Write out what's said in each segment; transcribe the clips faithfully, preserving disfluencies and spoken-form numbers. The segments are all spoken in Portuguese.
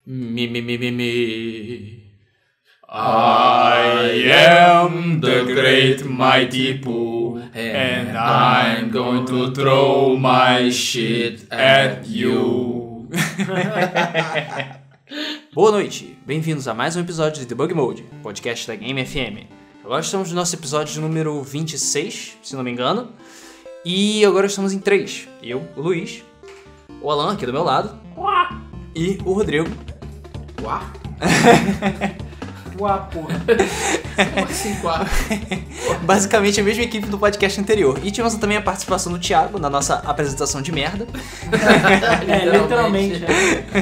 Me, me, me, me, me. I am the great mighty Pooh, and I'm going to throw my shit at you. Boa noite, bem-vindos a mais um episódio de Debug Mode, podcast da Game F M. Agora estamos no nosso episódio número vinte e seis, se não me engano, e agora estamos em três. Eu, o Luiz, o Alan aqui do meu lado, e o Rodrigo. Uá? Uá, porra. Como assim, uá? Basicamente a mesma equipe do podcast anterior. E tivemos também a participação do Thiago na nossa apresentação de merda. É, literalmente. né?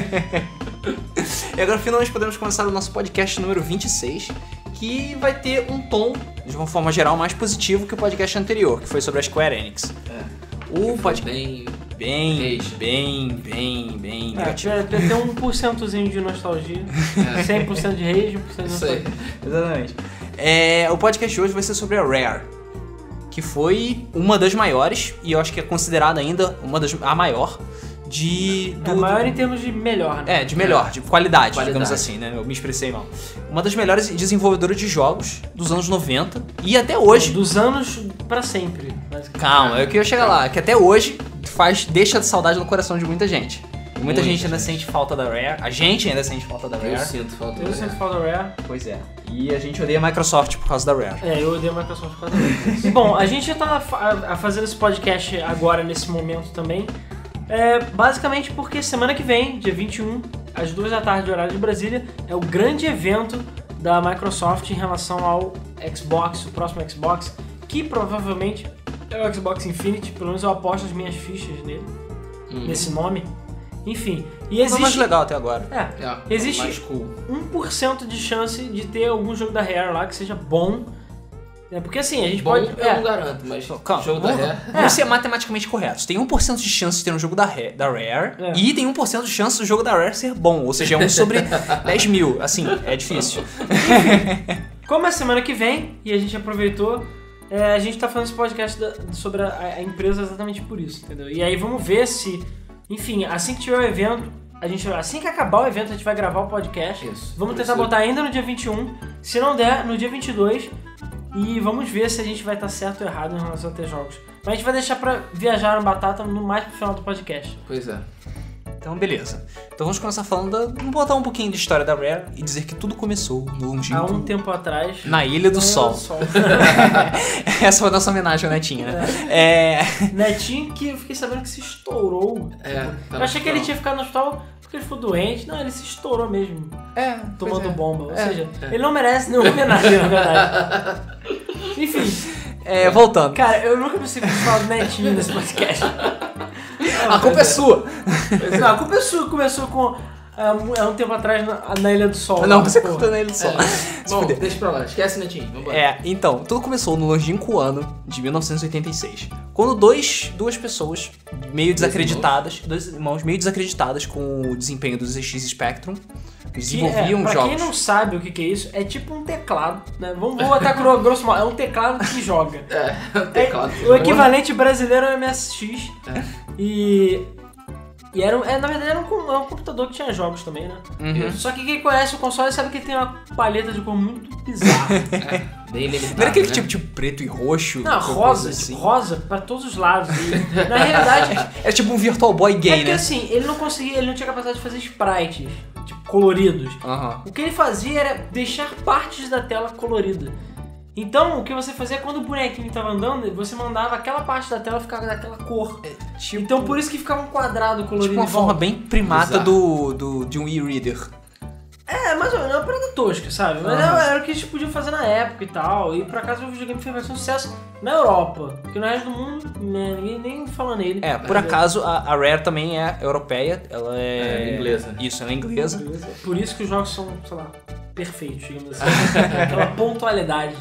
E agora finalmente podemos começar o nosso podcast número vinte e seis, que vai ter um tom, de uma forma geral, mais positivo que o podcast anterior, que foi sobre a Square Enix. É. O podcast... Bem... Bem, Rage. bem, bem, bem É, negativo. tem tem um porcentozinho de nostalgia, É. cem por cento de rage, um por cento de Isso aí. nostalgia. Exatamente. É, o podcast de hoje vai ser sobre a Rare, que foi uma das maiores, e eu acho que é considerada ainda uma das, a maior, de... É maior em termos de melhor, né? É, de melhor, de qualidade, Qualidade. digamos assim, né? Eu me expressei mal. Uma das melhores desenvolvedoras de jogos dos anos noventa e até hoje... Dos anos pra sempre. basicamente. Calma, eu queria chegar lá, que até hoje faz, deixa saudade no coração de muita gente. E muita, Muita gente ainda gente. sente falta da Rare, a gente ainda sente falta da Eu Rare. sinto falta Eu da sinto falta da Rare. Pois é. E a gente odeia a Microsoft por causa da Rare. É, eu odeio a Microsoft por causa disso. Bom, a gente já tá fa- a fazendo esse podcast agora, nesse momento também. É, basicamente porque semana que vem, dia vinte e um, às duas da tarde, horário de Brasília, é o grande evento da Microsoft em relação ao Xbox, o próximo Xbox, que provavelmente é o Xbox Infinity, pelo menos eu aposto as minhas fichas nele, Hum. nesse nome. Enfim, e Foi o mais existe legal até agora. é, É, Existe- mais cool. um por cento de chance de ter algum jogo da Rare lá que seja bom. É, porque assim, a gente Bom, pode... eu é, não garanto, mas Calma, jogo da vamos, Rare... vamos ser matematicamente corretos. Tem um por cento de chance de ter um jogo da, Rare- da Rare É. e tem um por cento de chance do jogo da Rare ser bom. Ou seja, é um sobre dez mil. Assim, é difícil. Como é semana que vem, e a gente aproveitou, é, a gente tá falando esse podcast da- sobre a, a empresa exatamente por isso, entendeu? E aí vamos ver se, enfim, assim que tiver o evento, a gente, assim que acabar o evento, a gente vai gravar o podcast. Isso. Vamos tentar Isso. botar ainda no dia vinte e um, se não der, no dia vinte e dois, e vamos ver se a gente vai estar certo ou errado em relação a ter jogos. Mas a gente vai deixar pra viajar no Batata no mais pro final do podcast. Pois é. Então, beleza. Então vamos começar falando da... Vamos botar um pouquinho de história da Rare e dizer que tudo começou no Há longínquo... um tempo atrás... Na Ilha do Ilha Sol. Essa foi a nossa homenagem ao Netinho, né? É... Netinho, que eu fiquei sabendo que se estourou. É, tá Eu achei no que ele final. tinha ficado no hospital porque ele ficou doente. Não, ele se estourou mesmo, É, pois tomando é. bomba. Ou É, seja, ele não merece nenhuma homenagem, na verdade. Enfim, É, voltando. cara, eu nunca pensei que fosse falar do Netinho nesse podcast. A culpa é sua. Não, a culpa é sua. Começou com... Há um- há um tempo atrás na, na Ilha do Sol. Não, né, você porra. cortou na Ilha do Sol. É. Se Bom, fuder. deixa pra lá. Esquece, Netinho. Vambora. É, então, tudo começou no longínquo ano de mil novecentos e oitenta e seis, quando dois, duas pessoas meio desacreditadas, dois irmãos meio desacreditadas com o desempenho do Z X Spectrum, que Que, desenvolviam é, pra jogos. quem não sabe o que, que é isso, é tipo um teclado, né? Vamos, vamos botar gro- grosso modo, é um teclado que joga. É, É, teclado. o equivalente brasileiro é o M S X. É. E. E era, um- é, na verdade era um, com- é um computador que tinha jogos também, né? Uhum. Só que quem conhece o console sabe que ele tem uma paleta de cor muito bizarra. É, bem limitado, Não era aquele né? tipo, tipo preto e roxo? Não, coisa rosa, assim. tipo, rosa pra todos os lados. E, na realidade, Era tipo um Virtual Boy é gay, porque né? assim, ele não conseguia, ele não tinha capacidade de fazer sprites, tipo, coloridos. Aham. O que ele fazia era deixar partes da tela colorida. Então, o que você fazia quando o bonequinho estava andando, você mandava aquela parte da tela ficar daquela cor. Tipo, Então, por isso que ficava um quadrado colorido. tipo uma em forma volta. bem primata Bizarro. do, do, de um e-reader. É, mais ou menos, é uma parada tosca, sabe? Mas Aham. era, era o que eles podiam fazer na época e tal. E por acaso o videogame fez bastante sucesso na Europa. Porque no resto do mundo, né, ninguém nem fala nele. É, por acaso a, a Rare também é europeia, ela é... É, inglesa. Isso, ela é inglesa. Beleza? Por isso que os jogos são, sei lá, perfeitos, digamos assim. Aquela pontualidade.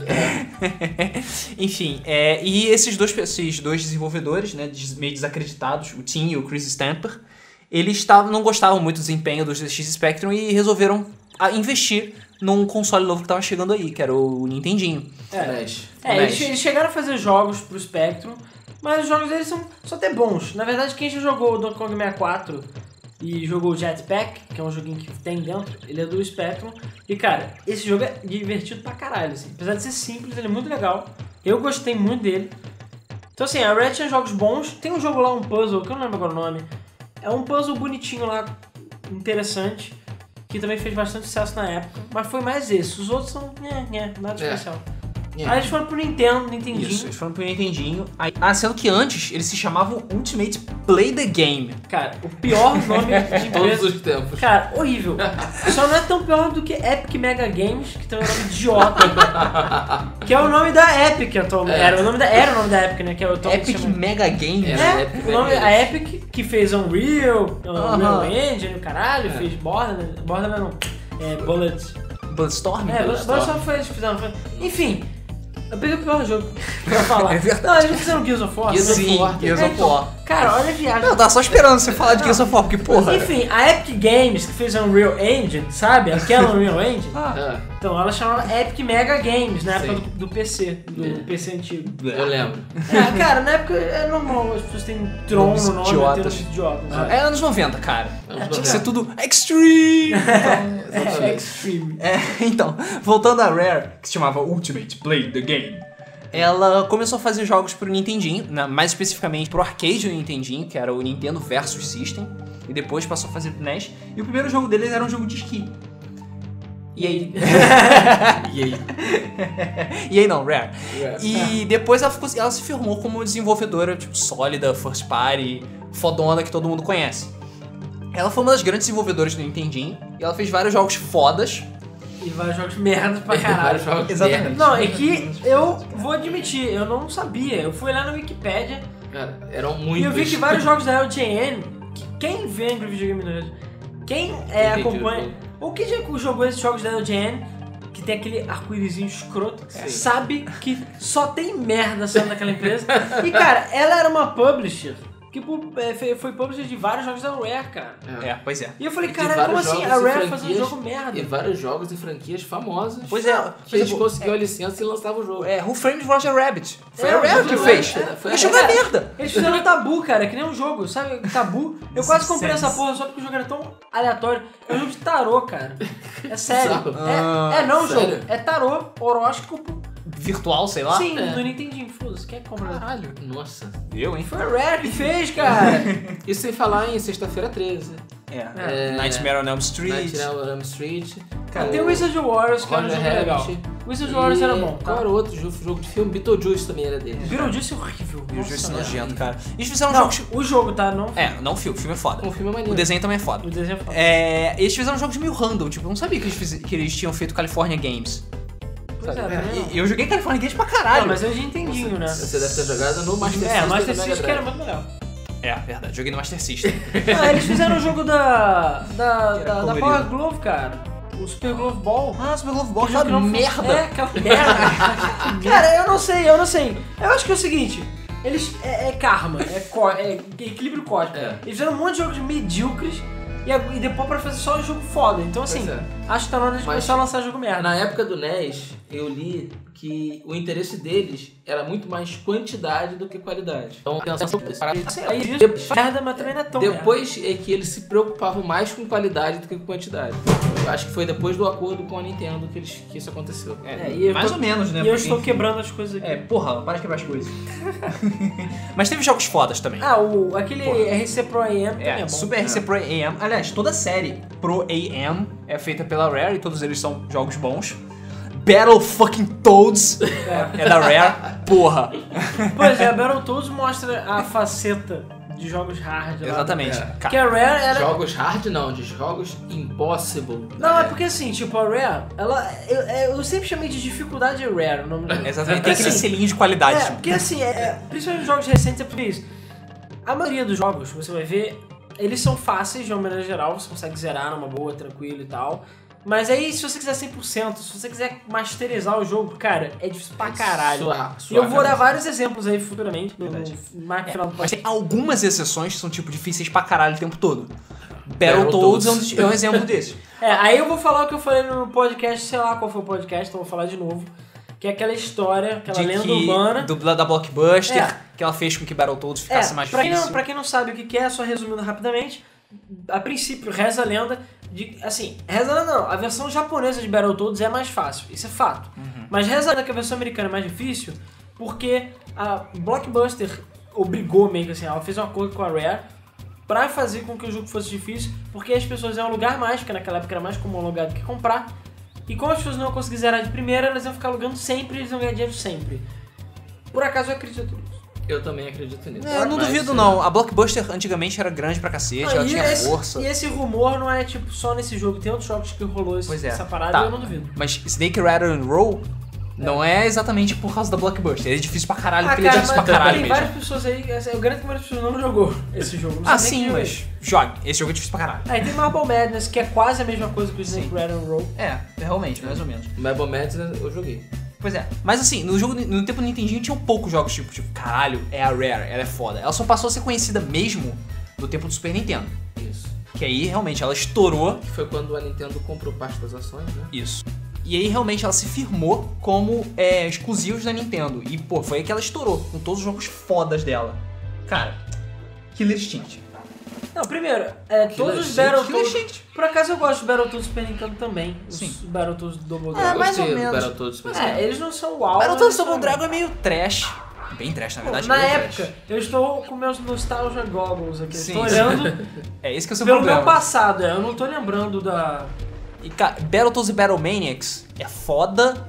Enfim, é, e esses dois, esses dois desenvolvedores, né, des- meio desacreditados, o Tim e o Chris Stamper, eles tavam, não gostavam muito do desempenho do Z X Spectrum e resolveram a, investir num console novo que tava chegando aí, que era o Nintendinho. É, Mas, é eles, Mas- che- eles chegaram a fazer jogos pro Spectrum, mas os jogos deles são só até bons. Na verdade, quem já jogou o Donkey Kong sessenta e quatro e jogou Jetpack, que é um joguinho que tem dentro, ele é do Spectrum. E cara, esse jogo é divertido pra caralho, assim. Apesar de ser simples, ele é muito legal. Eu gostei muito dele. Então assim, a Rare tinha jogos bons. Tem um jogo lá, um puzzle, que eu não lembro agora o nome. É um puzzle bonitinho lá, interessante, que também fez bastante sucesso na época. Mas foi mais esse. Os outros são, nhé, nhé, nada É. especial. É. Aí eles foram pro Nintendo, Nintendinho. Isso, eles foram pro Nintendinho. Aí, ah, sendo que antes eles se chamavam Ultimate Play the Game. Cara, o pior nome de Todos empresa. os tempos. Cara, horrível. Só não é tão pior do que Epic Mega Games, que tem um nome idiota. Que é o nome da Epic atualmente. É. Era, o nome da, era o nome da Epic, né? Que é o atualmente Epic chama- Mega Game. Era. É, Epic o nome, Mega a Epic que fez Unreal, Unreal Aham. Engine, o caralho, É. fez Borderlands, Borderlands não, é, Bullet. Bloodstorm? É, Bulletstorm. Bullet foi eles que fizeram. foi- Enfim, eu peguei o pior jogo pra falar. É verdade. Não, eles não fizeram Gears of War. Gears of Sim, War. Gears É, of então, War. Cara, olha a viagem. Eu tava só esperando você falar de Gears of War, porque porra. Enfim, a Epic Games, que fez a Unreal Engine, sabe? Aquela Unreal Engine. Ah, É, Então, ela chamava Epic Mega Games, na época Sim. do, do P C, do É. P C antigo. eu lembro. É, cara, na época é normal, as pessoas têm Tron Nomes no nome, idiotas. tem uns idiotas. Ah. sabe? é anos noventa, cara. Vamos Tinha que jogar. ser tudo extreme. É, Exatamente. Extreme. É, então, voltando à Rare, que se chamava Ultimate Play the Game, ela começou a fazer jogos pro Nintendinho, na- mais especificamente pro arcade do Nintendinho, que era o Nintendo Versus System, e depois passou a fazer pro N E S, e o primeiro jogo deles era um jogo de esqui. E aí? E aí? E aí não, Rare. É. E depois ela, ficou, ela se firmou como desenvolvedora, tipo, sólida, first party, fodona que todo mundo conhece. Ela foi uma das grandes desenvolvedoras do Nintendinho, e ela fez vários jogos fodas. E vários jogos merda pra caralho. Vários jogos Exatamente. merda. Não, é que eu vou admitir, eu não sabia. Eu fui lá na Wikipédia Cara, eram e muitos. eu vi que vários jogos da L G N, que quem vende videogame no Brasil, quem é, Entendi, acompanha, eu- ou quem já jogou esses jogos da L G N, que tem aquele arco-írisinho escroto, Sim. sabe que só tem merda saindo daquela empresa. E cara, ela era uma publisher que pu- é, fe- foi publisher de vários jogos da Rare, cara. É, pois é. E eu falei, De cara, como vários assim? A jogos e Rare fazendo um franquias- jogo merda. E vários jogos e franquias famosas. Pois é, Que eles tipo, conseguiam a licença e lançavam o jogo. É, Who Framed Roger Rabbit? Foi É, a Rare o que jogo fez. é, foi a É jogo Rare. merda. Eles fizeram um Tabu, cara, que nem um jogo, sabe? Tabu. Eu quase comprei Sense. essa porra só porque o jogo era tão aleatório. É um jogo de tarô, cara. É sério. Bizarro. É, é não, sério? jogo. É tarô, horóscopo. Virtual, sei lá. Sim, É. do Nintendinho, foda-se. Quem é que compra? Caralho. Nossa. Eu, hein? Foi a Rare que fez, cara. Isso sem falar em Sexta-feira treze. É. É. Nightmare on Elm Street. Nightmare on Elm Street. Cara, tem o Wizard Warriors, que era um Roger jogo legal. Rabbit. Wizard Warriors era bom, Qual tá? era o outro jogo, jogo de filme? Beetlejuice também era dele. Beetlejuice é horrível. E o jogo Nossa, nojento, cara. Eles fizeram Não, jogos... o jogo, tá? Não. É, não o filme. O filme é foda. Um filme O maneiro. desenho também é foda. O desenho é foda. É, eles fizeram jogos meio random, tipo, eu não sabia que eles, fiz- que eles tinham feito California Games. Pois é, Sabe? também não. E eu joguei California Games pra caralho. Não, mas eu já entendinho, né? Você deve ter jogado no Master System. É, o Master da Mega System que era Drive. muito legal. É, verdade, joguei no Master System. Ah, eles fizeram o jogo da. da. Que era da, da colorido. Power Glove, cara. O Super Glove Ball. Ah, Super Glove Ball, Que jogo aquela não- merda. É, aquela merda. Cara, eu não sei, eu não sei. Eu acho que é o seguinte. Eles. É, é karma, é, co- é equilíbrio cósmico. É. Eles fizeram um monte de jogos medíocres e, a- e depois pra fazer só um jogo foda. Então assim, Pois é. acho que tá na hora de Mas- começar a lançar jogo merda. Na época do N E S, eu li que o interesse deles era muito mais quantidade do que qualidade. Então, pensando Assim, aí isso, merda, mas também não é tão depois é que eles se preocupavam mais com qualidade do que com quantidade. Eu acho que foi depois do acordo com a Nintendo que, eles, que isso aconteceu. É, É, e eu mais tô- ou menos, né? merda. E eu porque, estou enfim. quebrando as coisas aqui. É, porra, para de quebrar as coisas. Mas teve jogos fodas também. Ah, o, aquele Porra. R C Pro A M também é, É, bom. Super R C Pro A M. Aliás, toda a série Pro A M é feita pela Rare e todos eles são jogos bons. Battle fucking Toads é, da Rare. Porra. Pois é, Battletoads mostra a faceta de jogos hard lá. Exatamente. É. Cara, Que a Rare era... Jogos hard não, de jogos impossible. Não, é porque assim, tipo, a Rare, ela... Eu, eu- eu sempre chamei de dificuldade Rare o nome do jogo. exatamente. Tem aquele Assim, selinho de qualidade. É, tipo, porque assim, é, é, principalmente nos jogos recentes é por isso. A maioria dos jogos, você vai ver, eles são fáceis de uma maneira geral, você consegue zerar numa boa, tranquilo e tal. Mas aí, se você quiser cem por cento, se você quiser masterizar o jogo, cara, é difícil pra caralho. Sua- E sua eu vou dar cabeça. vários exemplos aí futuramente, no, Verdade. no, mais no final do Mas podcast. tem algumas exceções que são, tipo, difíceis pra caralho o tempo todo. Battletoads. Battletoads é um, dos- é um exemplo desses. É, aí eu vou falar o que eu falei no podcast, sei lá qual foi o podcast, então eu vou falar de novo. Que é aquela história, aquela De lenda que, urbana. do, da Blockbuster, É. que ela fez com que Battletoads É, ficasse mais pra quem, difícil. não, pra quem não sabe o que que é, só resumindo rapidamente, a princípio, reza a lenda de... Assim, reza a lenda não, a versão japonesa de Battletoads é mais fácil, isso é fato. Uhum. Mas reza a lenda que a versão americana é mais difícil porque a Blockbuster obrigou meio que assim, ela fez um acordo com a Rare pra fazer com que o jogo fosse difícil, porque as pessoas iam alugar mais, porque naquela época era mais comum alugar do que comprar. E como as pessoas não iam conseguir zerar de primeira, elas iam ficar alugando sempre e eles iam ganhar dinheiro sempre. Por acaso eu acredito nisso. Eu também acredito nisso. É, eu não Mas, duvido é... não. A Blockbuster antigamente era grande pra cacete, Ah, ela e tinha esse, força. E esse rumor não é tipo só nesse jogo, tem outros jogos que rolou esse, Pois é. essa parada Tá. e eu não duvido. Mas Snake Rattle and Roll não é exatamente por causa da Blockbuster. Ele é difícil pra caralho, Ah, porque ele é cara, difícil mas pra caralho tem mesmo. várias pessoas aí, eu garanto que várias pessoas não jogou esse jogo. Não Ah, sabe nem sim, que mas jogue. Esse jogo é difícil pra caralho. Aí tem Marble Madness, que é quase a mesma coisa que o Snake Sim. Rattle and Roll. É, realmente, mais ou menos. Marble Madness eu joguei. Pois é. Mas assim, no jogo no tempo do Nintendinho tinham poucos jogos tipo, tipo, caralho, é a Rare, ela é foda. Ela só passou a ser conhecida mesmo no tempo do Super Nintendo. Isso. Que aí realmente ela estourou. Que foi quando a Nintendo comprou parte das ações, né? Isso. E aí realmente ela se firmou como é, exclusivos da Nintendo. E pô, foi aí que ela estourou, com todos os jogos fodas dela. Cara, Killer Instinct. Não, primeiro, é, todos os Killer Battletoads... Instinct. Por acaso eu gosto do Battletoads Super Nintendo também. Sim. Os Battletoads do Double É, Dragon. mais Gostei ou do menos. Battletoads Super É, Nintendo. eles não são uau. Battletoads mas Double são- Dragon é meio trash. Bem trash, na Pô, verdade. na bem época, trash. eu estou com meus nostalgia goggles aqui. Sim, Estou sim. olhando É esse que é o seu pelo problema. meu passado, é, eu não tô lembrando da... E cara, Battletoads e Battlemaniacs é foda,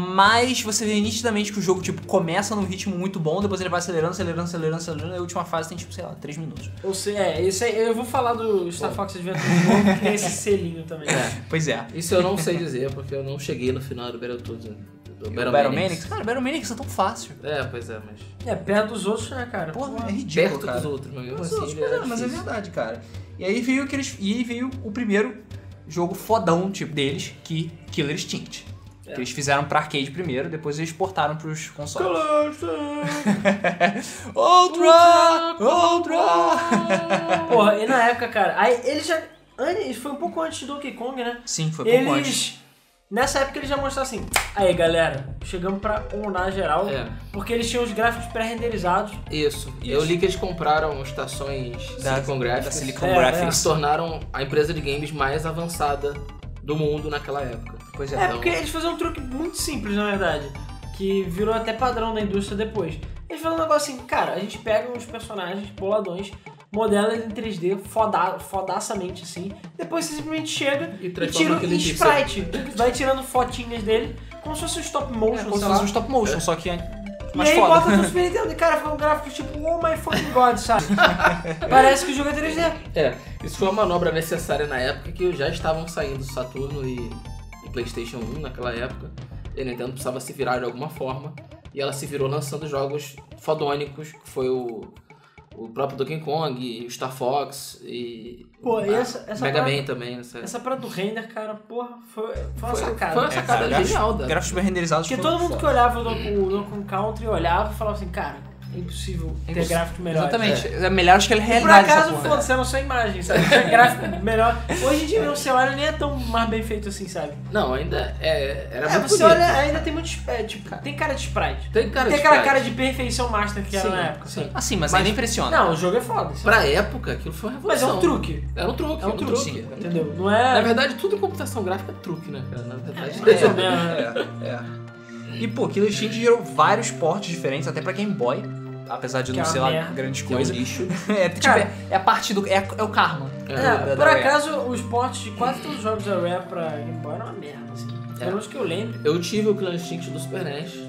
mas você vê nitidamente que o jogo tipo, começa num ritmo muito bom, depois ele vai acelerando, acelerando, acelerando, acelerando, e a última fase tem tipo, sei lá, três minutos. Eu sei, é, esse aí, eu vou falar do Star Fox Adventure novo, que tem esse selinho também. É. Pois é. Isso eu não sei dizer, porque eu não cheguei no final do Battletoads. Do O Battle Battlemaniacs? Cara, Battlemaniacs é tão fácil. É, pois é, mas... É, perto dos outros, né, cara? Porra, Porra. é ridículo, Perto cara. dos outros, mas mesmo Mas, assim mas, ele era é, mas é difícil. verdade, cara. E aí veio aqueles. E aí veio o primeiro jogo fodão, tipo, deles, que Killer Instinct. É. Que eles fizeram pra arcade primeiro, depois eles portaram pros consoles. Outra! Outra! Porra, e na época, cara, aí eles já... Antes, foi um pouco antes do Donkey Kong, né? Sim, foi pouco antes. Eles... Nessa época eles já mostraram assim, aí galera, chegamos pra onar geral, É. porque eles tinham os gráficos pré-renderizados. Isso. Isso. Eu li que eles compraram estações Da- Silicon Graphics. da Silicon É, Graphics. que se tornaram a empresa de games mais avançada do mundo naquela época. Pois É, é. porque eles faziam um truque muito simples, na verdade, que virou até padrão da indústria depois. Eles faziam um negócio assim, cara, a gente pega uns personagens boladões, modela eles em três D, foda, fodaçamente assim, depois você simplesmente chega E e, transforma tira aquele em pixel. sprite, vai tirando fotinhas dele, como se fosse um stop motion, É, como se sei fosse lá. um stop motion, só que E mais aí foda. bota no Super Nintendo e cara, fica um gráfico tipo, oh my fucking god, sabe? Parece que o jogo é três D. É, isso foi uma manobra necessária na época que já estavam saindo Saturno e, e PlayStation um naquela época. E a Nintendo precisava se virar de alguma forma. E ela se virou lançando jogos fodônicos, que foi o, o próprio Donkey Kong, e o Star Fox e Pô, e a essa- essa Mega parada- Man também. Nessa Essa parada do render, cara, porra, foi, foi uma Foi- sacada. foi uma É, sacada cara, gráficos- genial da- Gráficos bem renderizados. Porque foram todo mundo que foda. olhava o Donkey o Donkey Country olhava e falava assim, cara, é impossível ter Impossível. gráficos melhores. Exatamente. É. melhor acho que ele é E por realidade. essa acaso, porra. foda-se, era só imagem, sabe? Tinha gráfico melhor. Hoje em dia, mesmo, você olha, nem é tão mais bem feito assim, sabe? Não, ainda é, era É, muito você bonito. olha, ainda tem muito... É, tipo, tem cara de sprite. Tem cara tem de aquela sprite. cara de perfeição master que era Sim, na época. sim. sabe? Assim, mas, Mas- ainda impressiona. Não, o jogo é foda. sabe? Pra época, aquilo foi uma Mas é revolução. um truque. Era um truque, É um truque, sim. entendeu? Não é... Na verdade, tudo em computação gráfica é truque, né, cara? Na verdade, mais ou menos, né? É, é. E pô, Killer Instinct gerou vários portes diferentes, até pra Game Boy. Apesar de Que não é uma ser lá merda. grandes Que é um coisas. lixo. É, tipo, Cara, é, é a parte do. É, é o karma. É, É, da- por da Rare. acaso, os ports de quase todos os jogos da Rare pra Game Boy eram uma merda, assim. É. Pelo menos que eu lembro. Eu tive o Killer Instinct do Super N E S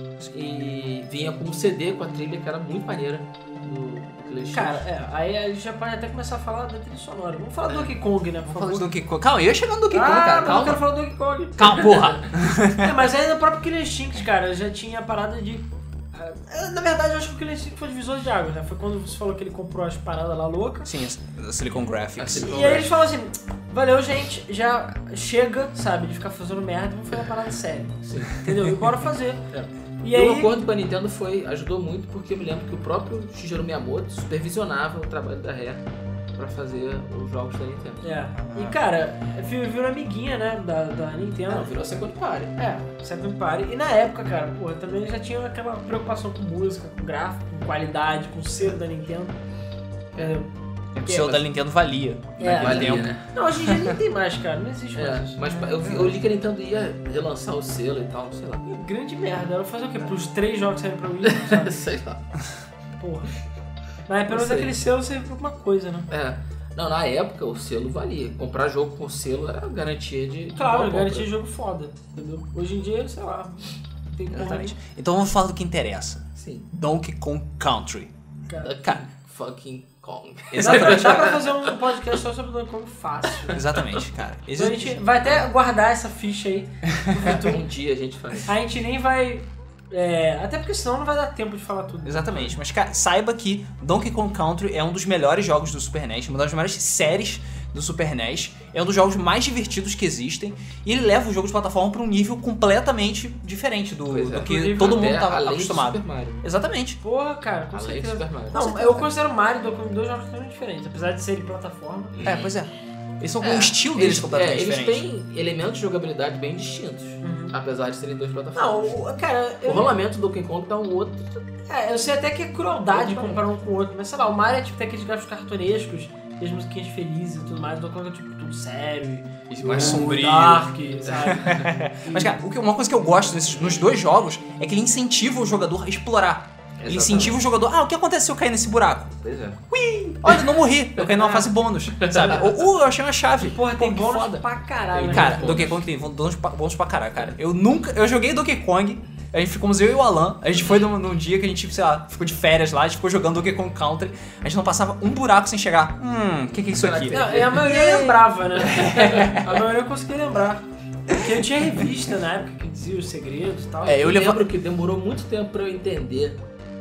e vinha com um C D com a trilha que era muito maneira do, do Killer Instinct. Cara, é, aí a gente já pode até começar a falar da trilha sonora. Vamos falar do Donkey Kong, né, por Vamos favor. falar de Donkey Kong. Calma, eu ia chegar no Donkey Kong, Ah, cara. mas eu Calma. quero falar do Donkey Kong. Calma, porra. É, mas aí no próprio Killer Instinct, cara, já tinha a parada de... é, Na verdade, eu acho que o Killer Instinct foi divisor de águas, né? Foi quando você falou que ele comprou as paradas lá loucas. Sim, a Silicon Graphics. A Silicon- E aí eles falam assim, valeu gente, já chega, sabe, de ficar fazendo merda, vamos fazer uma parada séria. Sim. Entendeu? E bora fazer. É. E E aí... o acordo com a Nintendo foi, ajudou muito porque eu me lembro que o próprio Shigeru Miyamoto supervisionava o trabalho da Rare pra fazer os jogos da Nintendo. É. E cara, virou virou amiguinha, né, da, da Nintendo. Não, virou Second Party. É, Second Party. E na época, cara, porra, também já tinha aquela preocupação com música, com gráfico, com qualidade, com selo da Nintendo. É, O selo da Nintendo valia. É, valia, tempo. né? Não, hoje em dia nem tem mais, cara. Não existe É, mais. mas eu, vi- eu li que a Nintendo ia relançar o selo e tal, sei lá. Grande merda. Ela fazer o quê? Pros três jogos que saíram pra Wii, sabe? sei lá. Porra. Mas pelo menos Não sei. aquele selo serve pra alguma coisa, né? É. Não, na época o selo valia. Comprar jogo com selo era garantia de. de Claro, boa garantia de compra. jogo foda, entendeu? Hoje em dia, sei lá, tem porra Exatamente. Então vamos falar do que interessa. Sim. Donkey Kong Country. cara. Da Cara. Fucking Kong. Dá pra, Exatamente. dá pra fazer um podcast só sobre Donkey Kong fácil. Exatamente, cara. Então a gente vai até guardar essa ficha aí pro futuro. Um dia a gente faz. A gente nem vai... é, até porque senão não vai dar tempo de falar tudo. Exatamente, mas cara, saiba que Donkey Kong Country é um dos melhores jogos do Super N E S, uma das melhores séries do Super N E S, é um dos jogos mais divertidos que existem, e ele leva o jogo de plataforma para um nível completamente diferente do, Pois é. do que Nível todo mundo Até tá além do acostumado. Super Mario. Exatamente. Porra, cara, com Além do certeza. Super Mario. Não, eu considero Mario e Donkey Kong dois jogos totalmente diferentes, apesar de serem plataforma. É, pois é. Eles são com É, um estilo deles eles, completamente é, eles diferente. têm elementos de jogabilidade bem distintos, apesar de serem duas plataformas. Não, o- cara, O eu, rolamento do Donkey Kong dá um outro. é, eu sei até que é crueldade comparar um com o outro, mas sei lá, o Mario é tipo tem aqueles gráficos cartunescos, tem as musiquinhas felizes e tudo mais, o Donkey Kong é tipo tudo sério e Mais sombrio. dark, sabe? Mas cara, o que- uma coisa que eu gosto nesses, nos dois jogos é que ele incentiva o jogador a explorar. Ele Exatamente. incentiva o jogador, ah, o que acontece se eu cair nesse buraco? Pois é. Olha, não morri, eu caí numa fase bônus, sabe? Ou, uh, eu achei uma chave. Porra, tem Pô, que bônus foda. pra caralho, né? Cara, bônus. Donkey Kong tem bônus pra, bônus pra caralho, cara. Eu nunca. Eu joguei Donkey Kong, a gente ficamos eu e o Alan. A gente foi num, num dia que a gente, sei lá, ficou de férias lá, a gente ficou jogando Donkey Kong Country. A gente não passava um buraco sem chegar. Hum, o que, que é isso aqui? Não, e a maioria lembrava, né? A maioria eu conseguia lembrar. Porque eu tinha revista na época que dizia os segredos e tal. É, eu Eu levo- lembro que demorou muito tempo pra eu entender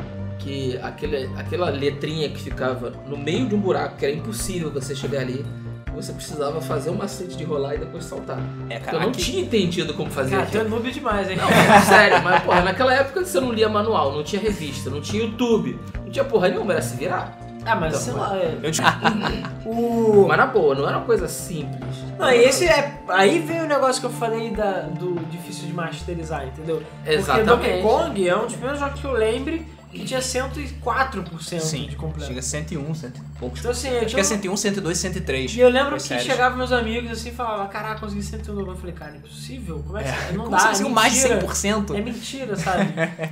que aquele, aquela letrinha que ficava no meio de um buraco, que era impossível você chegar ali, você precisava fazer um macete de rolar e depois saltar. É, eu cara, não aqui- tinha entendido como fazer Cara, tu é aquilo. noob demais, hein? Não, sério, mas porra, naquela época você não lia manual, não tinha revista, não tinha YouTube, não tinha porra nenhuma, era se virar. Ah, mas Então, sei lá, é... Eu te... O... Mas na boa, não era uma coisa simples. Não, e esse é... Aí veio o negócio que eu falei da, do difícil de masterizar, entendeu? Exatamente. Porque Donkey Kong é um dos primeiros jogos que eu lembre que tinha cento e quatro por cento Sim, de completo. chega a cento e um, cento e poucos. Então assim, eu Acho que tinha... é cento e um, cento e dois, cento e três. E eu lembro Foi que séries. chegavam meus amigos assim e falavam, caraca, consegui cento e um. Eu falei, cara, é impossível? Como é que É, não como dá? você é conseguiu mais de mentira. cem por cento? É mentira, sabe?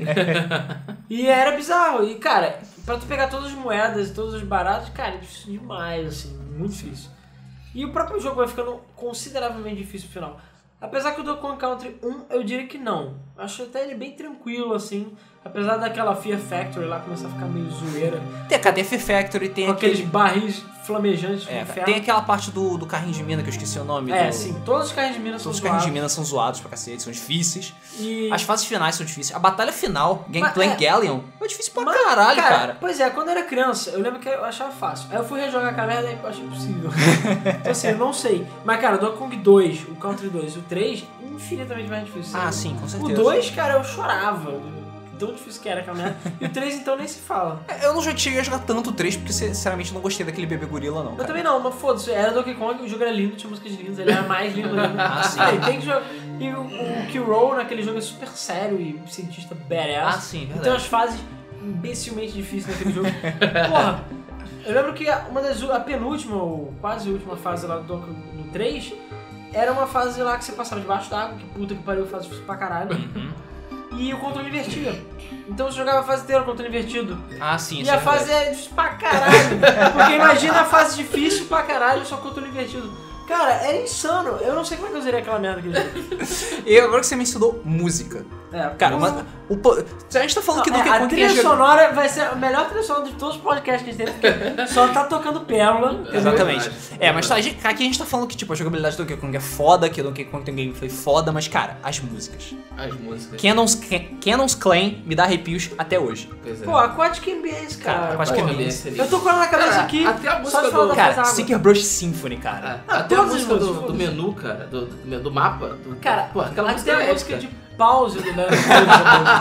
E era bizarro. E, cara, pra tu pegar todas as moedas e todos os baratos, cara, é difícil demais, assim, muito difícil. E o próprio jogo vai ficando consideravelmente difícil no final. Apesar que o Donkey Kong Country um, eu diria que não. Acho até ele bem tranquilo, assim. Apesar daquela Fear Factory lá começar a ficar meio zoeira. Tem, cara, tem a Fear Factory, tem Com aqueles aquele... barris flamejantes do É, inferno. tem aquela parte do, do carrinho de mina que eu esqueci o nome. É, do... sim. Todos os carrinhos de mina são Todos os carrinhos de zoados. mina são zoados pra cacete, são difíceis. E... As fases finais são difíceis. A batalha final, Gameplay Mas, é- Galleon, é difícil pra Mas, caralho, cara. Pois é, quando eu era criança, eu lembro que eu achava fácil. Aí eu fui rejogar aquela merda e eu achei impossível. Então assim, eu não sei. Mas cara, o Donkey Kong dois, o Country dois e o três, infinitamente mais difícil. Ah, sabe? sim, com O certeza. dois, cara, eu chorava. Tão difícil que era aquela merda. E o três, então, nem se fala. Eu não cheguei a jogar tanto o três, porque sinceramente não gostei daquele bebê gorila, não. Eu Cara. também não, mas foda-se. Era Donkey Kong, o jogo era lindo, tinha músicas lindas, ele era mais lindo ainda. Ah, sim. Aí, tem que jogar. E o, o Kiro naquele jogo é super sério e cientista badass. Ah, sim, verdade. Então as fases imbecilmente difíceis naquele jogo. Porra, eu lembro que uma das, a penúltima, ou quase última fase lá do Donkey no três, era uma fase lá que você passava debaixo d'água, que puta que pariu, fase difícil pra caralho. Uhum. E o controle invertia. Então você jogava a fase inteira com o controle invertido. Ah, sim, E isso a é fase verdade. é difícil pra caralho. Porque imagina a fase difícil pra caralho, só com o controle invertido. Cara, era insano. Eu não sei como é que eu zerei aquela merda aquele jogo. E agora que você mencionou música. É, Cara, porra. mas, o, po- a gente tá falando Não, que é, Donkey a Kong trilha tem jogo- sonora vai ser a melhor trilha sonora de todos os podcasts que a gente tem, porque só tá tocando pérola. entendeu? Exatamente. verdade. É, mas tá, a gente- aqui a gente tá falando que tipo, a jogabilidade do Donkey Kong é foda, que o Donkey Kong tem gameplay foda, mas cara, as músicas. As músicas. Cannon's, Can- Cannon's Claim me dá arrepios até hoje. Pois é. Pô, Aquatic Ambience, cara. Cara, Aquatic Porra, Ambience ali. Eu tô com ela na cabeça Cara, aqui. até a só música de falar do- da Cara, fase água. Sticker Brush Symphony, cara. Ah, até todas a as música do, músicas, do menu, cara, do, do, do mapa. Do, Cara, pô, aquela até música a é música épica. de pause do Last of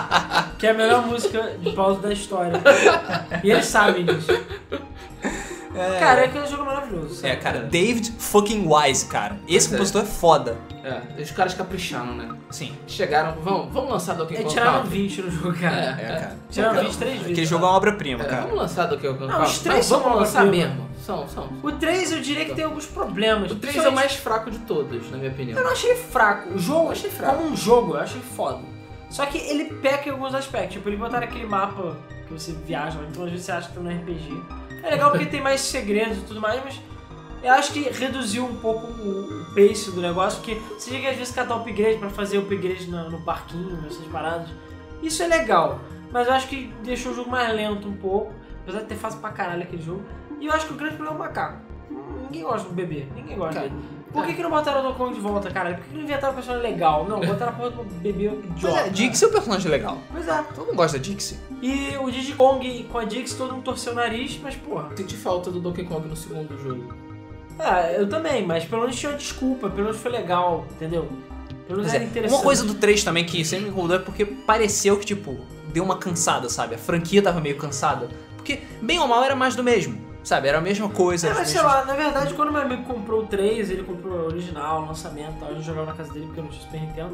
Us, que é a melhor música de pause da história. E eles sabem disso. É. Cara, é aquele jogo maravilhoso. É, sabe? cara, David fucking Wise, cara. Esse Pois é. compositor é foda. É, os caras capricharam, né? Sim. Chegaram, vamos, vamos lançar Donkey É, Kong tiraram Country. vinte no jogo, cara. É, É, cara. Tiraram vinte três vezes. Aquele jogo é uma obra-prima, É, cara. vamos lançar Donkey Kong Não, os Country. três Mas são vamos lançar obra-prima. mesmo. São, são. O três eu diria que tem alguns problemas. O três é o principalmente- mais fraco de todos, na minha opinião. Eu não achei fraco. O jogo, Eu achei fraco. como um jogo, eu achei foda. Só que ele peca em alguns aspectos. Tipo, eles botaram aquele mapa que você viaja, então às vezes você acha que tá no R P G. É legal porque tem mais segredos e tudo mais, mas eu acho que reduziu um pouco o, o pace do negócio, porque você tinha que às vezes catar upgrade pra fazer upgrade no, no parquinho, essas paradas. Isso é legal, mas eu acho que deixou o jogo mais lento um pouco, apesar de ter fácil pra caralho aquele jogo. E eu acho que o grande problema é o macaco. Ninguém gosta do bebê, ninguém gosta Cara, dele. Por que, que não botaram o Donkey Kong de volta, cara? Por que, que não inventaram um personagem legal? Não, botaram a porra do bebê Pois idiota. é, Dixie é um personagem legal. Pois é. Todo mundo gosta da Dixie. E o Diddy Kong com a Dix, todo mundo torceu o nariz, mas porra. Senti falta do Donkey Kong no segundo jogo. É, eu também, mas pelo menos tinha uma desculpa, pelo menos foi legal, entendeu? Pelo menos Pois era é, interessante. uma coisa do três também que sempre me incomodou é porque pareceu que, tipo, deu uma cansada, sabe? A franquia tava meio cansada. Porque, bem ou mal, era mais do mesmo. Sabe, era a mesma coisa. É, as mas sei mesmas- lá, na verdade, quando meu amigo comprou o três, ele comprou o original, o lançamento e tal, a gente jogava na casa dele porque eu não tinha Super Nintendo.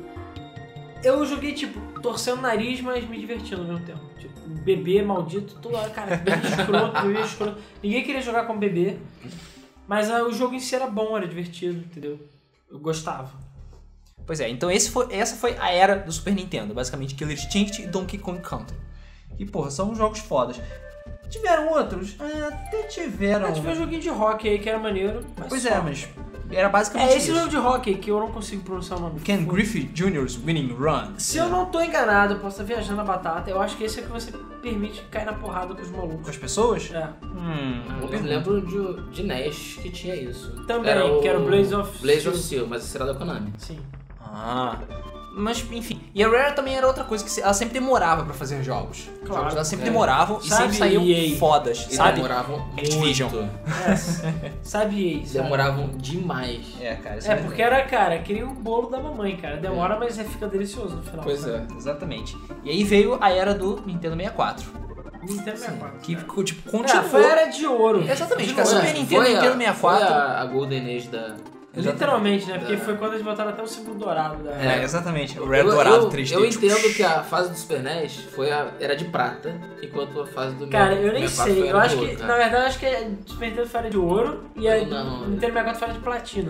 Eu joguei, tipo, torcendo o nariz, mas me divertindo ao mesmo tempo. Tipo, bebê maldito, toda hora, cara, bebê escroto, bebê escroto. Ninguém queria jogar com bebê, mas ah, o jogo em si era bom, era divertido, entendeu? Eu gostava. Pois é, então esse foi, essa foi a era do Super Nintendo. Basicamente, Killer Instinct e Donkey Kong Country. E, porra, são jogos fodas. Tiveram outros? É, até tiveram. Ah, tive um joguinho de hockey aí que era maneiro. Mas Pois só. é, mas era basicamente É esse isso. jogo de hockey que eu não consigo pronunciar o nome. Ken Griffey Junior's Winning Run. Se eu não tô enganado, eu posso estar viajando na batata, eu acho que esse é que você permite cair na porrada com os Com malucos. as pessoas? É. Hum, boa Eu pergunta. lembro de, de N E S que tinha isso. Também, que era o Blaze of Blaze Steel. of Steel, mas esse era da Konami. Sim. Ah, mas enfim. E a Rare também era outra coisa que se- ela sempre demorava pra fazer jogos. Os Claro. jogos dela sempre É. demoravam e Sabe sempre saíam E A? fodas, E sabe? demoravam Activision. muito. É, sabe isso? Demoravam demais. É, cara. isso É, porque era, cara, que nem o bolo da mamãe, cara. Demora, mas é, fica delicioso no final. Pois sabe? é. Exatamente. E aí veio a era do Nintendo sessenta e quatro. Nintendo sessenta e quatro. Que, cara. tipo, É, continuou. foi a era de ouro. Exatamente, De cara. novo. Super É, Nintendo, foi a- Nintendo sessenta e quatro. Foi a, a Golden Age da... Literalmente, né? Porque É. foi quando eles botaram até o símbolo dourado da É, exatamente. O Red eu, Dourado eu, três D. eu entendo que a fase do Super N E S foi a, era de prata, enquanto a fase do Cara, meu- eu nem meu quatro sei. foi Eu era acho de que, ouro, na cara. verdade, eu acho que a Super Nintendo foi a era de ouro e a Eu não. Nintendo sessenta e quatro foi a era de platina.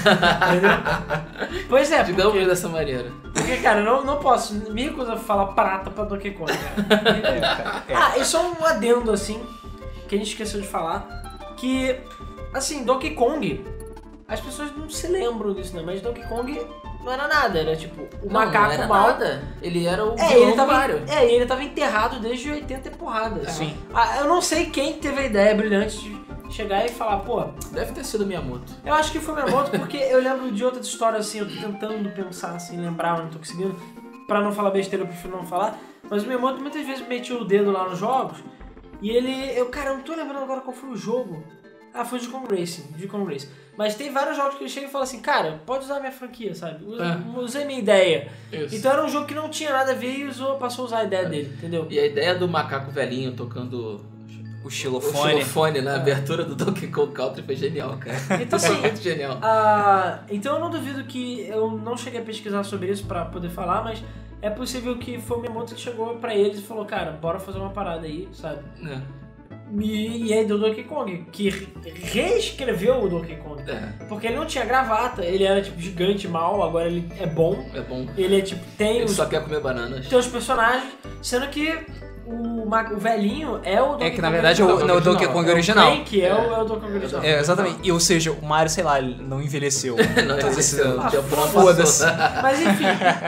Entendeu? Pois é, Digamos porque, dessa maneira. porque, cara, eu não, não posso, me recuso a falar prata pra Donkey Kong, cara. É, cara. É. Ah, e só um adendo, assim, que a gente esqueceu de falar, que, assim, Donkey Kong, as pessoas não se lembram disso, né? Mas Donkey Kong não era nada, era tipo, o Não, macaco não era mal... nada. Ele era o É, vilão ele do tava, Mario. é, ele tava enterrado desde oitenta e porrada. Sim. Ah, eu não sei quem teve a ideia brilhante de chegar e falar, pô, Deve ter sido Miyamoto. eu acho que foi Miyamoto porque eu lembro de outras histórias assim, eu tô tentando pensar assim, lembrar, mas não tô conseguindo. Pra não falar besteira, eu prefiro não falar. Mas o Miyamoto muitas vezes metia o dedo lá nos jogos e ele... Eu, cara, eu não tô lembrando agora qual foi o jogo. Ah, foi o Diddy Kong Racing, Diddy Kong Racing. Mas tem vários jogos que ele chega e fala assim, cara, pode usar a minha franquia, sabe? Usa, É. Usei minha ideia. Isso. Então era um jogo que não tinha nada a ver e usou, passou a usar a ideia dele, entendeu? E a ideia do macaco velhinho tocando O o xilofone. xilofone na abertura do Donkey Kong Country foi genial, cara. Então Foi assim, muito genial. ah, então eu não duvido que eu não cheguei a pesquisar sobre isso pra poder falar, mas é possível que foi o Miyamoto que chegou pra eles e falou, cara, bora fazer uma parada aí, sabe? É. E, e aí deu o Donkey Kong, que re- reescreveu o Donkey Kong. É, Porque ele não tinha gravata, ele era tipo gigante mal, agora ele é bom. é bom. Ele é tipo, tem Ele os, só quer comer bananas. tem os personagens, sendo que o, ma- o velhinho é o Donkey É que na Kong verdade é o, original. não, o Donkey Kong original. Quem que é, o, é o Donkey Kong original. É, exatamente. E, ou seja, o Mario, sei lá, ele não envelheceu. Não, Todo esse esse- é o tempo não foda-se. passou. Mas enfim.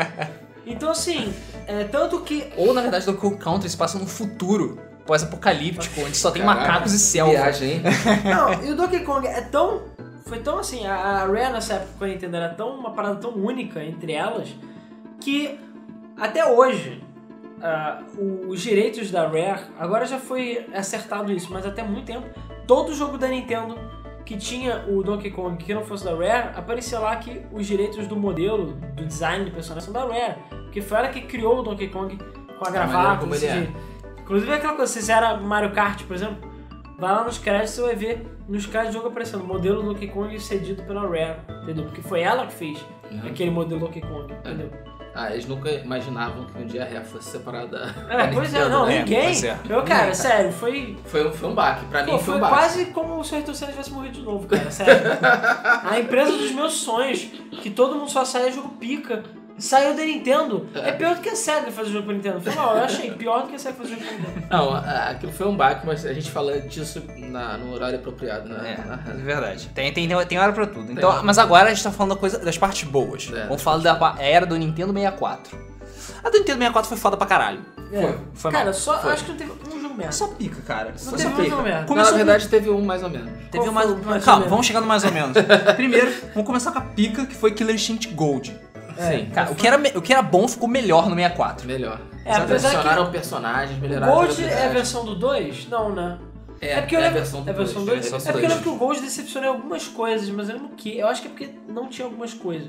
Então assim, é, tanto que Ou na verdade, Donkey Kong Country se passa no futuro, pós-apocalíptico, onde só tem Caraca, macacos e selva. Viagem, hein? Não, e o Donkey Kong é tão... Foi tão assim, a a Rare nessa época com a Nintendo era tão, uma parada tão única entre elas, que até hoje, ah, o- os direitos da Rare, agora já foi acertado isso, mas até muito tempo, todo jogo da Nintendo que tinha o Donkey Kong que não fosse da Rare, aparecia lá que os direitos do modelo, do design do personagem são da Rare, porque foi ela que criou o Donkey Kong com a maneira gravata, como desse ele é. jeito. Inclusive aquela coisa, se você era Mario Kart, por exemplo, vai lá nos créditos e você vai ver nos créditos do jogo aparecendo o modelo do Donkey Kong cedido pela Rare, entendeu? Porque foi ela que fez Uhum. aquele modelo Donkey Kong, entendeu? Ah, eles nunca imaginavam que um dia a Rare fosse separada da É, pois é, Nintendo, não, né? ninguém. pois é. Eu, cara, Ninguém, sério, foi. Foi, um- foi um baque, pra mim Pô, foi foi um baque. quase como se o Ayrton Senna tivesse morrido de novo, cara, sério. A empresa dos meus sonhos, que todo mundo só saia jogo pica, saiu da Nintendo. É pior do que a SEGA fazer jogo pra Nintendo. Foi mal, eu achei pior do que a SEGA fazer jogo pra Nintendo. Não, a- aquilo foi um baque, mas a gente fala disso na, no horário apropriado, né? É, é verdade. Tem, tem, tem, tem hora pra tudo. Então, hora. mas agora a gente tá falando da coisa, das partes boas. É, Vamos falar da pa- era do Nintendo sessenta e quatro. A do Nintendo sessenta e quatro foi foda pra caralho. É. Foi Cara, mal. só, Foi. acho que não teve um jogo merda. Só pica, cara. Não Só teve pica. um jogo merda. Não, Começou na verdade teve um mais ou menos. Teve Qual mais... foi o mais ou Calma, menos? vamos chegar no mais ou menos. Primeiro, vamos começar com a pica, que foi Killer Instinct Gold. É, Sim. Cara, o que, era, me- o que era bom ficou melhor no sessenta e quatro. Melhor. É, apesar que Adicionaram personagens, o melhoraram Gold a é a jogabilidade. versão do dois? Não, né? É, porque eu é a lembro, versão do é a versão dois, dois? é a versão É porque eu dois. lembro que o Gold decepcionou em algumas coisas, mas eu lembro que. Eu acho que é porque não tinha algumas coisas.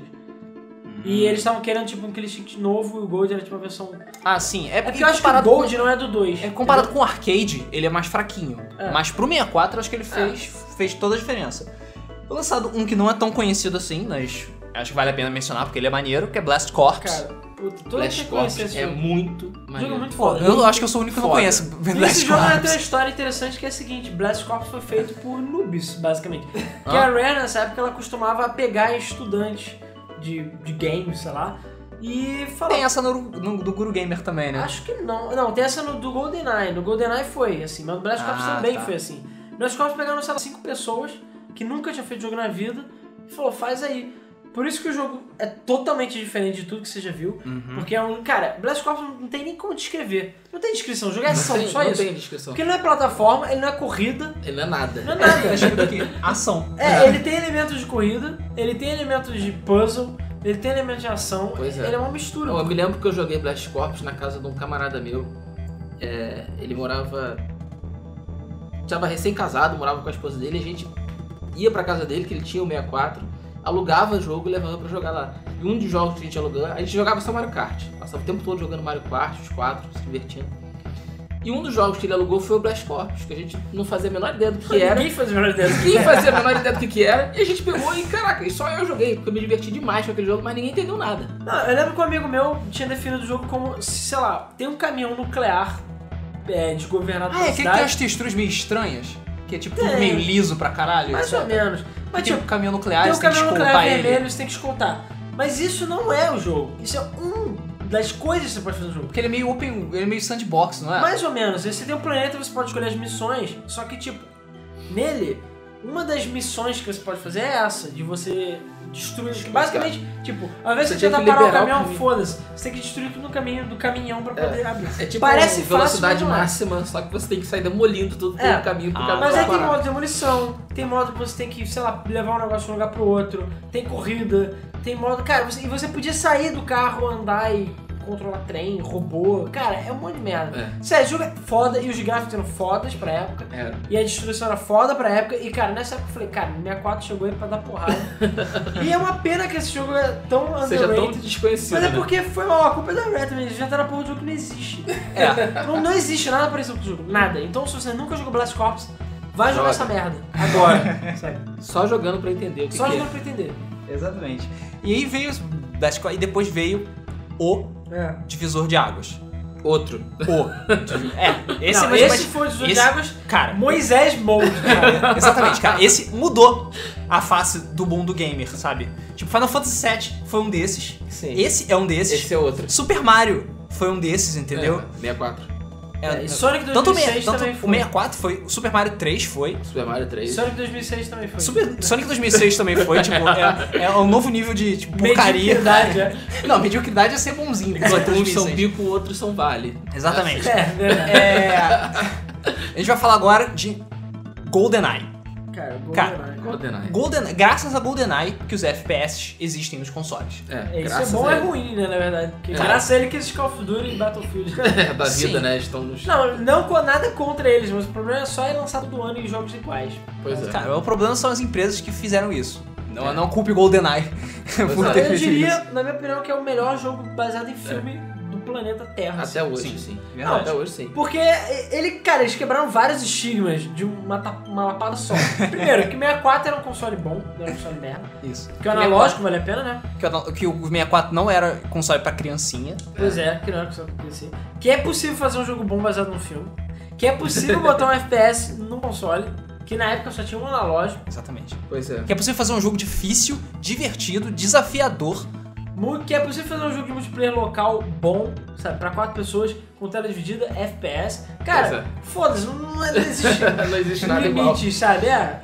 E eles estavam querendo tipo um Killer Instinct novo e o Gold era tipo uma versão. Ah, sim. É É porque porque eu acho que o comparado Gold com, não é do dois. é, comparado com o arcade, ele é mais fraquinho. É. Mas pro sessenta e quatro, eu acho que ele fez, fez toda a diferença. Foi lançado um que não é tão conhecido assim, mas acho que vale a pena mencionar porque ele é maneiro, que é Blast Corps. Cara, puta, todo mundo Blast tem que conhecer Corps esse é jogo. muito O jogo é maneiro. muito Pô, foda. eu acho que eu sou o único que não Foda. conhece E Blast esse jogo ainda tem Corps. uma história interessante que é a seguinte: Blast Corps foi feito por noobs, basicamente. Que Ah. a Rare, nessa época, ela costumava pegar estudantes de, de games, sei lá, e falar. Tem essa no, no, do Guru Gamer também, né? Acho que não. Não, tem essa no, do GoldenEye. No GoldenEye foi assim, mas no Blast Corps Ah, também tá. foi assim. Blast Corps pegaram, sei lá, cinco pessoas que nunca tinham feito jogo na vida e falou, faz aí. Por isso que o jogo é totalmente diferente de tudo que você já viu. Uhum. Porque é um. Cara, Blast Corps não tem nem como descrever. Não tem descrição, o jogo é ação, Não tem, só não isso. tem descrição. Porque ele não é plataforma, ele não é corrida, Ele não é nada. não é nada. Deixa eu ver aqui. Ação. É, ele tem elementos de corrida, ele tem elementos de puzzle, ele tem elementos de ação, Pois é. ele é uma mistura. Eu me lembro que eu joguei Blast Corps na casa de um camarada meu. É, ele morava. Estava recém-casado, morava com a esposa dele. A gente ia pra casa dele, que ele tinha o sessenta e quatro, alugava o jogo e levava pra jogar lá. E um dos jogos que a gente alugava, a gente jogava só Mario Kart. Passava o tempo todo jogando Mario Kart, os quatro, se divertindo. E um dos jogos que ele alugou foi o Blast Corps, que a gente não fazia a menor ideia do que era. Ninguém faz a menor ideia. Ninguém fazia a menor ideia do que, que era. E a gente pegou e, caraca, e só eu joguei, porque eu me diverti demais com aquele jogo, mas ninguém entendeu nada. Não, eu lembro que um amigo meu tinha definido o jogo como, sei lá, tem um caminhão nuclear é, desgovernado Ah, pela é aquele que tem cidade. as texturas meio estranhas? Que é tipo Tem. tudo meio liso pra caralho. Mais etcétera. ou menos. Mas Tem tipo, um caminhão nuclear, tem um você tem que caminhão escoltar nuclear ele. vermelho, você tem que escoltar. Mas isso não é o jogo. Isso é um das coisas que você pode fazer no jogo. Porque ele é meio open, ele é meio sandbox, não é? Mais ou menos. Você tem um planeta e você pode escolher as missões, só que, tipo, nele, uma das missões que você pode fazer é essa, de você destruir. Que basicamente, tipo, ao invés de Você você tem tentar que parar o liberar o caminhão, caminho. fosse, você tem que destruir tudo no caminho do caminhão pra poder abrir. É tipo Parece uma velocidade fácil, mas não é. máxima, só que você tem que sair demolindo todo É. o caminho pro Ah, caminho Mas aí parar. tem modo de demolição, tem modo que você tem que, sei lá, levar um negócio de um lugar pro outro, tem corrida, tem modo. Cara, você, e você podia sair do carro, andar e controlar trem, robô. Cara, é um monte de merda. É. Sério, o jogo é foda e os gráficos eram fodas pra época. Era. E a destruição era foda pra época. E cara, nessa época eu falei, cara, o sessenta e quatro chegou aí pra dar porrada. E é uma pena que esse jogo é tão Seja tão underrated. desconhecido, Mas é né? porque foi mal, a culpa é da Rare também. Eles inventaram a porra de jogo que não existe. É. Não, não existe nada parecido com o jogo. Nada. Então se você nunca jogou Blast Corps, vai jogar Joga. essa merda. Agora. Sabe? Só jogando pra entender o que, Só que jogando é. pra entender. Exatamente. E aí veio os Blast Corps, e depois veio o É. divisor de águas. Outro. O. É, esse Não, mas- esse mas- foi o divisor de esse- águas Cara, Moisés Mode, cara. exatamente, cara. Esse mudou a face do mundo gamer, sabe? Tipo, Final Fantasy sete foi um desses. Sim. Esse é um desses. Esse é outro. Super Mario foi um desses, entendeu? É, sessenta e quatro. É, e Sonic tanto o dois mil e seis meia- tanto também o foi. sessenta e quatro foi, o Super Mario três foi. Super Mario três. Sonic dois mil e seis também foi. Super, Sonic dois mil e seis também foi, tipo, é, é um novo nível de tipo, porcaria. Mediocridade, é. Não, mediocridade é ser bonzinho. Uns são dois mil e seis. bico, outros são vale. Exatamente. É, verdade. É, a gente vai falar agora de GoldenEye. Cara, Cara, GoldenEye. GoldenEye. Golden, graças a GoldenEye que os F P S existem nos consoles. É, É, isso é graças bom a ou é ele. ruim, né, na verdade. Porque É. graças a ele que esses Call of Duty e Battlefield. É, da vida, Sim. né? Estão nos... Não, não com nada contra eles, mas o problema é só ele lançar todo ano em jogos iguais. Pois é. Cara, o problema são as empresas que fizeram isso. Não, É. não culpe GoldenEye por é. ter Eu feito diria, isso. na minha opinião, que é o melhor jogo baseado em filme do planeta Terra. Até assim. hoje, sim. sim. Verdade. Até hoje, sim. Porque ele, cara, eles quebraram vários estigmas de uma, ta- uma lapada só. Primeiro, que o sessenta e quatro era um console bom, não era um console merda. Isso. Que o analógico vale a pena, né? Que, o- que o sessenta e quatro não era console pra criancinha. Pois é, que não era console pra P C. Que é possível fazer um jogo bom baseado num filme. Que é possível botar um F P S num console, que na época só tinha um analógico. Exatamente. Pois é. Que é possível fazer um jogo difícil, divertido, desafiador. Mu- Que é possível fazer um jogo de multiplayer local bom, sabe? Pra quatro pessoas, com tela dividida, F P S. Cara, Pois é. foda-se, não, não existe Não existe nada igual. limite, sabe? É,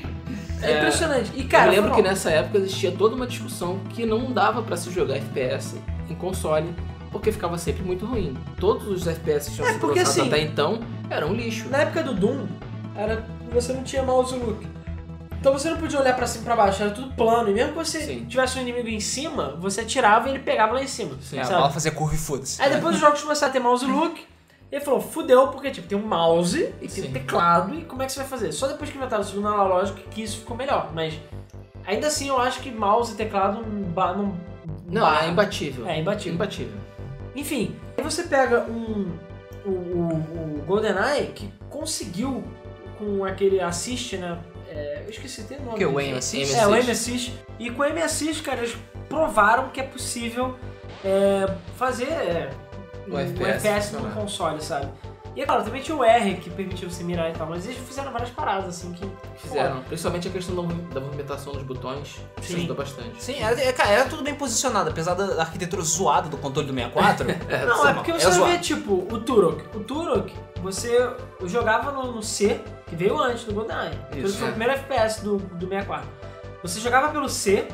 é, É, impressionante. E, cara, eu lembro foi que mal. nessa época existia toda uma discussão que não dava pra se jogar F P S em console, porque ficava sempre muito ruim. Todos os F P S que tinham É, sido porque, lançados assim, até então eram um lixo. Na época do Doom, era, você não tinha mouse look. Então você não podia olhar pra cima e pra baixo, era tudo plano. E mesmo que você Sim. tivesse um inimigo em cima, você atirava e ele pegava lá em cima. Sim. É, a sabe? bala fazia curva e foda-se. Aí depois os jogos começaram a ter mouse look, e ele falou, fudeu, porque tipo, tem um mouse e tem Sim. um teclado, e como é que você vai fazer? Só depois que inventaram o segundo analógico que isso ficou melhor, mas ainda assim eu acho que mouse e teclado não... ba- não, Não, ba- é imbatível. É imbatível. Imbatível. Enfim, aí você pega um, o, o, o GoldenEye, que conseguiu, com aquele assist, né? É, eu esqueci até o nome. O que? O dele. aim assist? É, o aim assist. E com o aim assist, cara, eles provaram que é possível é, fazer é, Um um F P S F P S no funcionar. console, sabe? E é claro, também tinha o R que permitia você mirar e tal, mas eles fizeram várias paradas, assim, que... Fizeram. Principalmente a questão da movi- da movimentação dos botões. Isso Sim. ajuda bastante. Sim, era, é, cara, era tudo bem posicionado, apesar da arquitetura zoada do controle do sessenta e quatro. É, Não, foi é mal. porque É você vai zoado. ver, tipo, o Turok. O Turok, você jogava no, no C, que veio antes do GoldenEye. Ele Isso, foi é. o primeiro F P S do, do sessenta e quatro. Você jogava pelo C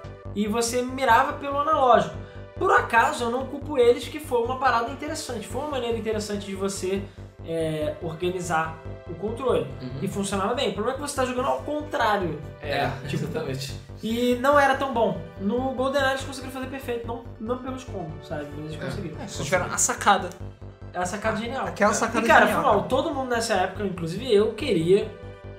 e você mirava pelo analógico. Por acaso, eu não culpo eles, que foi uma parada interessante. Foi uma maneira interessante de você é, organizar o controle. Uhum. E funcionava bem. O problema é que você está jogando ao contrário. É, tipo, exatamente. e não era tão bom. No GoldenEye eles conseguiram fazer perfeito. Não, não pelos combos, sabe? Mas eles É. conseguiram. Só tiveram a sacada. É uma sacada genial. Aquela sacada E cara, genial, foi mal, cara. todo mundo nessa época, inclusive eu, queria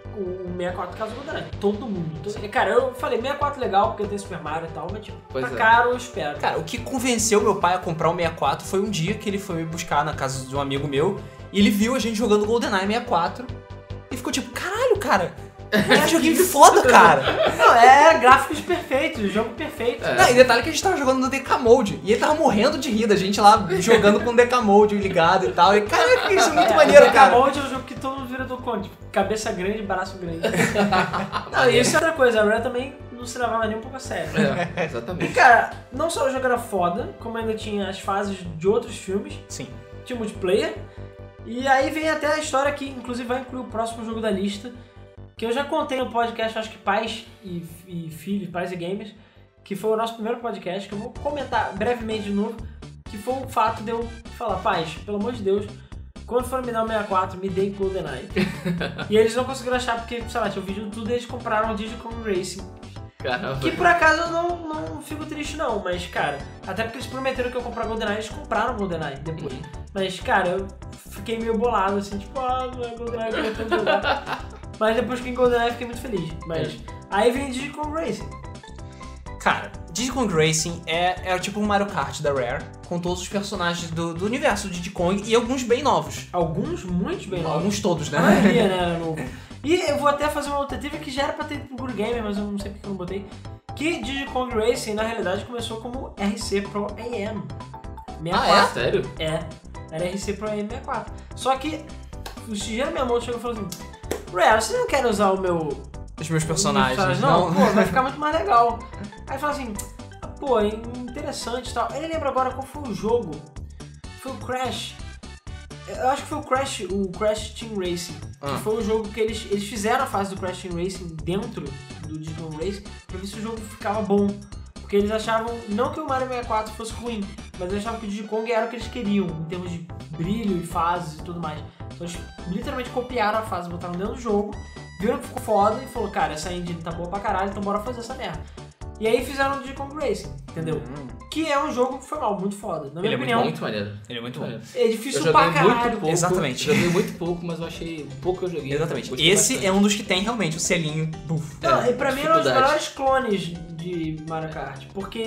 o sessenta e quatro caso do GoldenEye. Todo mundo. Todo... Cara, eu falei sessenta e quatro legal porque tem Super Mario e tal, mas tipo, Pois tá é. caro, eu espero. Cara, o que convenceu meu pai a comprar o sessenta e quatro foi um dia que ele foi me buscar na casa de um amigo meu e ele viu a gente jogando GoldenEye sessenta e quatro e ficou tipo, caralho, cara, é joguinho foda, cara. Não, é gráficos perfeitos, jogo perfeito. É. Não, e detalhe que a gente tava jogando no D K Mode e ele tava morrendo de rir da gente lá jogando com o D K Mode ligado e tal. E caraca, isso é muito maneiro, o cara. Mode é um jogo que todo mundo vira do conto, tipo, cabeça grande, braço grande. Não, e isso é outra coisa, a Rare também não se levava nem um pouco a sério. É, E exatamente. cara, não só o jogo era foda, como ainda tinha as fases de outros filmes, Sim. tinha multiplayer. E aí vem até a história que, inclusive, vai incluir o próximo jogo da lista, que eu já contei no podcast, acho que Pais e, e Filhos, Pais e Gamers, que foi o nosso primeiro podcast, que eu vou comentar brevemente de novo, que foi o fato de eu falar, pais, pelo amor de Deus, quando for me dar o sessenta e quatro, me dê GoldenEye. E eles não conseguiram achar, porque, sei lá, tinha o vídeo de tudo e eles compraram o Digicom Racing. Caramba. Que por acaso eu não, não fico triste não, mas cara, até porque eles prometeram que eu ia comprar GoldenEye, eles compraram o GoldenEye depois. Uhum. Mas cara, eu fiquei meio bolado assim, tipo, ah, não é GoldenEye, eu queria tanto jogar. Mas depois que em GoldenEye eu fiquei muito feliz. Mas aí vem Digicom Racing. Cara, Diddy Kong Racing é, é tipo um Mario Kart da Rare, com todos os personagens do, do universo do Diddy Kong e alguns bem novos. Alguns muitos bem novos. Alguns todos, A né? maioria, né, era novo. E eu vou até fazer uma outra trilha que já era pra ter ido pro Good Gamer, mas eu não sei porque eu não botei. Que Diddy Kong Racing, na realidade, começou como R C Pro A M. sessenta e quatro. Ah, é? Sério? É, era R C Pro A M sessenta e quatro. Só que o Shigeru Miyamoto chegou e falou assim: Rare, você não quer usar o meu... Os meus personagens. Não, pô, vai ficar muito mais legal. Aí fala assim, ah, pô, é interessante e tal. Ele lembra agora qual foi o jogo. Foi o Crash. Eu acho que foi o Crash, o Crash Team Racing. Ah. Que foi o jogo que eles, eles fizeram a fase do Crash Team Racing dentro do Digimon Racing pra ver se o jogo ficava bom. Porque eles achavam, não que o Mario sessenta e quatro fosse ruim, mas eles achavam que o Diddy Kong era o que eles queriam, em termos de brilho e fases e tudo mais. Então eles literalmente copiaram a fase, botaram dentro do jogo, viram que ficou foda e falou, cara, essa engine tá boa pra caralho, então bora fazer essa merda. E aí fizeram o Diddy Kong Racing, entendeu? Hum, Que é um jogo que foi mal, muito foda. Na minha Ele é muito opinião, Muito maneiro. ele é muito bom. maneiro. é difícil Eu pra joguei caralho. muito pouco. Exatamente. Joguei muito pouco, mas eu achei o pouco que eu joguei. Exatamente. gostei Esse bastante. é um dos que tem realmente o selinho. Buf. Não, É, e pra mim era um dos dificuldade. melhores clones de Mario Kart, porque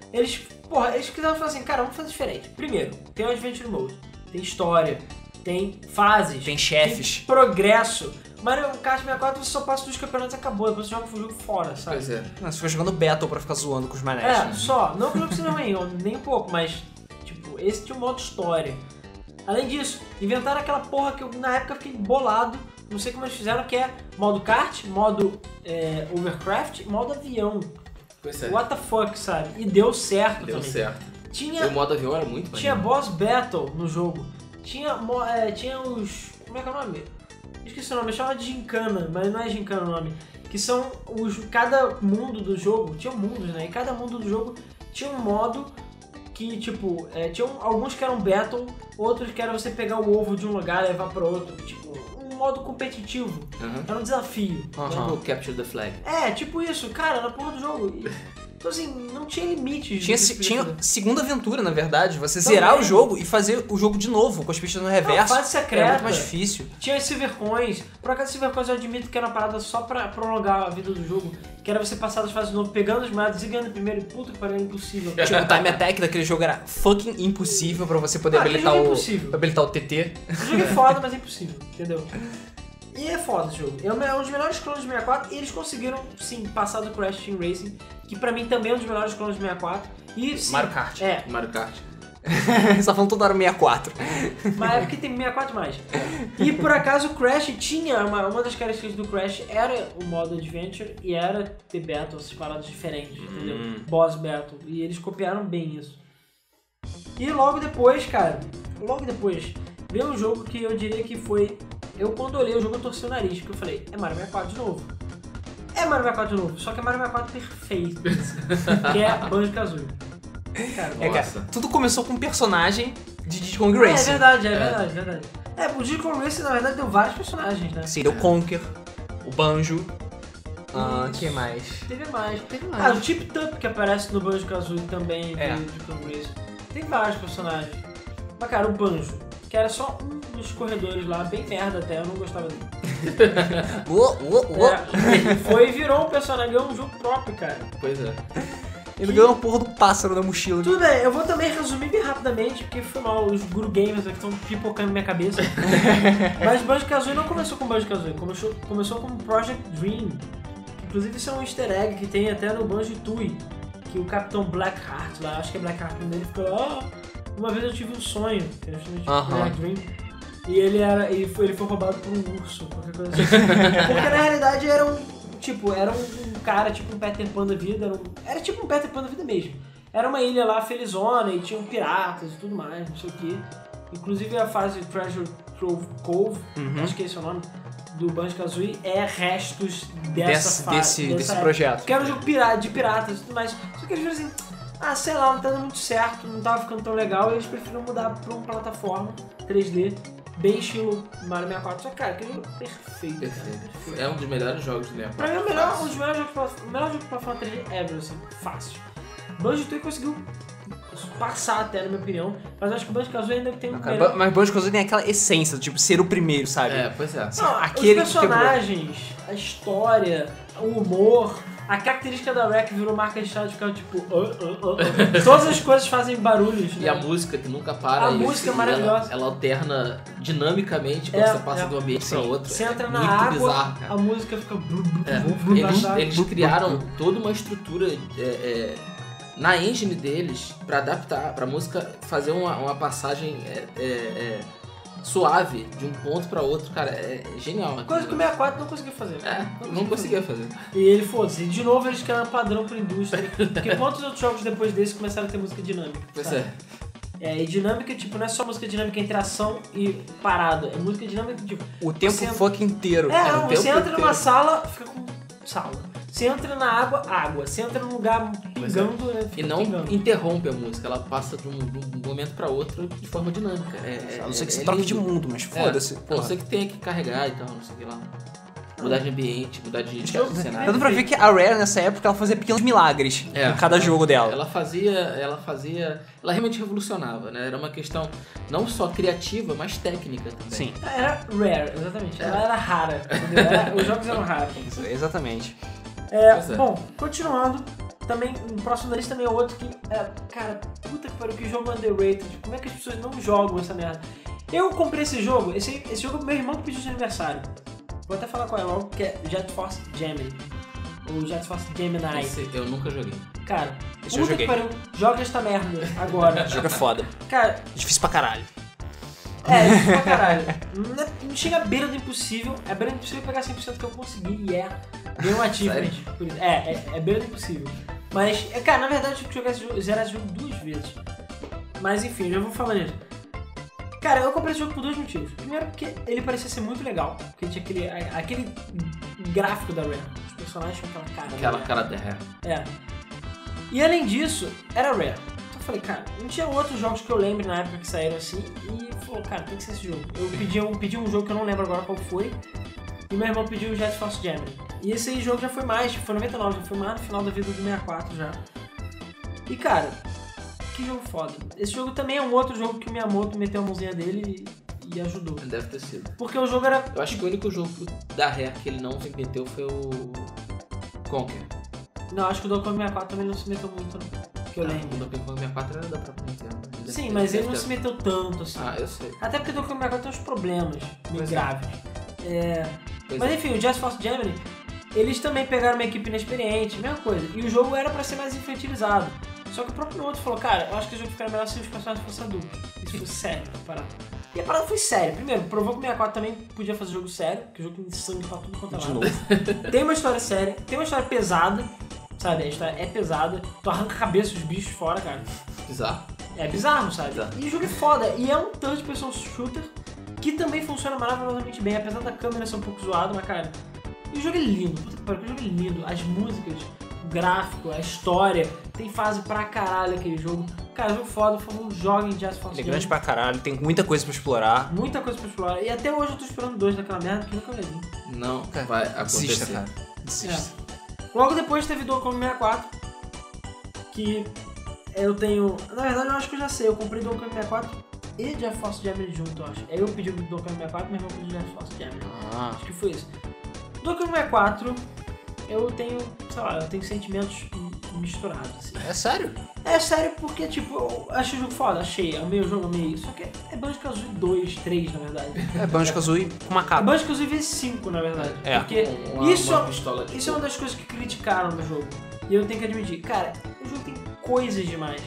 eles, porra, eles quiseram falar assim, cara, vamos fazer diferente. Primeiro, tem o Adventure Mode, tem história, tem fases, Tem chefes. tem progresso. Mario Kart sessenta e quatro você só passa dos campeonatos e acabou, depois você joga o jogo fora, sabe? Pois é. Não, você fica jogando Battle pra ficar zoando com os manés. É, só. Não que o jogo seja ruim, nem um pouco, mas, tipo, esse tinha um modo história. Além disso, inventaram aquela porra que eu, na época, fiquei bolado, não sei como eles fizeram, que é modo kart, modo é, overcraft e modo avião. Pois é. What the fuck, sabe? E deu certo Deu também. certo. Tinha, E o modo avião era muito tinha maneiro. boss battle no jogo. Tinha, mo- é, tinha os... Como é que é o nome? Esqueci o nome, chama de gincana, mas não é gincana o nome. Que são os... Cada mundo do jogo, tinha mundos, né? E cada mundo do jogo tinha um modo que, tipo, é, tinha um- alguns que eram battle, outros que era você pegar o ovo de um lugar e levar para outro. Tipo, um modo competitivo. Uhum. Era um desafio. Aham. Tipo o Capture the Flag. É, tipo isso, cara, na porra do jogo. E, então assim, não tinha limites. Tinha, do que se- você tinha podia fazer. segunda aventura, na verdade. Você Também. zerar o jogo e fazer o jogo de novo, com as pistas no reverso. fase secreta. É muito mais difícil. Tinha as Silver Coins. Por acaso, Silver Coins eu admito que era uma parada só pra prolongar a vida do jogo. Que era você passar das fases de novo, pegando as moedas e ganhando primeiro. E puta que pariu, é impossível. Tipo, o time attack daquele jogo era fucking impossível pra você poder Ah, aquele habilitar jogo é o. impossível. pra habilitar o T T. O jogo é foda, mas é impossível, entendeu? E é foda esse jogo. É um é um dos melhores clones do sessenta e quatro e eles conseguiram, sim, passar do Crash Team Racing, que pra mim também é um dos melhores clones do sessenta e quatro. E, sim, Mario Kart. É, Mario Kart. Você tá falando toda hora sessenta e quatro. mas é porque tem sessenta e quatro mais. E por acaso o Crash tinha, uma, uma das características do Crash era o modo Adventure e era ter battles, paradas diferentes, entendeu? Hum. Boss battle. E eles copiaram bem isso. E logo depois, cara, logo depois, veio um jogo que eu diria que foi... Eu quando olhei o jogo eu torci o nariz, porque eu falei, é Mario sessenta e quatro de novo. É Mario sessenta e quatro de novo, só que é Mario sessenta e quatro perfeito, que é Banjo-Kazooie. Cara, É, Nossa. cara, tudo começou com um personagem de Diddy Kong é, é Racing. verdade, é, É. verdade, é verdade. É, o Diddy Kong Racing na verdade deu vários personagens, né? Sim, deu Conker, o Banjo. Ah, Isso. que mais? Teve mais. Teve Ah, o Tip Tup que aparece no Banjo-Kazooie também, É. do Diddy Kong Racing. Tem vários personagens. Mas cara, o Banjo, que era só um dos corredores lá, bem merda até, eu não gostava dele. Uou, uou, uou. É, ele foi e virou um personagem, ganhou um jogo próprio, cara. Pois é. Ele ganhou a porra do pássaro na mochila. Tudo bem, eu vou também resumir bem rapidamente, porque foi mal, os Guru Gamers aqui estão pipocando minha cabeça. Mas Banjo-Kazooie não começou com Banjo-Kazooie, começou, começou com Project Dream. Inclusive isso é um easter egg que tem até no Banjo-Tooie, que o Capitão Blackheart lá, acho que é Blackheart o nome dele, ficou lá, oh, uma vez eu tive um sonho, que era justamente Aham. Project Dream, e ele, era, e foi, ele foi roubado por um urso, qualquer coisa assim. Porque na realidade era um, tipo, era um, um cara, tipo um Peter Pan da vida, era, um, era tipo um Peter Pan da vida mesmo. Era uma ilha lá felizona e tinham piratas e tudo mais, não sei o que. Inclusive a fase Treasure Trove Cove, Uhum. acho que é esse é o nome, do Banjo-Kazooie, é restos dessa Desse, fase. desse, dessa desse época. projeto. Porque era um jogo pirata, de piratas e tudo mais. Só que eles viram assim, ah, sei lá, não tá dando muito certo, não tava ficando tão legal, e eles preferiram mudar pra uma plataforma três D, bem estilo Mario sessenta e quatro. Só que, cara, aquele jogo é perfeito, cara, Perfeito. perfeito. É um dos melhores jogos do sessenta e Pra quatro. mim é o melhor, um Fácil. dos melhores jogos pra, o melhor jogo pra falar três D ever, assim, fácil. Banjo-Tooie conseguiu passar até, na minha opinião, mas acho que o Banjo-Kazooie ainda tem um Cara, melhor... Ba- mas Banjo-Kazooie tem aquela essência, tipo, ser o primeiro, sabe? É, pois é. Não, aquele os que quebrou. personagens, a história, o humor, a característica da Rare que virou marca de estado de ficar tipo... "Ah, ah, ah, ah". Todas as coisas fazem barulhos, E né? a música que nunca para. A e música é ela- maravilhosa. Ela, alterna dinamicamente quando É, você passa é. de um ambiente pra outro. Você entra É na muito água, bizarro, cara. a música fica... blu, blu, É, blu, blu, eles, na eles água. criaram toda uma estrutura é, é, na engine deles pra adaptar, pra música fazer uma, uma passagem é, é, é, suave de um ponto pra outro. Cara, é genial. Coisa que o sessenta e quatro não conseguiu fazer. É, não conseguia fazer. E ele, foda-se, e de novo eles criaram um padrão pra indústria. Porque quantos outros jogos depois desse começaram a ter música dinâmica? Pois sabe? é. É, e dinâmica, tipo, não é só música dinâmica entre ação e parada. É música dinâmica, tipo... O tempo Você- fucking inteiro. É, o não, tempo você entra inteiro. numa sala, fica com sala. Você entra na água, água. Você entra num lugar Pois é. pingando, é. E fica não pingando. interrompe a música, ela passa de um, de um momento pra outro de forma dinâmica. É, A não ser que é, você é troque lindo. de mundo, mas É, foda-se. a não porra. ser que tenha que carregar e tal, não sei o que lá. Mudar de ambiente, mudar de, de cenário. Dando pra ver que a Rare, nessa época, ela fazia pequenos milagres É. em cada jogo dela. Ela fazia, ela fazia, ela realmente revolucionava, né? Era uma questão não só criativa, mas técnica também. Sim, Era rare, exatamente. Ela era rara, entendeu? Era- os jogos eram raros. exatamente. É, Pois é. bom, continuando. também, o próximo da lista também é outro que, é, cara, puta que pariu, que jogo underrated. Como é que as pessoas não jogam essa merda? Eu comprei esse jogo, esse, esse jogo meu irmão pediu de aniversário. Vou até falar qual é logo, que é Jet Force Gemini. Ou Jet Force Gemini. Esse eu nunca joguei. Cara, Esse eu puta que joguei. pariu, joga esta merda agora. O jogo é foda. Cara, Difícil pra caralho. é, isso pra caralho. Não, é- não chega à beira do impossível, é beira do impossível pegar cem por cento que eu consegui e é. Deu um achievement. por isso. É, é, é beira do impossível. Mas, é, cara, na verdade eu tive que jogar esse jogo, zerar esse jogo duas vezes. Mas enfim, já vou falando isso. Cara, eu comprei esse jogo por dois motivos. Primeiro porque ele parecia ser muito legal, porque tinha aquele, a- aquele gráfico da Rare. Os personagens com aquela cara. Aquela né? cara terra. É. E além disso, era Rare. Então eu falei, cara, não tinha outros jogos que eu lembre na época que saíram assim. E falou, cara, tem que ser esse jogo. Eu pedi um, pedi um jogo que eu não lembro agora qual foi. E meu irmão pediu o Jet Force Gemini. E esse aí jogo já foi mais, foi noventa e nove, já foi mais no final da vida do sessenta e quatro já. E cara, que jogo foda. Esse jogo também é um outro jogo que o Miyamoto meteu a mãozinha dele e, e ajudou. Deve ter sido. Porque o jogo era... Eu acho que o único jogo da Rare que ele não se meteu foi o Conker. Não, acho que o Donkey Kong sessenta e quatro também não se meteu muito, não. Que eu Ah, lembro. O Donkey Kong sessenta e quatro era da própria Nintendo. Deve Sim, ter- mas ele deve não ter- se meteu tanto assim. Ah, eu sei. Até porque o Donkey Kong sessenta e quatro tem uns problemas meio Pois é. graves. É, Pois Mas é. enfim, o Jet Force Gemini, eles também pegaram uma equipe inexperiente, mesma coisa. E o jogo era pra ser mais infantilizado. Só que o próprio Miyamoto falou, cara, eu acho que o jogo ficaria melhor se os personagens fossem adultos. Isso foi sério, a parada. E a parada foi séria. Primeiro, provou que o sessenta e quatro também podia fazer jogo sério, que o jogo tem sangue pra tudo quanto é De lado. novo. Tem uma história séria, tem uma história pesada, sabe? A história é pesada. Tu arranca a cabeça dos bichos fora, cara. Bizarro. É bizarro, sabe? Bizarro. E o jogo é foda. E é um third person shooter que também funciona maravilhosamente bem. Apesar da câmera ser um pouco zoada, mas cara... E o jogo é lindo. Puta que pariu, o jogo é lindo. As músicas, o gráfico, a história. Tem fase pra caralho aquele jogo. Cara, jogo foda. Por favor, joguem Jet Force Ele é Gemini. grande pra caralho, tem muita coisa pra explorar. Muita coisa pra explorar. E até hoje eu tô esperando dois daquela merda que nunca vai vir. Não Cara, vai acontecer. Desista, cara. Desista. É. Logo depois teve Donkey Kong sessenta e quatro, que eu tenho... Na verdade eu acho que eu já sei, eu comprei Donkey Kong sessenta e quatro e Jet Force Gemini junto, eu acho. Aí eu pedi o Donkey Kong sessenta e quatro, mas eu pedi o Jet Force Gemini. Ah, Acho que foi isso. Donkey Kong sessenta e quatro, eu tenho, sei lá, eu tenho sentimentos misturados, assim. é sério? É sério porque, tipo, eu achei o jogo foda, achei, amei o jogo, amei. Só que é Banjo-Kazooie dois, três, na verdade. É Banjo-Kazooie com É macaco. Banjo-Kazooie vezes cinco, na verdade. É. Porque Uma- isso, uma pistola de isso é uma das coisas que criticaram no jogo. E eu tenho que admitir, cara, o jogo tem coisas demais.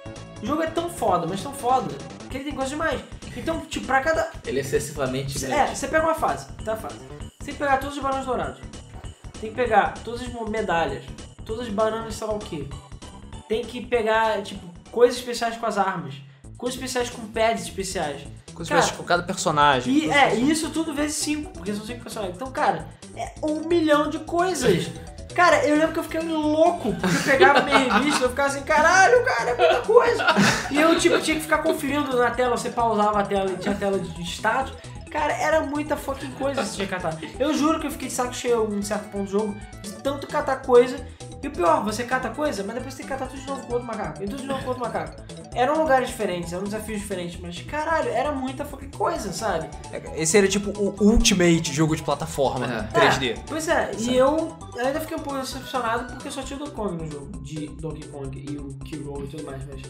O jogo é tão foda, mas tão foda, que ele tem coisas demais. Então, tipo, pra cada... Ele é excessivamente grande. É, você pega uma fase, tá fase. Você tem que pegar todos os balões dourados. Tem que pegar todas as medalhas, todas as bananas, sei lá o que. Tem que pegar, tipo, coisas especiais com as armas. Coisas especiais com pads especiais. Coisa Cara, especial com cada personagem. E é, e isso tudo vezes cinco, porque são cinco personagens. Então, cara, é um milhão de coisas. Cara, eu lembro que eu fiquei louco, porque eu pegava minha revista, eu ficava assim, caralho, cara, é muita coisa. E eu, tipo, tinha que ficar conferindo na tela, você pausava a tela e tinha a tela de status. Cara, era muita fucking coisa que você tinha que catar. Eu juro que eu fiquei de saco cheio em um certo ponto do jogo, de tanto catar coisa. E o pior, você cata coisa, mas depois você tem que catar tudo de novo com outro macaco. E tudo de novo com outro macaco. Eram lugares diferentes, eram desafios diferentes, mas caralho, era muita fucking coisa, sabe? Esse era tipo o ultimate jogo de plataforma, É. três D. É, pois é, e eu ainda fiquei um pouco decepcionado porque só tinha o Donkey Kong no jogo, de Donkey Kong e o K. Rool e tudo mais, mas...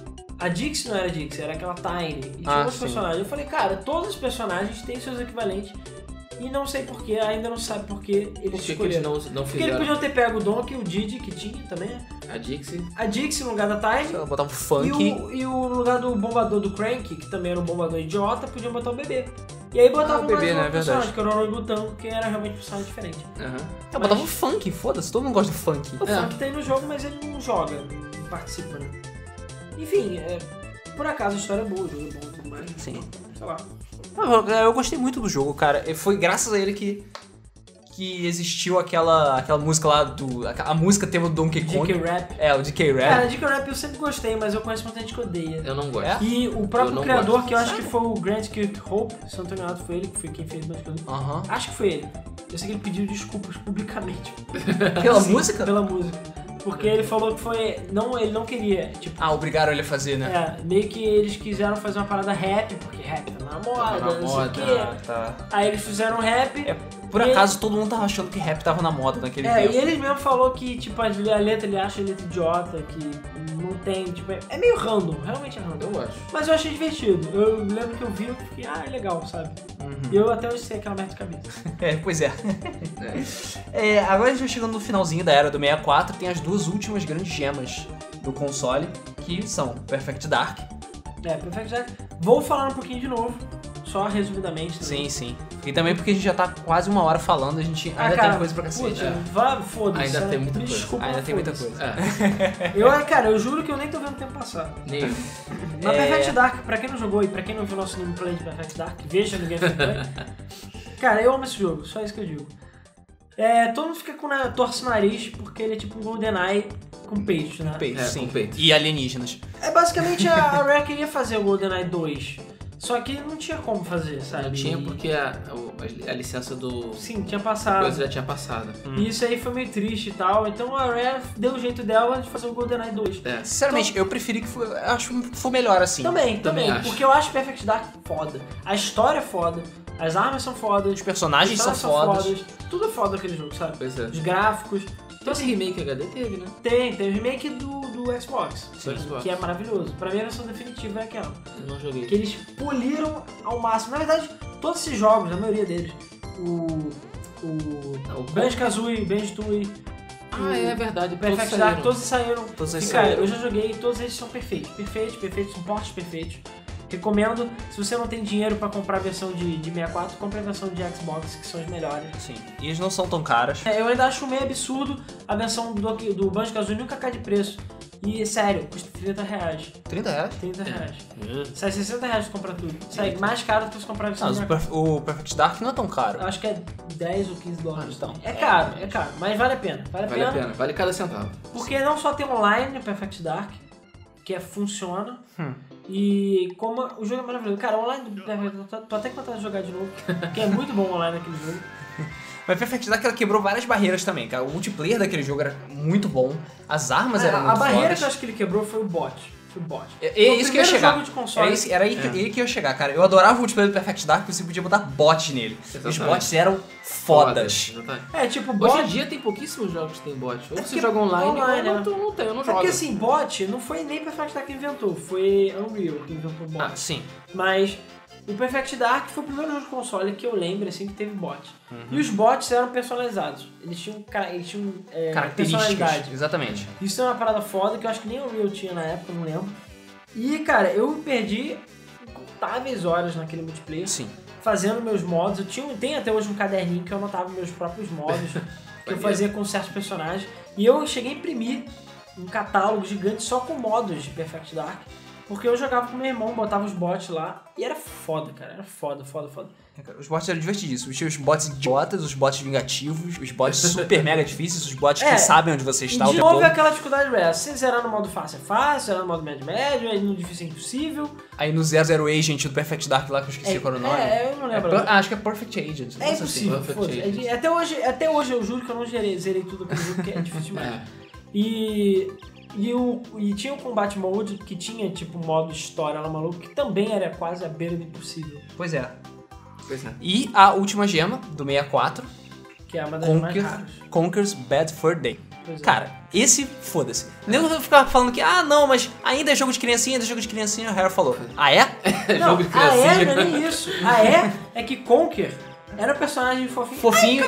A Dixie não era Dixie, era aquela Tiny, e tinha Ah, outros sim. personagens. Eu falei, cara, todos os personagens têm seus equivalentes, e não sei porquê, ainda não sabe porquê eles Por que, que escolheram. eles não, não Porque eles fizeram podiam ter pego o Donkey, o Didi, que tinha também, a Dixie? a Dixie no lugar da Tiny, Ela botava um e funk. o, e o no lugar do bombador do Crank, que também era um bombador idiota, podiam botar o bebê. E aí botavam Ah, o bebê, mais né, um é personagem, verdade. que era o Orangutan, que era realmente um personagem diferente. Aham. Eu botava um funk, foda-se, todo mundo gosta de funk. O É. Funk tem no jogo, mas ele não joga, não participa, né? Enfim, é, por acaso a história é boa, o jogo é bom e tudo mais. Sim. Sei lá. Eu, eu gostei muito do jogo, cara. E foi graças a ele que, que existiu aquela, aquela música lá do... A, a música tema do Donkey Kong. D K Rap. É, o D K Rap. Cara, D K Rap eu sempre gostei, mas eu conheço muita gente que odeia. Eu não gosto. É? E o Eu próprio não criador, gosto. que eu acho que foi o Grant Kirkhope, se eu não tô enganado foi ele, que foi quem fez o Banjo-Kazooie. Aham. Acho que foi ele. Eu sei que ele pediu desculpas publicamente. Pela Sim, música? Pela música. Porque ele falou que foi... Não, ele não queria, tipo... Ah, obrigaram ele a fazer, né? É, meio que eles quiseram fazer uma parada rap, porque rap tá na moda, Tá na não sei o moda. quê. Ah, tá. Aí eles fizeram rap, É. Por E acaso, todo mundo tava achando que rap tava na moda naquele É, tempo. e ele mesmo falou que, tipo, a letra ele acha a letra idiota, que não tem, tipo, é meio random, realmente é random. Eu acho. Mas eu achei divertido. Eu lembro que eu vi e fiquei, ah, é legal, sabe? Uhum. E eu até hoje sei aquela merda de cabeça. É, pois é. É, agora a gente vai chegando no finalzinho da era do sessenta e quatro, tem as duas últimas grandes gemas do console, que são Perfect Dark. É, Perfect Dark. Vou falar um pouquinho de novo, só resumidamente. Sim, Também. sim. E também porque a gente já tá quase uma hora falando, a gente Ah, ainda cara, tem coisa pra cacete. putz, É. vá, foda-se. Ainda sabe? tem muita Me coisa. Desculpa, Ainda mas tem muita foda-se. coisa. É, Eu, cara, eu juro que eu nem tô vendo o tempo passar. nem eu. Mas É. Perfect Dark, pra quem não jogou e pra quem não viu nosso gameplay de Perfect Dark, veja no gameplay. Cara, eu amo esse jogo, só isso que eu digo. É, todo mundo fica com na, torce o nariz porque ele é tipo um GoldenEye com peito, né? Peito, É, sim. com peito. E alienígenas. É basicamente a, a Rare queria fazer o GoldenEye dois, só que não tinha como fazer, sabe? Não tinha E- porque a, a, a licença do Sim, tinha passado. coisa já tinha passado. E isso aí foi meio triste e tal, então a Rare deu o jeito dela de fazer o GoldenEye dois. É. Sinceramente, eu preferi que foi. Eu acho que foi melhor assim. Também, também, Também acho. porque eu acho Perfect Dark foda. A história é foda, as armas são fodas, Os personagens os são personagens fodas. Tudo é foda aquele jogo, sabe? Pois é. Os gráficos. Então esse remake H D teve, né? Tem, tem o remake do, do Xbox, Do Xbox. que é maravilhoso. Pra mim a versão definitiva é aquela. Eu não joguei. Que eles poliram ao máximo. Na verdade, todos esses jogos, a maioria deles, o. O. Ah, o Banjo-Kazooie, Banjo-Tooie, Ah, é verdade. Perfect todos Dark, saíram. todos saíram. Todos eles E, cara, saíram. eu já joguei e todos eles são perfeitos. Perfeitos, perfeitos, são portes perfeitos. Recomendo, se você não tem dinheiro pra comprar a versão de, de sessenta e quatro, compre a versão de Xbox, que são as melhores. Sim. E eles não são tão caras. É, eu ainda acho meio absurdo a versão do, do Banjo-Kazooie nunca cai de preço. E, sério, custa trinta reais. trinta reais? trinta É. reais. Sai sessenta reais pra comprar tudo. Sai mais caro do que você comprar a Não, versão mas de o, Perf- o Perfect Dark não é tão caro. Eu acho que é dez ou quinze dólares. Então. É caro, é caro. Mas vale a pena. Vale a Vale pena. a pena, vale cada centavo. Porque não só tem online no Perfect Dark, que é, funciona, Hum. e como o jogo é maravilhoso. Cara, o online do Perfect Dark, tô- tô até com vontade de jogar de novo, porque é muito bom o online naquele jogo. Mas Perfect Dark ela quebrou várias barreiras também, cara. O multiplayer daquele jogo era muito bom. As armas eram a, muito a barreira fodas. que eu acho que ele quebrou foi o bot. Foi o bot. É, Foi é o isso que eu ia primeiro chegar. jogo de console. Era, esse, era aí, que, É. aí que eu ia chegar, cara. Eu adorava o multiplayer do Perfect Dark porque você podia botar bot nele. Os Exatamente. bots eram fodas. Exatamente. É, tipo, bot... Hoje em dia tem pouquíssimos jogos que tem bot. Ou É você porque joga online, online, ou né? não, tu não tem, eu não É jogo. porque assim, bot não foi nem Perfect Dark que inventou, foi Unreal que inventou o bot. Ah, sim. Mas o Perfect Dark foi o primeiro jogo de console que eu lembro assim que teve bot. Uhum. E os bots eram personalizados. Eles tinham, cara- eles tinham é, Características. personalidade. Exatamente. Isso é uma parada foda que eu acho que nem o Unreal tinha na época, eu não lembro. E, cara, eu me perdi incontáveis horas naquele multiplayer Sim. fazendo meus modos. Eu tinha, tenho até hoje um caderninho que eu anotava meus próprios modos que eu fazia com certos personagens. E eu cheguei a imprimir um catálogo gigante só com modos de Perfect Dark. Porque eu jogava com meu irmão, botava os bots lá e era foda, cara. Era foda, foda, foda. Os bots eram divertidíssimos. Tinha os bots idiotas, os bots vingativos, os bots super mega difíceis, os bots É. que sabem onde você está E o de tempo novo é todo. aquela dificuldade rare. Se zerar no modo fácil é fácil, zerar no modo médio é médio, aí no difícil é impossível. Aí no zero zero Agent do Perfect Dark lá, que eu esqueci É, qual era o nome. é, eu não lembro. per- ah, acho que é Perfect Agent. É Nossa, impossível, Perfect foda-se. Agent. É de- Até hoje, até hoje eu juro que eu não zerei, zerei tudo aquele jogo, porque é difícil demais. É. E, e, o, e tinha o Combat Mode, que tinha tipo modo história lá maluco, que também era quase à beira do impossível. Pois é. Pois é. E a última gema, do sessenta e quatro, Que é uma das mais Conquer, raras. Conquer's Bad Fur Day. Pois é. Cara, esse, foda-se. Nem eu ficar falando que, ah, não, mas ainda é jogo de criancinha, ainda é jogo de criancinha, o Harry falou. Ah, é? Não, jogo de a é criancinha. não é nem isso. A é é que Conker era personagem fofinho. Fofinho.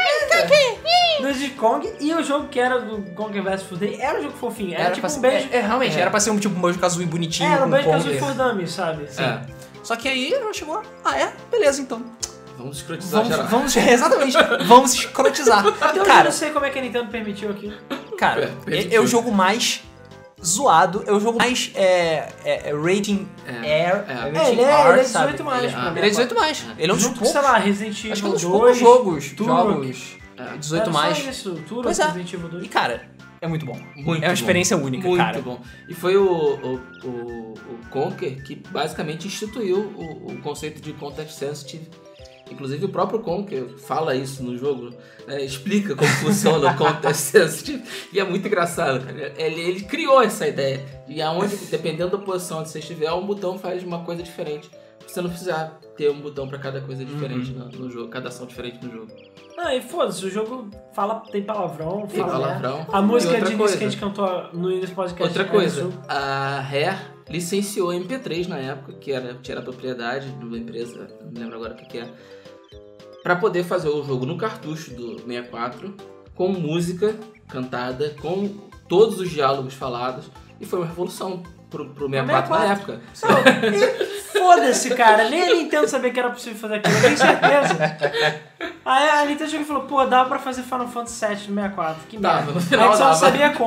No de Kong, e o jogo que era do Conker versus. Fur Day era um jogo fofinho. Era, tipo pra um ser- beijo. É, é, realmente, É. era pra ser um tipo um beijo Kazooie bonitinho. Era um com beijo Conker. Kazooie for Dummies, sabe? É. Só que aí ela chegou, ah, é? Beleza, então. Vamos escrotizar Vamos, geral. vamos, exatamente, vamos escrotizar. Até hoje eu Cara, não sei como é que a Nintendo permitiu aquilo. cara, É, é, permitiu. é o jogo mais zoado, é o jogo mais é, é, é rating É, Air, é. rating É, ele é, R, ele é sabe? dezoito mais. Ele é- pra ah, mim, Ele é dezoito mais. Ele é um dos Junto com, poucos, sei lá, Resident Evil acho que é um dos dois, poucos jogos, Turok. jogos É. dezoito Era mais. Só isso, Turok, Pois é. Resident Evil dois. E cara, é muito bom. Muito é uma bom. experiência única, Muito cara. bom. E foi o, o, o, o Conker que basicamente instituiu o, o conceito de Context Sensitive. Inclusive o próprio Conker fala isso no jogo, né? Explica como funciona o Context Sensitive. E é muito engraçado, cara. Ele, ele criou essa ideia. E aonde, dependendo da posição onde você estiver, um botão faz uma coisa diferente você não precisa ter um botão pra cada coisa diferente uhum. no, no jogo, cada ação diferente no jogo. Ah, e foda-se, o jogo fala, tem palavrão, tem fala palavrão. Né? A música de início que a gente cantou no início do podcast. Outra coisa, a Rare licenciou M P três na época, que era, tinha a propriedade de uma empresa, não me lembro agora o que, que é, pra poder fazer o jogo no cartucho do sessenta e quatro, com música cantada, com todos os diálogos falados, e foi uma revolução pro, pro sessenta e quatro na época. Foda-se, cara, nem a Nintendo sabia que era possível fazer aquilo, eu tenho certeza. Aí a Nintendo chegou e falou, pô, dava pra fazer Final Fantasy sete no sessenta e quatro, que merda. Dava, no final Aí só dava. não sabia como.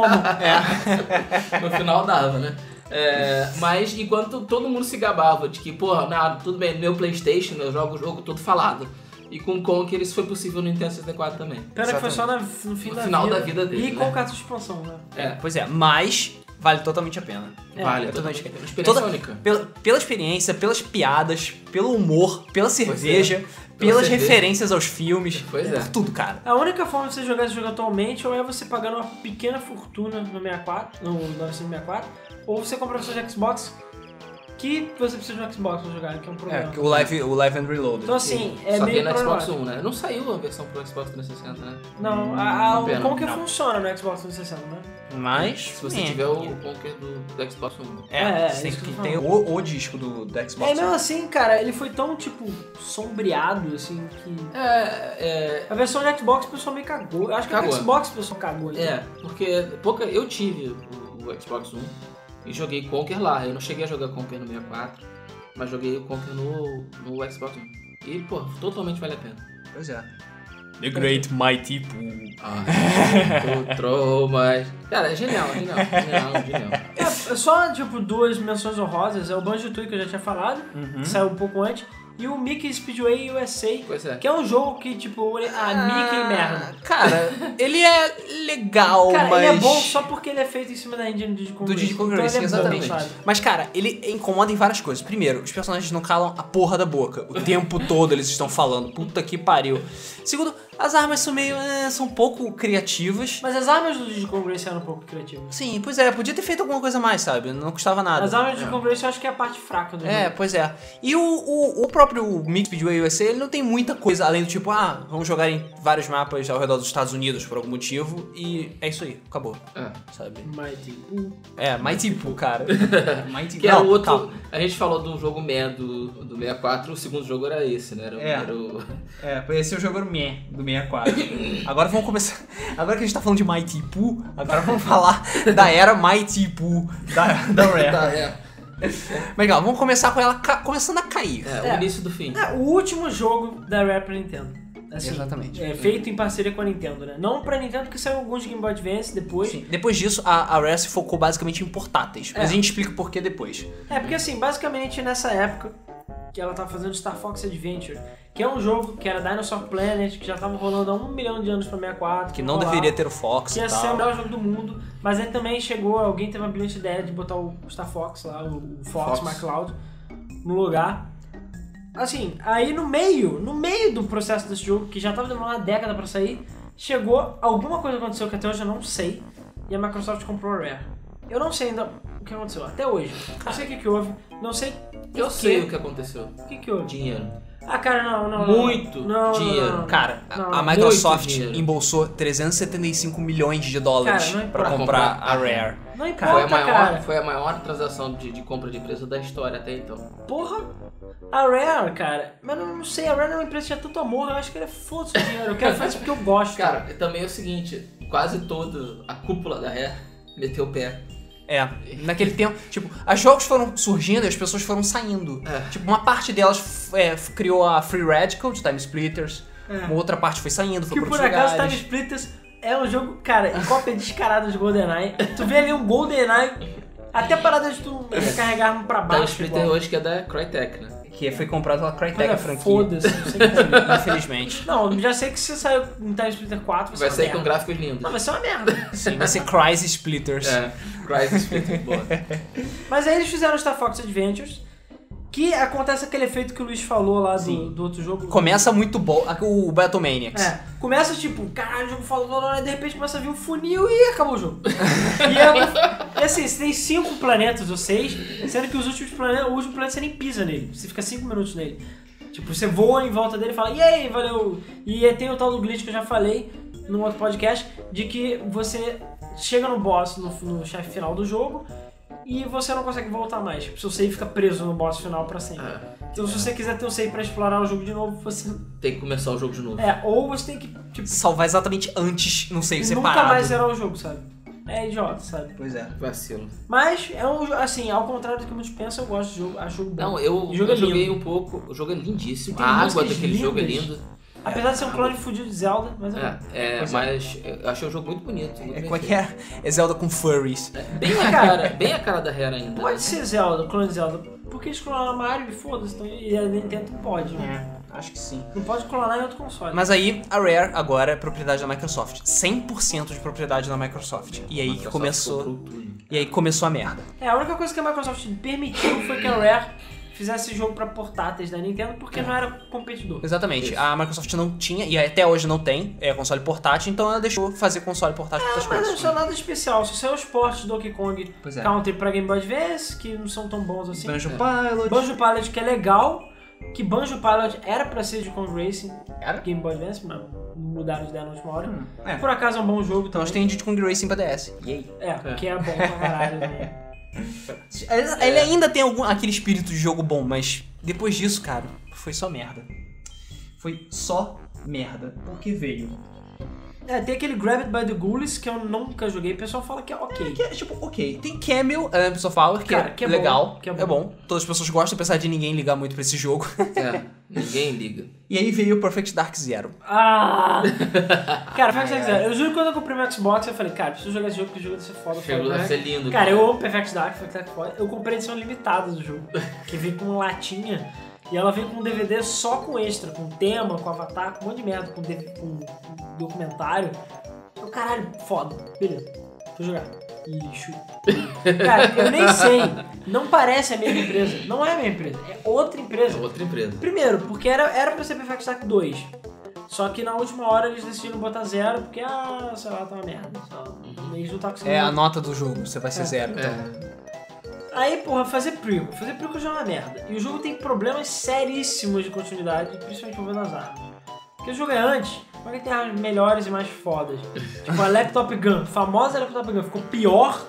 É. No final dava, né? É, mas enquanto todo mundo se gabava de que, porra, nada, tudo bem, no meu PlayStation eu jogo o jogo todo falado. E com o Conker isso foi possível no Nintendo sessenta e quatro também. Pena que foi só na, no fim no da final vida. da vida dele. E né? com o cartucho de expansão, né? É, pois é, mas vale totalmente a pena. É, vale, é totalmente. totalmente Uma experiência Toda, única. Pela, pela experiência, pelas piadas, pelo humor, pela cerveja, é. pelas cerveja. referências aos filmes, Pois é. por tudo, cara. A única forma de você jogar esse jogo atualmente ou é você pagando uma pequena fortuna no sessenta e quatro, no na versão sessenta e quatro, ou você compra a versão de Xbox, que você precisa de um Xbox pra jogar, que é um problema. É, o Live, o live and Reload. Então assim, é Só meio que no Xbox problemático. One, né? Não saiu a versão pro Xbox trezentos e sessenta, né? Não, a, a, Uma pena. como que Não. funciona no Xbox trezentos e sessenta, né? Mas, Se você é. tiver o Conker do, do Xbox One. É, É, é, você tem isso que que eu ter o, o disco do, do Xbox. É, mesmo assim, cara, ele foi tão, tipo, sombreado, assim, que... É, é, A versão de Xbox o pessoal meio cagou. Eu acho que Cagou. a Xbox o pessoal cagou. Então. é, porque pouca, eu tive o, o Xbox One e joguei Conker lá. Eu não cheguei a jogar Conker no sessenta e quatro, mas joguei o Conker no, no Xbox One. E, pô, totalmente vale a pena. Pois é. The Great Mighty Pooh. Ah, outro, mas... Cara, é genial, genial, genial, genial. É, só, tipo, duas menções honrosas. É o Banjo-Tooie, que eu já tinha falado, Uhum. que saiu um pouco antes. E o Mickey Speedway U S A, Pois é. que é um jogo que, tipo, a Mickey merda. Cara, ele é legal, Cara, mas... ele é bom só porque ele é feito em cima da engine do Diddy Kong Do Diddy Kong Então Racing, ele é bom, exatamente. sabe? Mas, cara, ele incomoda em várias coisas. Primeiro, os personagens não calam a porra da boca. O tempo todo eles estão falando. Puta que pariu. Segundo, as armas são meio... É, são pouco criativas. Mas as armas do Diddy Kong Racing eram um pouco criativas. Sim, pois é. Podia ter feito alguma coisa a mais, sabe? Não custava nada. As armas do Diddy Kong Racing eu acho que é a parte fraca do É, jogo. pois é. E o, o, o próprio Mickey Speedway U S A, ele não tem muita coisa além do tipo, ah, vamos jogar em vários mapas ao redor dos Estados Unidos por algum motivo e é isso aí, acabou, É. sabe? Mighty Pooh. É, Mighty Pooh, cara. Mighty Que era Não, o outro... calma. A gente falou do jogo Meh do, do sessenta e quatro, o segundo jogo era esse, né? Era, o- É. era o... É, esse é o jogo Meh, do sessenta e quatro. Agora vamos começar... Agora que a gente tá falando de Mighty Pooh, agora vamos falar da era Mighty Pooh da, da Rare. Tá, é. Mas legal, vamos começar com ela ca- começando a cair. É, É. o início do fim. É, o último jogo da Rare pra Nintendo. Assim, Exatamente. É, feito em parceria com a Nintendo, né? Não pra Nintendo, porque saiu alguns Game Boy Advance depois. Sim. Depois disso, a, a Rare se focou basicamente em portáteis. Mas É. a gente explica o porquê depois. É, porque assim, basicamente nessa época que ela tava fazendo Star Fox Adventure, que é um jogo que era Dinosaur Planet, que já tava rolando há um milhão de anos pra sessenta e quatro. Que não rolar, deveria ter o Fox Que e ia ser o tal. melhor jogo do mundo, mas aí também chegou, alguém teve uma brilhante ideia de botar o Star Fox lá, o o Fox, Fox. McCloud, no lugar. Assim, aí no meio, no meio do processo desse jogo, que já tava demorando uma década pra sair, chegou, alguma coisa aconteceu que até hoje eu não sei, e a Microsoft comprou a Rare. Eu não sei ainda o que aconteceu, até hoje. Não sei o que que houve, não sei por Eu quê. sei o que aconteceu. O que que houve? Dinheiro. Ah, cara, não, não. não. Muito não, dinheiro. Não, não. Cara, a- Não, a não. Microsoft muito dinheiro. embolsou trezentos e setenta e cinco milhões de dólares Cara, não pra importa. comprar Comprar a a Rare. Não Foi importa, a, maior, cara. foi a maior transação de, de compra de empresa da história até então. Porra, a Rare, cara. Mas eu não sei, a Rare é uma empresa que tinha tanto amor, eu acho que ele é foda-se o dinheiro. Eu quero fazer isso porque eu gosto. Cara, também é o seguinte, quase toda a cúpula da Rare meteu o pé. É, naquele tempo, tipo, os jogos foram surgindo e as pessoas foram saindo. É. Tipo, uma parte delas f- é, f- criou a Free Radical de Time Splitters, É. uma outra parte foi saindo, foi Que pra por outros acaso lugares. Time Splitters é um jogo, cara, em cópia descarada de GoldenEye. Tu vê ali um GoldenEye, até a parada de tu carregar arma pra Time baixo. Splitter igual. hoje que é da Crytek, né? Que foi comprado pela Crytek, Olha, a franquia. foda-se, não sei como. Infelizmente. Não, já sei que se saiu em Time Splitter quatro vai, Vai ser sair uma com merda. gráficos lindos. Não, vai ser uma merda. Sim, vai ser Crysis Splitters. É, Crysis Splitter, boa. Mas aí eles fizeram Star Fox Adventures, Que acontece aquele efeito que o Luiz falou lá do, do outro jogo. Começa muito bom, o Battle Maniacs. É, começa tipo, caralho, o jogo falou, e de repente começa a vir um funil e acabou o jogo. e, é, e assim, você tem cinco planetas ou seis, sendo que os últimos planetas, o último planeta você nem pisa nele, você fica cinco minutos nele. Tipo, você voa em volta dele e fala, e aí, valeu. E tem o tal do glitch que eu já falei num outro podcast, de que você chega no boss, no, no chefe final do jogo, e você não consegue voltar mais. Tipo, seu save fica preso no boss final pra sempre. É, então é. se você quiser ter um save pra explorar o jogo de novo, você... tem que começar o jogo de novo. É, ou você tem que, tipo... salvar exatamente antes no save nunca separado. Nunca mais zerar o jogo, sabe? É idiota, sabe? Pois é. Vacilo. Mas, é um, assim, ao contrário do que muitos pensam, eu gosto de jogo, acho jogo bom. Não, eu, eu é joguei um pouco, o jogo é lindíssimo. A água daquele lindas. jogo é linda. Apesar de ser um clone fudido de Zelda, mas é. É, é mas eu achei o jogo muito bonito. Muito é, como é que é? É Zelda com furries. É, bem, a cara, bem a cara da Rare ainda. Pode ser Zelda, clone de Zelda. Porque eles clonaram Mario e foda-se, então, e a Nintendo pode, né? É, acho que sim. Não pode clonar em outro console. Mas aí, a Rare agora é propriedade da Microsoft. cem por cento de propriedade da Microsoft. E aí que começou... E aí começou a merda. É, a única coisa que a Microsoft permitiu foi que a Rare fizesse jogo pra portáteis da Nintendo, porque é. não era competidor. Exatamente. Isso. A Microsoft não tinha, e até hoje não tem, é console portátil, então ela deixou fazer console portátil é, para outras coisas. Mas não é nada especial. Se saiu os ports do Donkey Kong é. Country pra Game Boy Advance, que não são tão bons assim. Banjo é. Pilot. Banjo Pilot, que é legal, que Banjo Pilot era pra ser de Kong Racing, era? Game Boy Advance, mas mudaram de ideia na última hora. Hum. É. Por acaso é um bom jogo. Então a gente tem de Kong Racing pra D S. Yay. É, é, que é bom pra caralho, né? Ele ainda tem algum, aquele espírito de jogo bom, mas depois disso, cara, foi só merda. Foi só merda. Porque veio. É, tem aquele Grab It by the Ghoulies que eu nunca joguei, o pessoal fala que é ok. É, que é, tipo, ok. Tem Camel, a pessoa fala que, cara, é, que é legal, bom, que é, bom. é bom. Todas as pessoas gostam, apesar de ninguém ligar muito pra esse jogo. É, ninguém liga. E aí veio o Perfect Dark Zero. Ah! Cara, Perfect Dark Zero, eu juro que quando eu comprei meu Xbox, eu falei, cara, preciso jogar esse jogo porque o jogo deve ser foda. Chegou a ser lindo. Cara, eu amo Perfect Dark, Perfect Dark foda. Eu comprei a edição limitada do jogo, que vem com latinha. E ela vem com um D V D só com extra, com tema, com avatar, com um monte de merda, com, com documentário. Eu, caralho, foda. Beleza, vou jogar. Lixo. Cara, eu nem sei. Não parece a mesma empresa. Não é a mesma empresa, é outra empresa. É outra empresa. Primeiro, porque era, era pra ser Perfect Dark dois. Só que na última hora eles decidiram botar zero, porque, ah, sei lá, tá uma merda. Eles não tá conseguindo. É a nota do jogo, você vai ser é. zero. Então. É. Aí, porra, fazer prequel. Fazer prequel já é uma merda. E o jogo tem problemas seríssimos de continuidade, principalmente envolvendo as armas. Porque o jogo é antes, mas ele tem armas melhores e mais fodas. Tipo, a Laptop Gun, a famosa Laptop Gun, ficou pior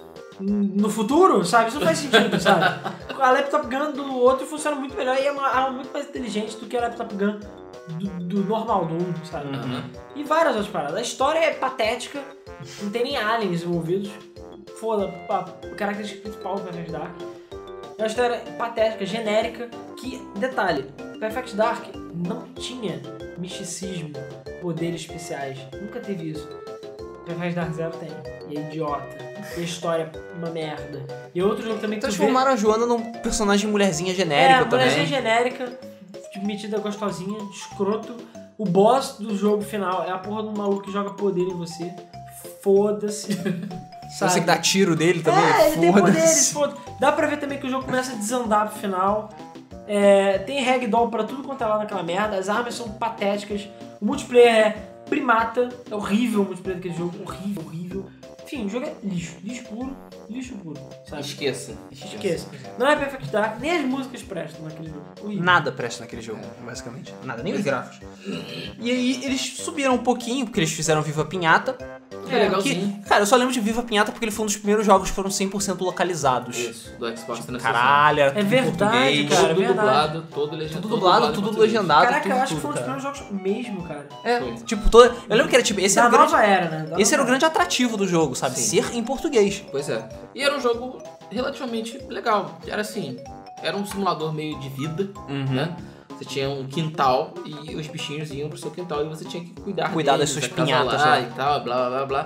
no futuro, sabe? Isso não faz sentido, sabe? A Laptop Gun do outro funciona muito melhor e é uma arma muito mais inteligente do que a Laptop Gun do, do normal, do um, sabe? Uhum. E várias outras paradas. A história é patética, não tem nem aliens envolvidos. Foda, a característica principal do Perfect Dark. É uma história patética, genérica, que, detalhe, Perfect Dark não tinha misticismo, poderes especiais. Nunca teve isso. Perfect Dark Zero tem. E é idiota. E a história é uma merda. E outro jogo também que transformaram vê... a Joana num personagem mulherzinha genérica é, também. mulherzinha genérica, metida gostosinha, escroto. O boss do jogo final é a porra do maluco que joga poder em você. Foda-se. Sabe? Você que dá tiro dele também, é, ele tem poderes, foda. Dá pra ver também que o jogo começa a desandar pro final. É, tem ragdoll pra tudo quanto é lá naquela merda. As armas são patéticas. O multiplayer é primata. É horrível o multiplayer daquele jogo. Horrível, horrível. Enfim, o jogo é lixo. Lixo puro. Lixo puro. Sabe? Esqueça. Esqueça. Esqueça. Não é Perfect Dark. Nem as músicas prestam naquele jogo. Horrível. Nada presta naquele jogo, basicamente. Nada, nem os gráficos. E aí eles subiram um pouquinho, porque eles fizeram Viva Pinhata. É, legalzinho. Que, cara, eu só lembro de Viva Pinhata porque ele foi um dos primeiros jogos que foram cem por cento localizados. Isso, do Xbox tipo, caralho, era é verdade, português, cara, tudo é verdade. dublado, todo legendado. Tudo dublado, tudo legendado. Caraca, tudo, eu acho tudo, que foi um dos cara. primeiros jogos mesmo, cara. É, foi. Tipo, todo... eu lembro que era tipo, esse da era o nova grande, era, né? Da esse era o era. grande atrativo do jogo, sabe? Sim. Ser em português. Pois é. E era um jogo relativamente legal. Era assim, era um simulador meio de vida, uhum. né? Você tinha um quintal e os bichinhos iam pro seu quintal e você tinha que cuidar Cuidar deles, das suas acasalar pinhatas lá. e tal, blá blá blá blá.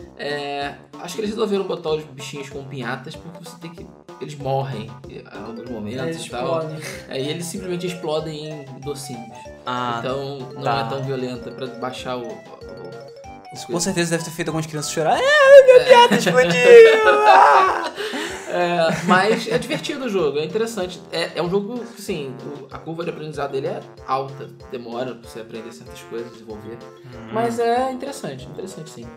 É, acho que eles resolveram botar os bichinhos com pinhatas porque você tem que... Eles morrem em alguns momentos Eles e tal. explodem. Aí eles simplesmente explodem em docinhos. Ah, então não tá. é tão violenta pra baixar o... o Isso com certeza deve ter feito algumas crianças chorar. É, minha piada explodiu! Ah! É, mas é divertido o jogo, é interessante. É, é um jogo que, sim, o- a curva de aprendizado dele é alta. Demora pra você aprender certas coisas, desenvolver. Hum. Mas é interessante, interessante sim.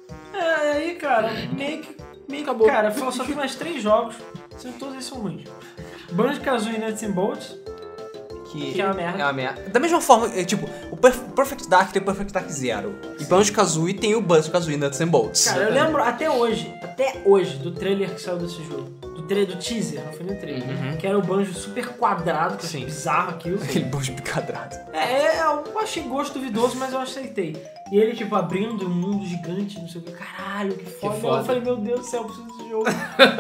É, aí, cara, meio que. Meio que Acabou. Cara, só só tem mais três jogos, sendo que todos eles são ruins. Banjo-Kazooie Nuts and Bolts, Que, que é uma merda. É uma merda. Da mesma forma, é, tipo, o Perf- Perfect Dark tem o Perfect Dark Zero. E Banjo-Kazooie tem o Banjo-Kazooie Nuts and Bolts. Cara, eu lembro até hoje, até hoje, do trailer que saiu desse jogo. Do, tra do teaser, não foi nem trailer. Uhum. Que era o banjo super quadrado, que eu achei Sim. bizarro aquilo. Aquele banjo quadrado. É, é, eu achei gosto duvidoso, mas eu aceitei. E ele, tipo, abrindo um mundo gigante, não sei o que. Caralho, que foda. foda. Eu falei, meu Deus do céu, eu preciso desse jogo.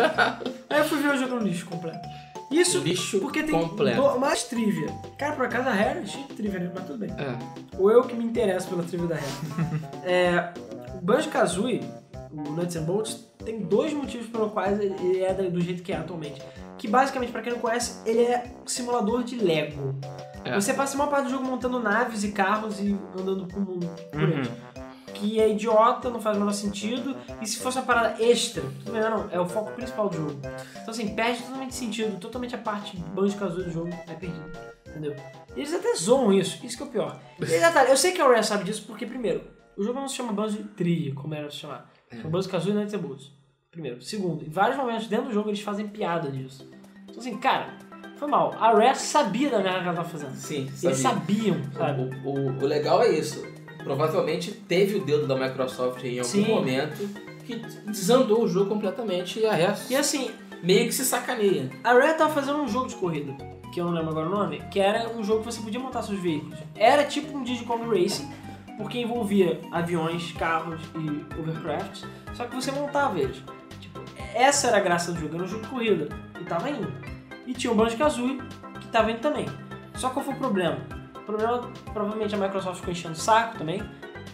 Aí eu fui ver o jogo no lixo completo. Isso Lixo porque tem completo. do- mais trivia. Cara, por acaso a Rare é cheia de trivia, né? Mas tudo bem. É. Ou eu que me interesso pela trivia da Rare. é, o Banjo-Kazooie, o Nuts and Bolts, tem dois motivos pelos quais ele é do jeito que é atualmente. Que basicamente, pra quem não conhece, ele é simulador de Lego. É. Você passa a maior parte do jogo montando naves e carros e andando por mundo por Uhum. ele. Que é idiota, não faz o menor sentido. E se fosse uma parada extra, tudo bem, não, é o foco principal do jogo. Então assim, perde totalmente sentido, totalmente a parte Banjo-Kazooie do jogo é perdida. Entendeu? E eles até zoam isso, isso que é o pior. E detalhe, eu sei que a Rare sabe disso porque, primeiro, o jogo não se chama Banjo Trio, como era se chamar. É o Banjo-Kazooie Nuts and Bolts. Primeiro. Segundo, em vários momentos dentro do jogo eles fazem piada disso. Então assim, cara, foi mal. A Rare sabia da merda que ela tava fazendo. Sim, Eles sabia. sabiam, sabe? O, o, o legal é isso. Provavelmente teve o dedo da Microsoft em algum Sim. momento que desandou o jogo completamente e a Rare E assim, meio que se sacaneia. a Rare tava fazendo um jogo de corrida, que eu não lembro agora o nome, que era um jogo que você podia montar seus veículos. Era tipo um Diddy Kong Racing, porque envolvia aviões, carros e overcrafts, só que você montava eles. Tipo, essa era a graça do jogo, era um jogo de corrida, e tava indo. E tinha o Banjo-Kazooie, que tava indo também. Só qual foi o problema? O problema, provavelmente a Microsoft ficou enchendo o saco também,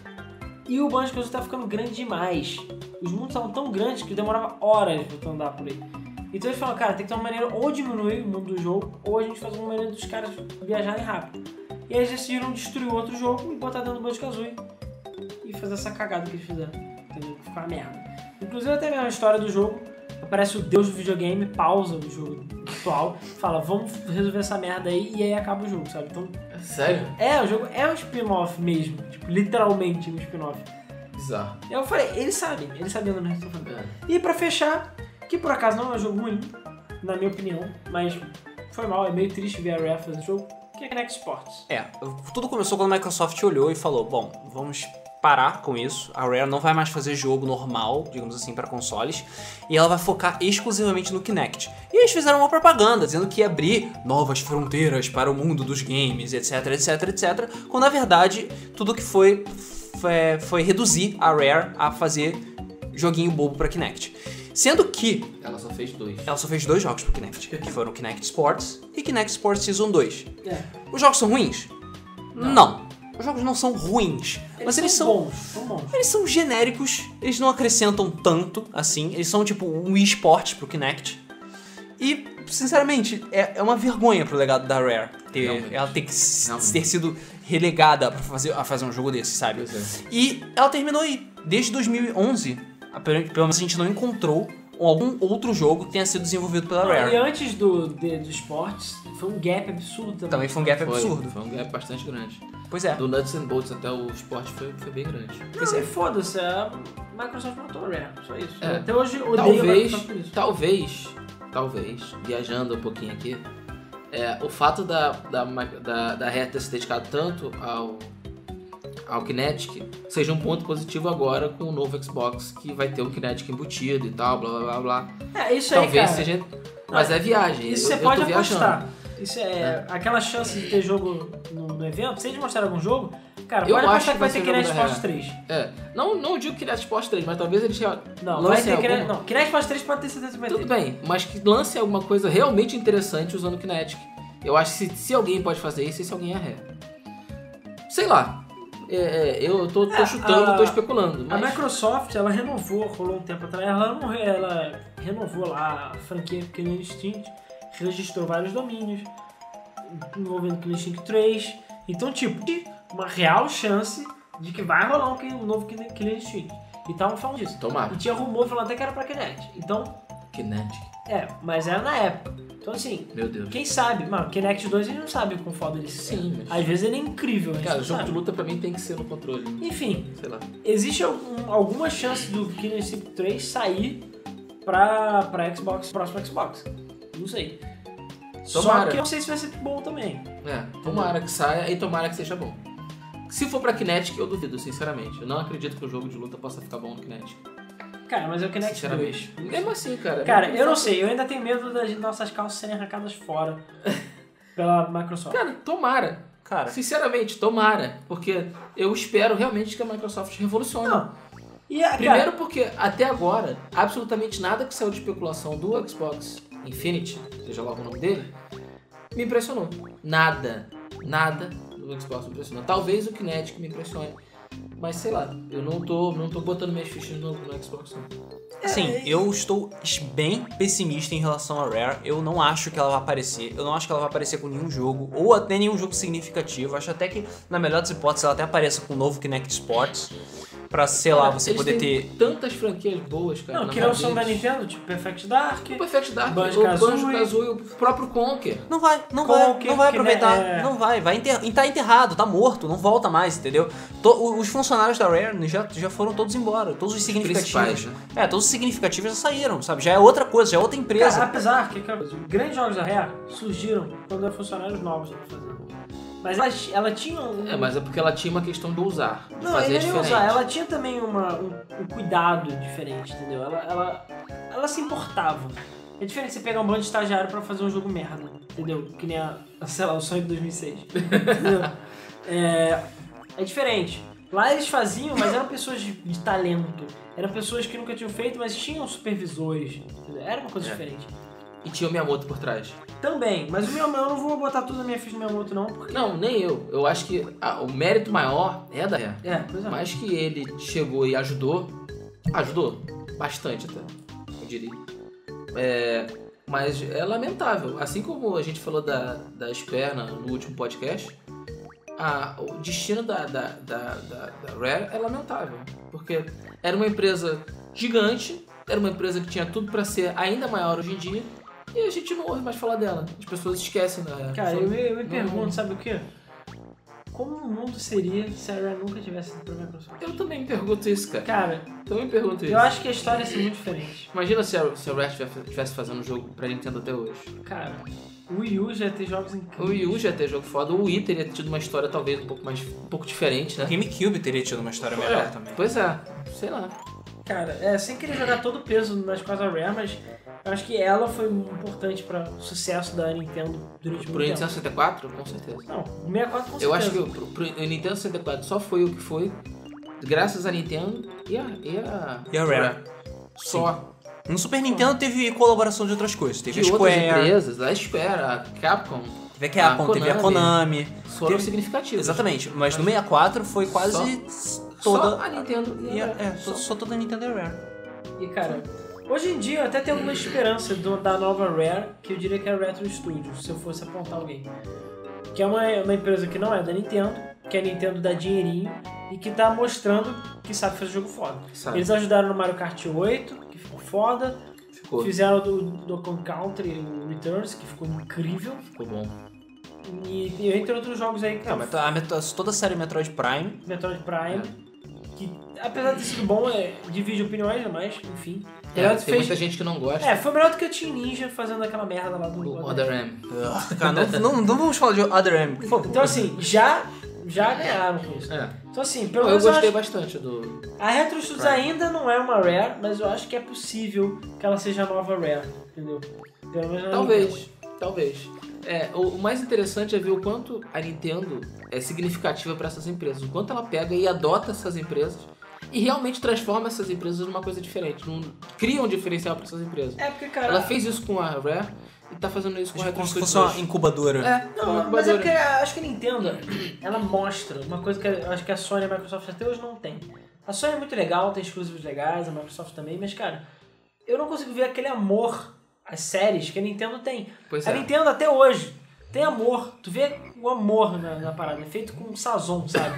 e o Banjo-Kazooie tava ficando grande demais. Os mundos estavam tão grandes que demorava horas pra tu andar por aí. Então eles falaram, cara, tem que ter uma maneira ou diminuir o mundo do jogo, ou a gente faz uma maneira dos caras viajarem rápido. E aí eles decidiram destruir outro jogo e botar dentro do Banjo-Kazooie e fazer essa cagada que eles fizeram. Entendeu? Que ficou uma merda. Inclusive até mesmo a história do jogo, aparece o deus do videogame, pausa o jogo atual, fala, vamos resolver essa merda aí, e aí acaba o jogo, sabe? Então, Sério? é, o jogo é um spin-off mesmo, tipo, literalmente um spin-off. Bizarro. E eu falei, eles sabem, eles sabiam do que eu estou falando. É. E pra fechar, que por acaso não é um jogo ruim, na minha opinião, mas foi mal, é meio triste ver a Rare fazer esse jogo, que é Kinect Sports. É, tudo começou quando a Microsoft olhou e falou, bom, vamos parar com isso. A Rare não vai mais fazer jogo normal, digamos assim, para consoles, e ela vai focar exclusivamente no Kinect. E eles fizeram uma propaganda dizendo que ia abrir novas fronteiras para o mundo dos games, etc, etc, etc, quando na verdade tudo que foi foi, foi reduzir a Rare a fazer joguinho bobo para Kinect. Sendo que Ela só fez dois. ela só fez dois jogos pro Kinect, que foram Kinect Sports e Kinect Sports Season dois. É. Os jogos são ruins? Não. Os jogos não são ruins, mas eles são, bons, são bons. eles são genéricos, eles não acrescentam tanto assim, eles são tipo um Wii Sports pro Kinect. E, sinceramente, é, é uma vergonha pro legado da Rare ter, Realmente. ela ter, que s- Realmente. ter sido relegada pra fazer, a fazer um jogo desse, sabe? Pois é. E ela terminou aí, desde dois mil e onze, a- pelo pelo menos a gente não encontrou algum outro jogo que tenha sido desenvolvido pela E Rare. antes do, de, do esportes, foi um gap absurdo também. Também foi um gap Foi, absurdo. Foi um gap bastante grande. Pois é. Do Nuts and Bolts até o esporte foi, foi bem grande. Pois Não, é. e foda-se, a Microsoft matou a Rare, só isso. É. Até hoje eu odeio a Talvez, Microsoft por isso. talvez, talvez, viajando um pouquinho aqui, é, o fato da, da, da, da Rare ter se dedicado tanto ao, ao Kinetic seja um ponto positivo agora com o novo Xbox, que vai ter o Kinetic embutido e tal, blá blá blá blá. É, isso aí, Talvez cara. seja. Mas é viagem. Isso eu, você eu pode tô viajando. apostar. Isso é, aquela chance de ter jogo no, no evento. Se eles mostrarem algum jogo, cara, Eu pode acho apostar que vai que ter vai ser Kinect jogo da Sports três. É, não, não digo Kinect Sports três, mas talvez eles já Não, vai lancem ter Kinect. alguma- Não, Kinect Sports três pode ter certeza que vai Tudo ter. bem, mas que lance alguma coisa realmente interessante usando o Kinetic. Eu acho que se, se alguém pode fazer isso, esse alguém é Rare. Sei lá. É, é, eu tô, tô É, chutando, a- tô especulando. A Mas Microsoft, ela renovou, rolou um tempo atrás, ela, não, ela renovou lá a franquia Killer Instinct, registrou vários domínios, envolvendo Killer Instinct três. Então, tipo, uma real chance de que vai rolar um, um novo Killer Instinct. E estavam falando disso. tomara. E tinha rumor falando até que era pra Kinect. Então, Kinetic. É, mas era na época. Então assim, Meu Deus. quem sabe? Mano, o Kinect dois a gente não sabe com foda ele ser. Sim, mas- Às vezes ele é incrível, a gente Cara, não jogo sabe. de luta pra mim tem que ser no controle. Enfim, Sei lá. existe algum, alguma chance do Killer Instinct três sair pra, pra Xbox, próximo Xbox. Não sei. Só Tomara. que eu não sei se vai ser bom também. É, tomara que saia e tomara que seja bom. Se for pra Kinetic, eu duvido, sinceramente. Eu não acredito que o jogo de luta possa ficar bom no Kinetic. Cara, mas é o Kinect dois. Sinceramente. Mesmo assim, cara. Cara, mesmo eu não assim- sei, eu ainda tenho medo das nossas calças serem arrancadas fora pela Microsoft. Cara, tomara. Cara, Sinceramente, tomara. Porque eu espero realmente que a Microsoft revolucione. Não. E a, Primeiro cara, porque, até agora, absolutamente nada que saiu de especulação do Xbox Infinity, seja lá o nome dele, me impressionou. Nada. Nada do Xbox me impressionou. Talvez o Kinect me impressione. Mas sei lá, eu não tô, não tô botando minhas fichas no, no Xbox não. assim, eu estou bem pessimista em relação a Rare. Eu não acho que ela vai aparecer. Eu não acho que ela vai aparecer com nenhum jogo, ou até nenhum jogo significativo. Acho até que, na melhor das hipóteses, ela até apareça com um novo Kinect Sports. Pra, sei lá, você Eles poder têm ter... tantas franquias boas, cara. não, na que não mão são da deles. Nintendo, tipo Perfect Dark. O Perfect Dark, Banjo-Kazooie. o Banjo-Kazooie e o próprio Conker. Não vai, não Com vai, que- não vai que aproveitar, é- não vai, vai enterrar, tá enterrado, tá morto, não volta mais, entendeu? To- os funcionários da Rare já, já foram todos embora, todos os significativos. principais, É, todos os significativos já saíram, sabe? Já é outra coisa, já é outra empresa. Cara, apesar que cara, os grandes jogos da Rare surgiram quando eram funcionários novos estavam fazendo. Mas ela, ela tinha um... É, mas é porque ela tinha uma questão de usar, de Não, fazer ele nem diferente. usar, ela tinha também uma, um, um cuidado diferente, entendeu? Ela, ela, ela se importava. É diferente você pegar um bando de estagiário pra fazer um jogo merda, entendeu? Que nem a, sei lá, o Sonho de dois mil e seis. Entendeu? É, é diferente. Lá eles faziam, mas eram pessoas de, de talento. Eram pessoas que nunca tinham feito, mas tinham supervisores. Entendeu? Era uma coisa É. diferente. E tinha o Miyamoto por trás. Também, mas o meu, eu não vou botar tudo na minha ficha do Miyamoto não, porque... Não, nem eu. Eu acho que ah, o mérito maior é da Rare. É, pois é. Mas que ele chegou e ajudou, ajudou bastante até, eu diria. É, mas é lamentável. Assim como a gente falou da, da Square na- no último podcast, a- o destino da, da, da, da, da Rare é lamentável. Porque era uma empresa gigante, era uma empresa que tinha tudo pra ser ainda maior hoje em dia, e a gente não ouve mais falar dela. As pessoas esquecem da... Cara, eu me, eu me Não- pergunto, sabe o quê? Como o mundo seria se a Rare nunca tivesse ido pra Microsoft? Eu também me pergunto isso, cara. Cara, Eu também me pergunto isso. eu acho que a história ia ser muito diferente. Imagina se a, se a Rare estivesse fazendo um jogo pra Nintendo até hoje. Cara, o Wii U já ia ter jogos O incríveis. Wii U já ia ter jogo foda, o Wii teria tido uma história talvez um pouco mais um pouco diferente, né? GameCube teria tido uma história melhor É, também. Pois é, sei lá. Cara, é, sem querer jogar todo o peso nas costas da Rare, mas eu acho que ela foi importante para o sucesso da Nintendo durante Pro muito Nintendo tempo. sessenta e quatro, com certeza. Não, o sessenta e quatro com certeza. Eu acho que o, pro, pro- o Nintendo sessenta e quatro só foi o que foi graças a Nintendo e a, e a, E a Rare. Só. No Super Nintendo teve colaboração de outras coisas. Teve De a outras Square, empresas, a Square, a Capcom, teve a Capcom, a teve a Konami. foram Teve- significativas. Exatamente, mas no sessenta e quatro foi quase toda... Só a Nintendo e e a a- Rare. é, só, só toda a Nintendo e a Rare. E cara, hoje em dia eu até tenho alguma esperança do- da nova Rare, que eu diria que é a Retro Studios, se eu fosse apontar alguém. Que é uma, uma empresa que não é da Nintendo, que a Nintendo dá dinheirinho e que tá mostrando que sabe fazer jogo foda. Sabe. Eles ajudaram no Mario Kart oito, que ficou foda. Ficou, Fizeram do Donkey Kong Country, o Returns, que ficou incrível. ficou bom. E, e entre outros jogos aí, que Não, mas a Metro- toda a série Metroid Prime... Metroid Prime, que apesar de ter sido bom, é, divide opiniões, mas enfim. É, Melhor tem fez- muita gente que não gosta. É, foi melhor do que o Team Ninja fazendo aquela merda lá do O Other Other M. Ugh, cara, não, não, não vamos falar de Other M, por favor. Então assim, já, já ganharam com isso. É. Então assim, pelo Eu menos eu gostei acho, bastante do. a Retro Studios Prime. ainda não é uma Rare, mas eu acho que é possível que ela seja a nova Rare, entendeu? Pelo menos na Talvez, Nintendo. talvez. É, o, o mais interessante é ver o quanto a Nintendo é significativa para essas empresas. O quanto ela pega e adota essas empresas e realmente transforma essas empresas numa coisa diferente. Num, cria um diferencial para essas empresas. É porque, cara... Ela fez isso com a Rare e tá fazendo isso com a Retro Como se Studios fosse uma hoje. incubadora. É, Não, uma mas é incubadora. porque eu acho que a Nintendo, ela mostra uma coisa que eu acho que a Sony e a Microsoft até hoje não tem. A Sony é muito legal, tem exclusivos legais, a Microsoft também, mas cara, eu não consigo ver aquele amor às séries que a Nintendo tem. Pois a é. Nintendo até hoje tem amor, tu vê o amor na, na parada, é feito com sazon, sabe?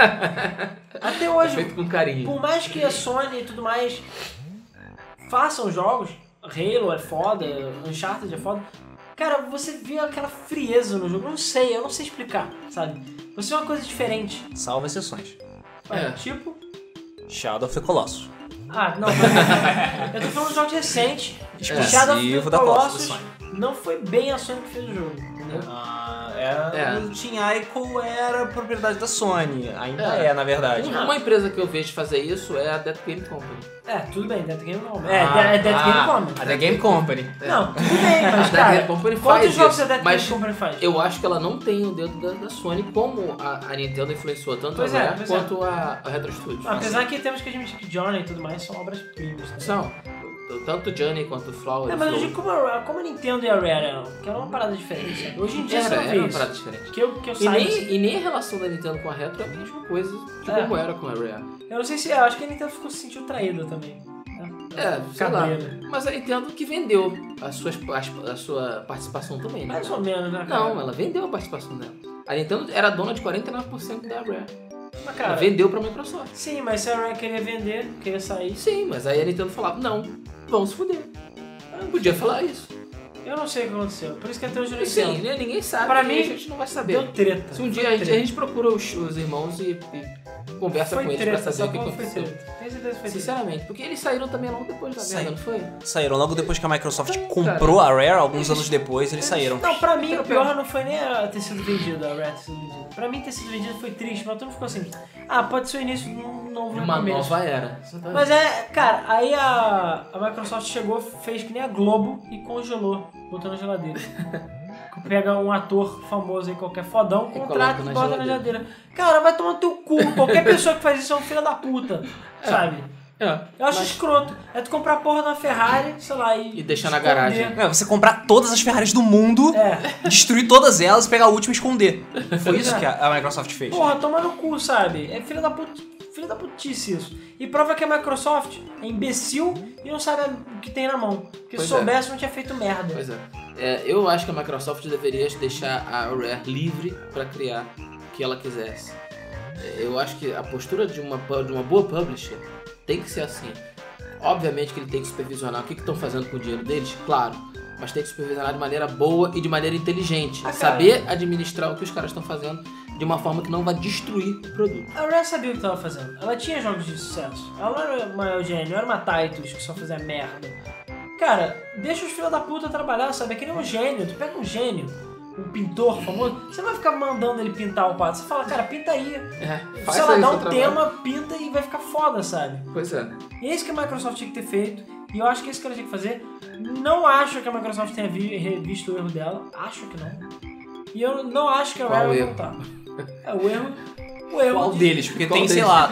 Até É hoje, feito com carinho. por mais que a Sony e tudo mais façam jogos, Halo é foda, Uncharted é foda. Cara, você vê aquela frieza no jogo. Eu não sei, eu não sei explicar, sabe? Você é uma coisa diferente. Salva exceções. É. É. Tipo... Shadow of the Colossus. Ah, não. Mas... eu tô falando de jogos recentes. É. Shadow of Exclusivo the da Colossus Colossus. não foi bem a Sony que fez o jogo, entendeu? Ah, era, É. o Team Ico era propriedade da Sony. Ainda É. é, na verdade. Uma, uma empresa que eu vejo fazer isso é a Dead Game Company. É, tudo bem, Dead Game Company. É, Ah, é Dead ah, Game Company. A The Game Company. Não, tudo bem, mas A Dead cara, Game Company quantos faz jogos isso, a Dead mas Game Company faz? Eu acho que ela não tem o dedo da, da Sony, como a, a Nintendo influenciou tanto Pois a é, Rare pois quanto a, a Retro Studios. Apesar que temos que admitir que Journey e tudo mais são obras-primas, né? São, tanto o Journey quanto o Flower. É, o mas eu Flow. digo como a, como a Nintendo e a Rare eram, que era uma parada diferente, sabe? Hoje em dia você Era, não era vê uma isso. parada diferente. Que eu, que eu E saiba, nem, assim. e nem a relação da Nintendo com a Retro é a mesma coisa de É. como era com a Rare. Eu não sei se... Eu acho que a Nintendo ficou se sentiu traída também. É, sei lá. Cabreira. Mas a Nintendo que vendeu as suas, as- a sua participação também, né? Mais ou menos, né, cara? Não, ela vendeu a participação dela. A Nintendo era dona de quarenta e nove por cento da Rare. Mas, Ela cara, vendeu pra Microsoft. sim, mas se a Rare queria vender, queria sair... Sim, mas aí a Nintendo falava, não, vamos se fuder. Ela não podia falar isso. Eu não sei o que aconteceu. Por isso que até hoje eu não Sim, entendo. né? Ninguém sabe. Pra e mim, a gente não vai saber. Deu treta. Se um dia Foi a gente, a treta. gente procura os, os irmãos e, e conversa Foi com eles treta, pra só saber o que quando foi aconteceu. treta. Tenho certeza que foi treta. Sinceramente, porque eles saíram também logo depois da Saíram. merda, não foi? Saíram logo depois que a Microsoft Então, comprou a Rare, alguns anos depois eles saíram. Não, pra mim Então, o pior não foi nem a ter sido vendida, a Rare ter sido vendida. Pra mim ter sido vendida foi triste, mas todo mundo ficou assim, ah, pode ser o início de um novo Uma começo. nova era. Mas é, cara, aí a, a Microsoft chegou, fez que nem a Globo e congelou, botou na geladeira. Pega um ator famoso aí, qualquer fodão, E contrata coloca e na bota na geladeira. geladeira. Cara, vai tomar no teu cu. Qualquer pessoa que faz isso é um filho da puta, sabe? É, Eu acho mas- escroto. É tu comprar a porra da Ferrari, sei lá, e... E deixar na esconder. garagem. É, você comprar todas as Ferraris do mundo, É. destruir todas elas, pegar a última e esconder. Foi isso É. que a a Microsoft fez. Porra, toma no cu, sabe? É filho da puta, filho da putice isso. E prova que a Microsoft é imbecil e não sabe o que tem na mão. Porque se Pois é. soubesse, não tinha feito merda. Pois é. É, eu acho que a Microsoft deveria deixar a Rare livre para criar o que ela quisesse. É, eu acho que a postura de uma, pu- de uma boa publisher tem que ser assim. Obviamente que ele tem que supervisionar o que estão fazendo com o dinheiro deles, claro. Mas tem que supervisionar de maneira boa e de maneira inteligente. Ah, cara. Saber administrar o que os caras estão fazendo de uma forma que não vai destruir o produto. A Rare sabia o que estava fazendo. Ela tinha jogos de sucesso. Ela não era uma Eugênio, não era uma Titus que só fazia merda. Cara, deixa os filhos da puta trabalhar, sabe? É que nem um gênio. Tu pega um gênio, um pintor famoso, você não vai ficar mandando ele pintar o quadro. Você fala, cara, pinta aí. É, Sei lá, aí dá seu um trabalho. tema, pinta e vai ficar foda, sabe? Pois é. E é isso que a Microsoft tinha que ter feito. E eu acho que é isso que ela tinha que fazer. Não acho que a Microsoft tenha vi- revisto o erro dela. Acho que não. E eu não acho que a Qual Rare vai erro? voltar. É o erro. O erro. Qual de- deles? Porque Qual tem, sei deles? lá,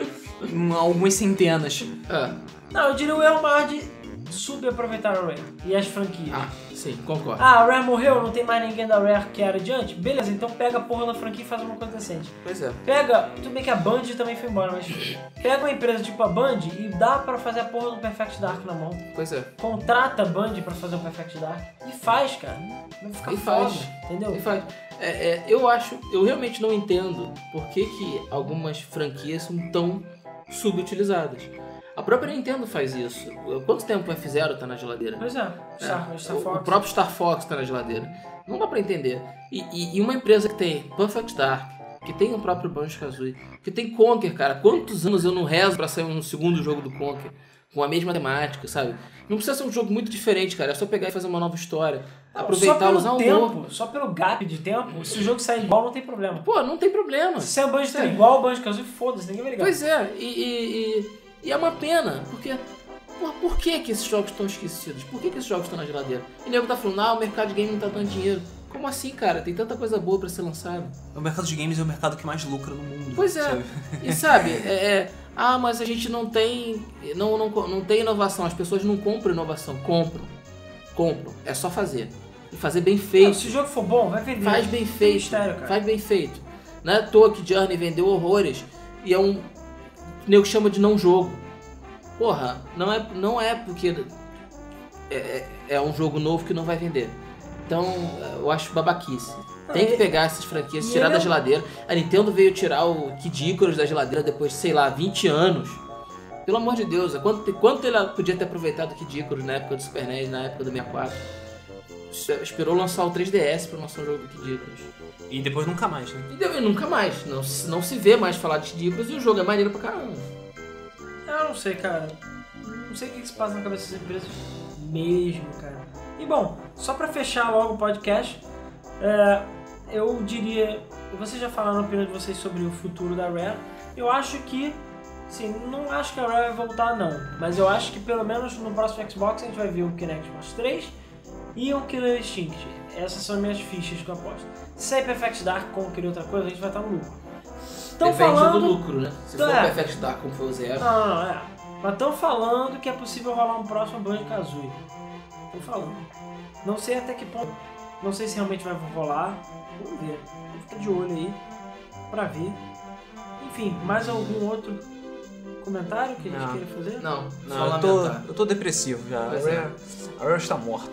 um- algumas centenas. É. Não, eu diria o erro maior de subaproveitar a Rare e as franquias. Ah, sim, concordo. Ah, a Rare morreu, não tem mais ninguém da Rare que era adiante? Beleza, então pega a porra da franquia e faz uma coisa decente. Pois é. Pega, tudo bem que a Band também foi embora, mas pega uma empresa tipo a Band e dá pra fazer a porra do Perfect Dark na mão. Pois é. Contrata a Band pra fazer o Perfect Dark e faz, cara. Vai ficar E foda, faz. entendeu? E faz. É, é, eu acho, eu realmente não entendo por que, que algumas franquias são tão subutilizadas. A própria Nintendo faz isso. Quanto tempo o F zero tá na geladeira? Pois é, Star, É, Star o, Fox. o próprio Star Fox tá na geladeira. Não dá pra entender. E, e- e uma empresa que tem Perfect Dark, que tem o próprio Banjo-Kazooie, que tem Conker, cara. Quantos anos eu não rezo pra sair um segundo jogo do Conker? Com a mesma temática, sabe? Não precisa ser um jogo muito diferente, cara. É só pegar e fazer uma nova história. Aproveitar, só usar pelo o humor. tempo, só pelo gap de tempo, se o jogo sair igual, não tem problema. Pô, não tem problema. Se a Band tá É. igual, o Banjo-Kazooie, foda-se, ninguém vai ligar. Pois é, e, e, e- e é uma pena, porque por, por que, que esses jogos estão esquecidos? Por que, que esses jogos estão na geladeira? E o nego tá falando, ah, o mercado de game não tá dando dinheiro. Como assim, cara? Tem tanta coisa boa pra ser lançada. O mercado de games é o mercado que mais lucra no mundo. Pois é, sabe? e sabe, é, é, ah, mas a gente não tem, não, não, não tem inovação, as pessoas não compram inovação, compram, compram, é só fazer. E fazer bem Não, feito. se o jogo for bom, vai vender. Faz bem Tem feito, mistério, cara. faz bem feito. Não é à toa que Journey vendeu horrores e é um... O nego chama de não jogo. Porra, não é, não é porque é, é, é um jogo novo que não vai vender. Então, eu acho babaquice. Tem que pegar essas franquias, e tirar ele da é um- geladeira. A Nintendo veio tirar o Kid Icarus da geladeira depois de, sei lá, vinte anos. pelo amor de Deus, quanto, quanto ele podia ter aproveitado o Kid Icarus na época do Super N E S, na época do sessenta e quatro. Esperou lançar o três D S pra lançar o jogo do Kid Icarus. E depois nunca mais, né? E deu, nunca mais. Não, não se vê mais falar de Kid Icarus e o jogo é maneiro pra caramba. Eu não sei, cara. Não sei o que se passa na cabeça das empresas mesmo, cara. E bom, só pra fechar logo o podcast, é, eu diria... Vocês já falaram a opinião de vocês sobre o futuro da Rare. Eu acho que... Sim, não acho que a Rare vai voltar, não. Mas eu acho que pelo menos no próximo Xbox a gente vai ver o Kinect Force três e o Killer Instinct. Essas são as minhas fichas que eu aposto. Se sair Perfect Dark como querer outra coisa, a gente vai estar no lucro. Tão Depende falando... do lucro, né? Se for É. Perfect Dark como foi o Zero. Não, não, não, é. Mas estão falando que é possível rolar um próximo Banjo-Kazooie. Estão falando. Não sei até que ponto. Não sei se realmente vai rolar. Vamos ver. Vamos ficar de olho aí pra ver. Enfim, mais algum outro comentário que a gente Não. queira fazer? Não, Não, só eu tô, lamentar. eu tô depressivo já. A Pois Rare, é. a Rare está morta.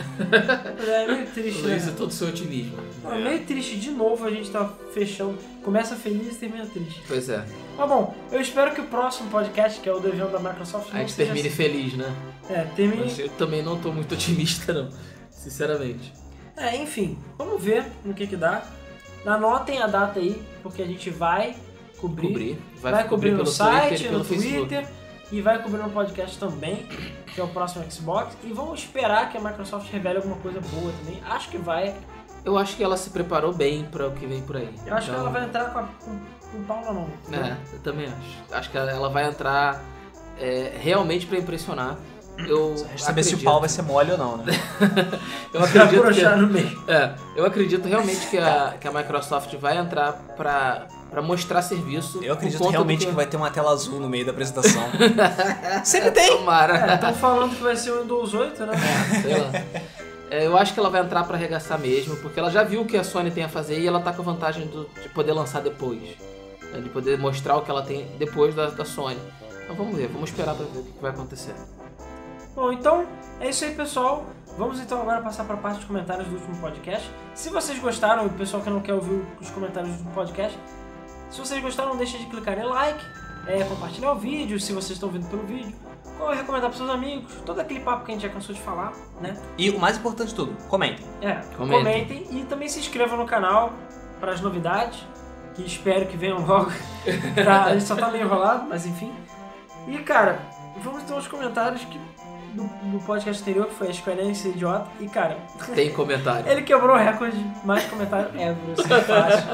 É meio triste, Luiz né? e todo o seu otimismo. É meio triste de novo, a gente tá fechando. Começa feliz e termina triste. Pois é. Mas bom, eu espero que o próximo podcast, que é o do evento da Microsoft, A não gente seja termine assim. feliz, né? É, termine. Mas eu também não tô muito otimista, não. Sinceramente. É, enfim, vamos ver no que que dá. Anotem a data aí, porque a gente vai cobrir. Cobrir. Vai, Vai, cobrir, cobrir no pelo site, Twitter e pelo no Facebook. Twitter e vai cobrir no podcast também, que é o próximo Xbox. E vamos esperar que a Microsoft revele alguma coisa boa também. Acho que vai. Eu acho que ela se preparou bem para o que vem por aí. Eu acho que Então, ela vai entrar com, a, com, com o pau na mão. É, eu também acho. Acho que ela vai entrar é, realmente para impressionar. Eu Resta saber se o acredito- pau vai ser mole ou não, né? Eu Vai acredito que, broxar no meio. é, eu acredito realmente que a, que a Microsoft vai entrar para para mostrar serviço. Eu acredito por conta realmente do que vai ter uma tela azul no meio da apresentação. Sempre tem! Tomara. Estão falando que vai ser o Windows oito, né? Sei lá. É, eu acho que ela vai entrar pra arregaçar mesmo, porque ela já viu o que a Sony tem a fazer e ela tá com a vantagem do- de poder lançar depois. Né, de poder mostrar o que ela tem depois da, da Sony. Então vamos ver, vamos esperar pra ver o que vai acontecer. Bom, então é isso aí, pessoal. Vamos então agora passar para a parte de comentários do último podcast. Se vocês gostaram, o pessoal que não quer ouvir os comentários do último podcast, se vocês gostaram, não deixem de clicar em like, é, compartilhar o vídeo, se vocês estão vendo pelo vídeo, ou recomendar para seus amigos, todo aquele papo que a gente já cansou de falar, né? E o mais importante de tudo, comentem. É, Comentem. comentem e também se inscrevam no canal para as novidades, que espero que venham logo. Tá, a gente só tá meio enrolado, mas enfim. E cara, vamos então aos comentários que, do, do podcast anterior, que foi a Square Enix idiota. E cara, Tem comentário. ele quebrou o recorde de mais comentário ever, isso é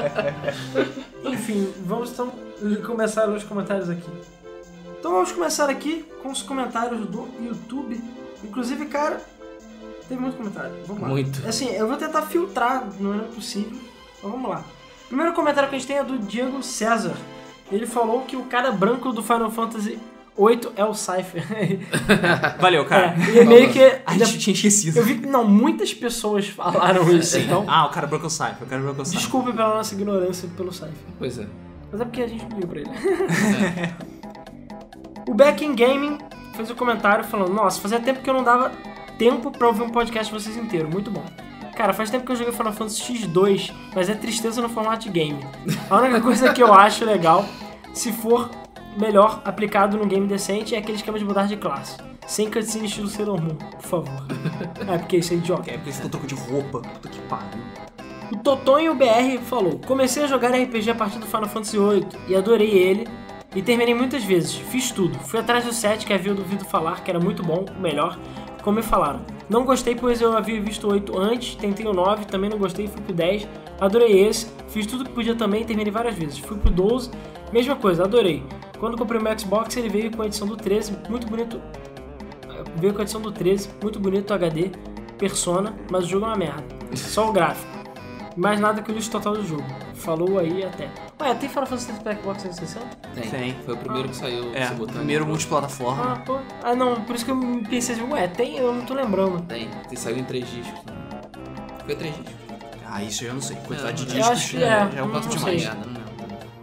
fácil. Enfim, vamos então começar os comentários aqui. Então vamos começar aqui com os comentários do YouTube. Inclusive, cara, teve muito comentário. Vamos lá. Muito. Assim, eu vou tentar filtrar, não é possível. Então vamos lá. O primeiro comentário que a gente tem é do Diego César. Ele falou que o cara branco do Final Fantasy oito é o Cypher. Valeu, cara. É, e é meio que... A gente tinha esquecido. Eu vi que não, muitas pessoas falaram isso, então... Ah, o cara broke o Cypher, o cara broke o Cypher. Desculpe pela nossa ignorância pelo Cypher. Pois é. Mas é porque a gente pediu pra ele. O Back in Gaming fez um comentário falando: nossa, fazia tempo que eu não dava tempo pra ouvir um podcast de vocês inteiro. Muito bom. Cara, faz tempo que eu joguei Final Fantasy X dois, mas é tristeza no formato de game. A única coisa que eu acho legal, se for melhor aplicado num game decente, é aquele esquema de mudar de classe. Sem cutscene estilo Sailor Moon, por favor. É porque isso é idiota. É porque esse troco de roupa. Puta que pariu. O Totonho B R falou: comecei a jogar R P G a partir do Final Fantasy oito e adorei ele e terminei muitas vezes, fiz tudo. Fui atrás do sete que havia ouvido falar que era muito bom, o melhor, como me falaram. Não gostei pois eu havia visto o oito antes, tentei o nove, também não gostei, fui pro dez, adorei esse, fiz tudo que podia também e terminei várias vezes. Fui pro doze, mesma coisa, adorei. Quando comprei o meu Xbox ele veio com a edição do treze, muito bonito. Veio com a edição do treze, muito bonito H D, Persona, mas o jogo é uma merda. Só o gráfico. Mais nada que o lixo total do jogo. Falou aí até. Ué, tem Final Fantasy treze pra Xbox trezentos e sessenta? Tem. Tem. Foi o primeiro que saiu É, simultâneo. primeiro multiplataforma. Ah, pô. Ah, não, por isso que eu pensei assim, ué, tem? Eu não tô lembrando. Tem. Tem, saiu em três discos. Né? Foi três discos. Ah, isso eu já não sei. Quantidade É, de eu discos acho que já, é, já é um não quanto sei. demais. Merda, não lembro.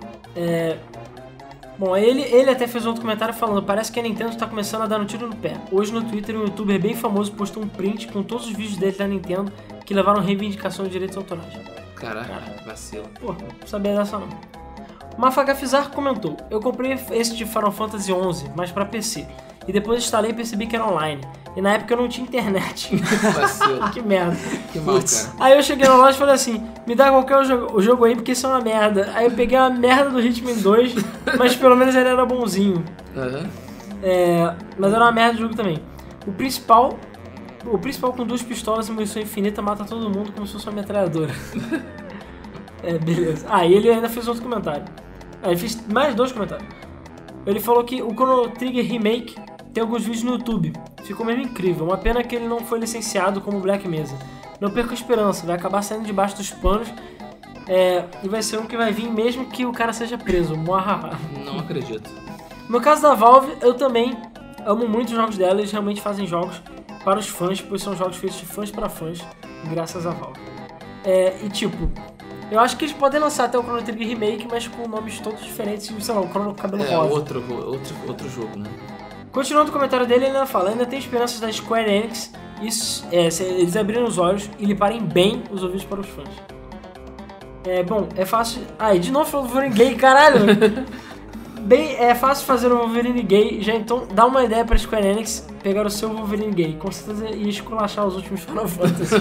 Bom, ele, ele até fez outro comentário falando: parece que a Nintendo tá começando a dar um tiro no pé. Hoje no Twitter um youtuber bem famoso postou um print com todos os vídeos dele da Nintendo que levaram reivindicação de direitos autorais. Caraca, vacilo. Pô, não sabia dessa não. Mafagafizar comentou: eu comprei esse de Final Fantasy onze, mas pra P C. E depois instalei e percebi que era online. E na época eu não tinha internet. Vacilo. Que merda. Que mal, cara. Aí eu cheguei na loja e falei assim, me dá qualquer jogo, o jogo aí porque isso é uma merda. Aí eu peguei uma merda do Hitman dois, mas pelo menos ele era bonzinho. Uhum. É, mas era uma merda de jogo também. O principal, o principal com duas pistolas e munição infinita mata todo mundo como se fosse uma metralhadora. É, beleza. Ah, e ele ainda fez outro comentário. Ah, ele fez mais dois comentários. Ele falou que o Chrono Trigger Remake tem alguns vídeos no YouTube. Ficou mesmo incrível. Uma pena que ele não foi licenciado como Black Mesa. Não perca a esperança, vai acabar saindo debaixo dos panos. É, e vai ser um que vai vir mesmo que o cara seja preso. Muahaha. Não acredito. No caso da Valve, eu também amo muito os jogos dela. Eles realmente fazem jogos para os fãs, pois são jogos feitos de fãs para fãs, graças à Valve. É, e tipo, eu acho que eles podem lançar até o Chrono Trigger Remake, mas com nomes todos diferentes, sei lá, o Chrono Cabelo É, Rosa. outro, outro, outro jogo, né? Continuando o comentário dele, ele ainda fala: ainda tem esperanças da Square Enix, isso, é, se eles abrirem os olhos e limparem bem os ouvidos para os fãs. É, bom, é fácil... Ah, e de novo falou Wolverine gay, caralho! Bem, é fácil fazer o Wolverine gay, já então dá uma ideia pra Square Enix pegar o seu Wolverine gay. Com certeza ia esculachar os últimos Final Fantasy.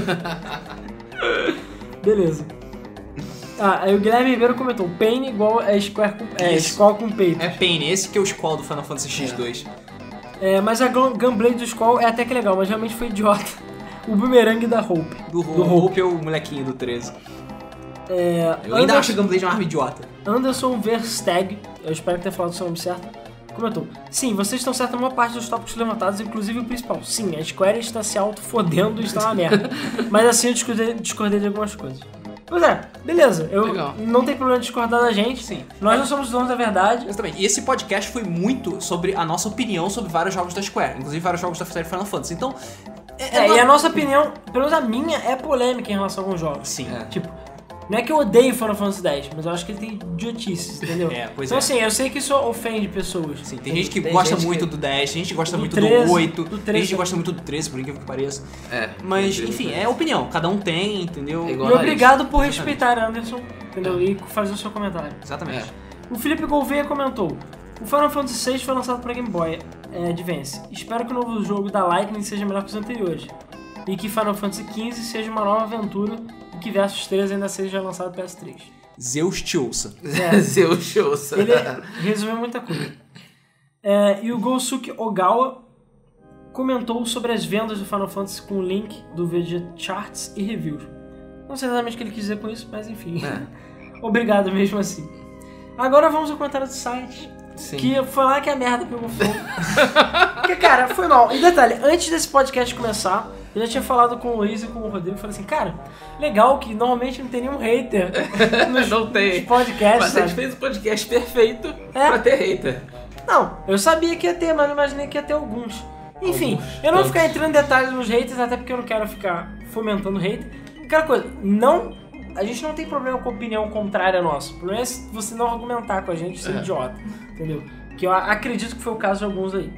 Beleza. Ah, aí o Guilherme Ribeiro comentou: Pain igual é Square com, é, Squall com peito. É Pain, esse que é o Squall do Final Fantasy X dois. É, mas a gun- Gunblade do Squall é até que legal, mas realmente foi idiota. O boomerang da Hope. Do, Do Hope é o molequinho do treze. É, Eu ainda Anderson- acho o Gunblade uma arma idiota. Anderson Versteg, eu espero ter falado o seu nome certo, comentou: sim, vocês estão certos na maior parte dos tópicos levantados, inclusive o principal. Sim, a Square está se auto-fodendo e está uma merda. Mas assim eu discordei, discordei de algumas coisas. Pois é, beleza. Eu Legal. não tem problema de discordar da gente. Sim. Nós não somos os donos da verdade. Exatamente. E esse podcast foi muito sobre a nossa opinião sobre vários jogos da Square, inclusive vários jogos da série Final Fantasy. Então, é, É, uma- e a nossa opinião, pelo menos a minha, é polêmica em relação a alguns jogos. Sim. É. Tipo, não é que eu odeio Final Fantasy X, mas eu acho que ele tem idiotices, entendeu? É, pois então é. assim, eu sei que isso ofende pessoas. Sim, tem gente que gosta gente muito que- do dez, tem gente que gosta do muito treze, do oito, do tem treze gente que também. gosta muito do treze, por incrível que pareça. É. Mas, incrível enfim, que é opinião. Cada um tem, entendeu? É igual E a obrigado por Exatamente. respeitar, Anderson, entendeu? E fazer o seu comentário. Exatamente. É. O Felipe Gouveia comentou: o Final Fantasy seis foi lançado para Game Boy é, Advance. Espero que o novo jogo da Lightning seja melhor que os anteriores. E que Final Fantasy quinze seja uma nova aventura e que Versus três ainda seja lançado P S três. Zeus te ouça. É. Seu show, Ele resumiu muita coisa. É, e o Gosuke Ogawa comentou sobre as vendas do Final Fantasy com o link do V G Charts e Reviews. Não sei exatamente o que ele quis dizer com isso, mas enfim. É. Obrigado mesmo assim. Agora vamos ao comentário do site. Sim. Que foi lá que a merda pegou fogo. Porque, cara, foi mal. E detalhe, antes desse podcast começar, eu já tinha falado com o Luiz e com o Rodrigo. Falei assim, cara, legal que normalmente não tem nenhum hater nos, Não tem. nos podcasts, Mas a gente sabe? fez o podcast perfeito É. pra ter hater. Não, eu sabia que ia ter, mas não imaginei que ia ter alguns. Enfim, Alguns, eu não vou tantos. ficar entrando em detalhes nos haters, até porque eu não quero ficar fomentando hater. Aquela coisa, não... A gente não tem problema com a opinião contrária nossa. O problema é se você não argumentar com a gente, ser É. idiota, entendeu? Que eu acredito que foi o caso de alguns aí.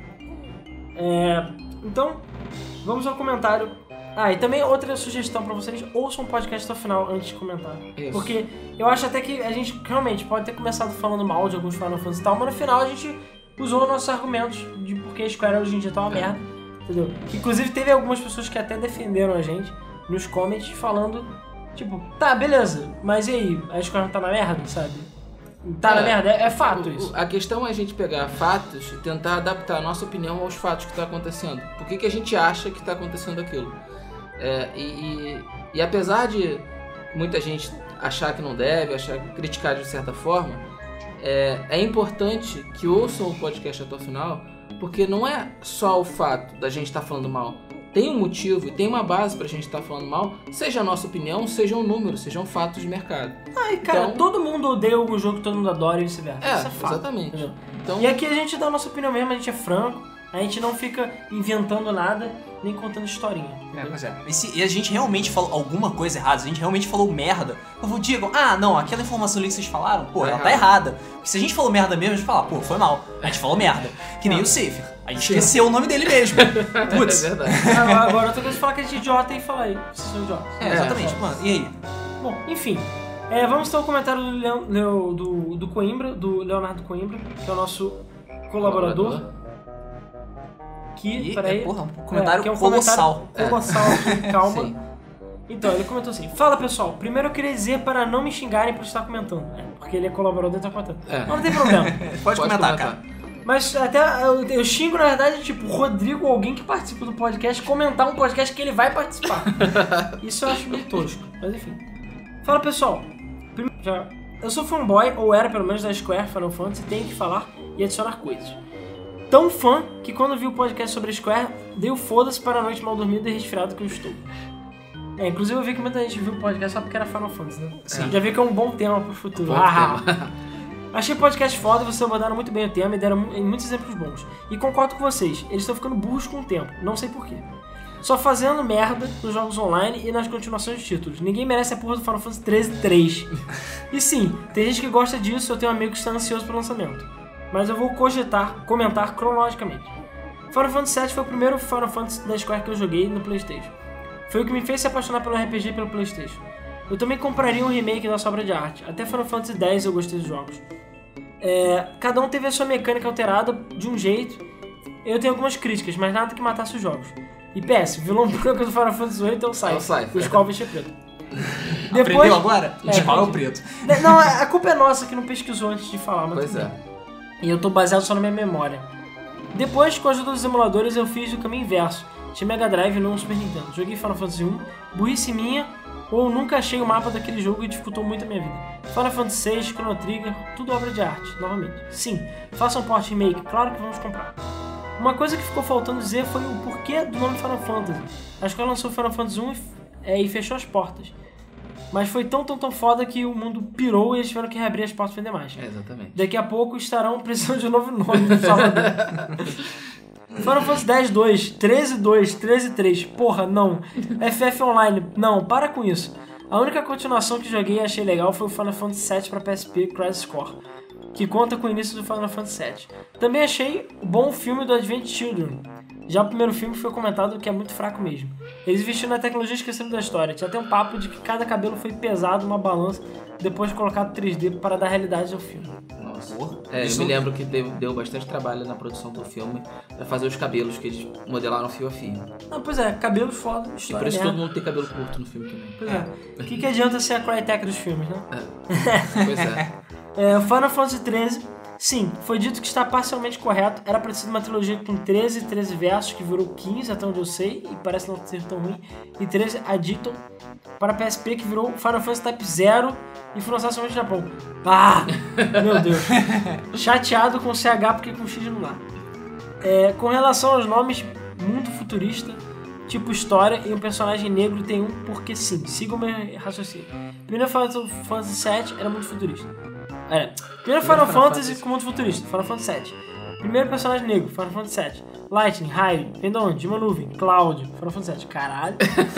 É, então, vamos ao comentário. Ah, e também outra sugestão pra vocês, ouçam o podcast até o final antes de comentar. Isso. Porque eu acho até que a gente realmente pode ter começado falando mal de alguns Final Fantasy e tal, mas no final a gente usou nossos argumentos de porque a Square hoje em dia tá uma É. merda, entendeu? Que, inclusive teve algumas pessoas que até defenderam a gente nos comments falando, tipo, tá, beleza, mas e aí? A Square não tá na merda, sabe? Tá na É. merda, é, é fato O- isso. o- A questão é a gente pegar fatos e tentar adaptar a nossa opinião aos fatos que está acontecendo. Por que, que a gente acha que está acontecendo aquilo? É, e, e- e apesar de muita gente achar que não deve, achar criticar de certa forma, é, é importante que ouçam o podcast até o final, porque não é só o fato da gente estar falando mal. Tem um motivo e tem uma base pra gente estar falando mal, seja a nossa opinião, seja um número, sejam fatos de mercado. Ai, cara, então- todo mundo odeia algum jogo que todo mundo adora e vice-versa. É, Isso é fato, exatamente. entendeu? Então, E aqui a gente dá a nossa opinião mesmo, a gente é franco, a gente não fica inventando nada, nem contando historinha. É, pois é. E se e a gente realmente falou alguma coisa errada, se a gente realmente falou merda, eu vou digo, ah, não, aquela informação ali que vocês falaram, pô, Tá ela tá errado. errada. Porque se a gente falou merda mesmo, a gente fala, pô, foi mal. A gente falou merda. Que nem Não. o Safer. A gente esqueceu o nome dele mesmo. Putz. é verdade. Agora, agora outra coisa é falar que a gente é idiota e falar aí, vocês são idiotas. É, exatamente, É. mano. E aí? Bom, enfim, É, vamos ter um comentário do, Leon, Leo, do, do Coimbra, do Leonardo Coimbra, que é o nosso colaborador. Colaborador. Que, E, peraí, é, porra, um comentário é, que é um colossal. Comentário colossal aqui, calma. Sim. Então, ele comentou assim: fala pessoal, primeiro eu queria dizer para não me xingarem por estar comentando. É, porque ele é colaborador e está comentando. É. Mas não tem problema. Pode, comentar, cara. Mas até eu, eu xingo, na verdade, tipo, o Rodrigo, alguém que participa do podcast, comentar um podcast que ele vai participar. Isso eu acho meio tosco, mas enfim. Fala pessoal, primeiro, já, eu sou fanboy, ou era pelo menos da Square Final Fantasy, tenho que falar e adicionar coisas. Tão fã que quando vi o podcast sobre a Square, dei o foda-se para a noite mal dormida e resfriado que eu estou. É, inclusive eu vi que muita gente viu o podcast só porque era Final Fantasy, né? Sim. Já vi que é um bom tema pro futuro. Bom Ah, tema. Achei o podcast foda, vocês abordaram muito bem o tema e deram muitos exemplos bons. E concordo com vocês, eles estão ficando burros com o tempo, não sei porquê. Só fazendo merda nos jogos online e nas continuações de títulos. Ninguém merece a porra do Final Fantasy treze três. E sim, tem gente que gosta disso, eu tenho um amigo que está ansioso pelo lançamento. Mas eu vou cogitar, comentar cronologicamente. Final Fantasy sete foi o primeiro Final Fantasy da Square que eu joguei no PlayStation. Foi o que me fez se apaixonar pelo R P G e pelo PlayStation. Eu também compraria um remake da obra de arte. Até Final Fantasy dez eu gostei dos jogos. É, cada um teve a sua mecânica alterada de um jeito. Eu tenho algumas críticas, mas nada que matasse os jogos. E P S, vilão branco do Final Fantasy oito é o Scythe, É o Scythe, o é. Skull vestido preto. Aprendeu agora? É, De qual é o aprendi. preto? Não, a culpa é nossa que não pesquisou antes de falar, mas Pois tudo é. bem. E eu tô baseado só na minha memória. Depois, com a ajuda dos emuladores, eu fiz o caminho inverso. Tinha Mega Drive no Super Nintendo. Joguei Final Fantasy um, burrice minha, ou nunca achei o mapa daquele jogo e dificultou muito a minha vida. Final Fantasy seis, Chrono Trigger, tudo obra de arte, novamente. Sim, façam port remake, claro que vamos comprar. Uma coisa que ficou faltando dizer foi o porquê do nome Final Fantasy. A Square lançou Final Fantasy um e, é, e fechou as portas. Mas foi tão, tão, tão foda que o mundo pirou e eles tiveram que reabrir as portas para vender mais. É, exatamente. Daqui a pouco estarão precisando de um novo nome no Salvador. Final Fantasy dez dois, treze dois, treze três, porra, não. F F Online, não, para com isso. A única continuação que joguei e achei legal foi o Final Fantasy sete para P S P Crisis Core, que conta com o início do Final Fantasy sete. Também achei bom o filme do Advent Children. Já o primeiro filme foi comentado que é muito fraco mesmo. Eles investiram na tecnologia e esqueceram da história. Tinha até um papo de que cada cabelo foi pesado numa balança depois colocado três D para dar realidade ao filme. Nossa. Porra, É, eu isso me não- lembro que deu, deu bastante trabalho na produção do filme pra fazer os cabelos que eles modelaram fio a fio. Não, pois é, cabelos foda, E história por isso merda. todo mundo tem cabelo curto no filme também. Pois é. O que, que adianta ser a Crytek dos filmes, né? Pois é. É, Final Fantasy treze, sim, foi dito que está parcialmente correto. Era para ser uma trilogia com treze e treze versos, que virou quinze, até onde eu sei, e parece não ser tão ruim. E treze Addicton para P S P, que virou Final Fantasy Type Zero e foi lançado somente no Japão. Ah, meu Deus. Chateado com C H porque com X não dá. É, com relação aos nomes, mundo futurista, tipo história, e um personagem negro tem um porque sim. Siga o meu raciocínio. Primeiro Final Fantasy sete era muito futurista. Era. Primeiro Final, Final Fantasy Fantasy. com mundo futurista, Final Fantasy sete. Primeiro personagem negro, Final Fantasy sete. Lightning, raio, vem de onde? De uma nuvem, Cloud, Final Fantasy sete. Caralho.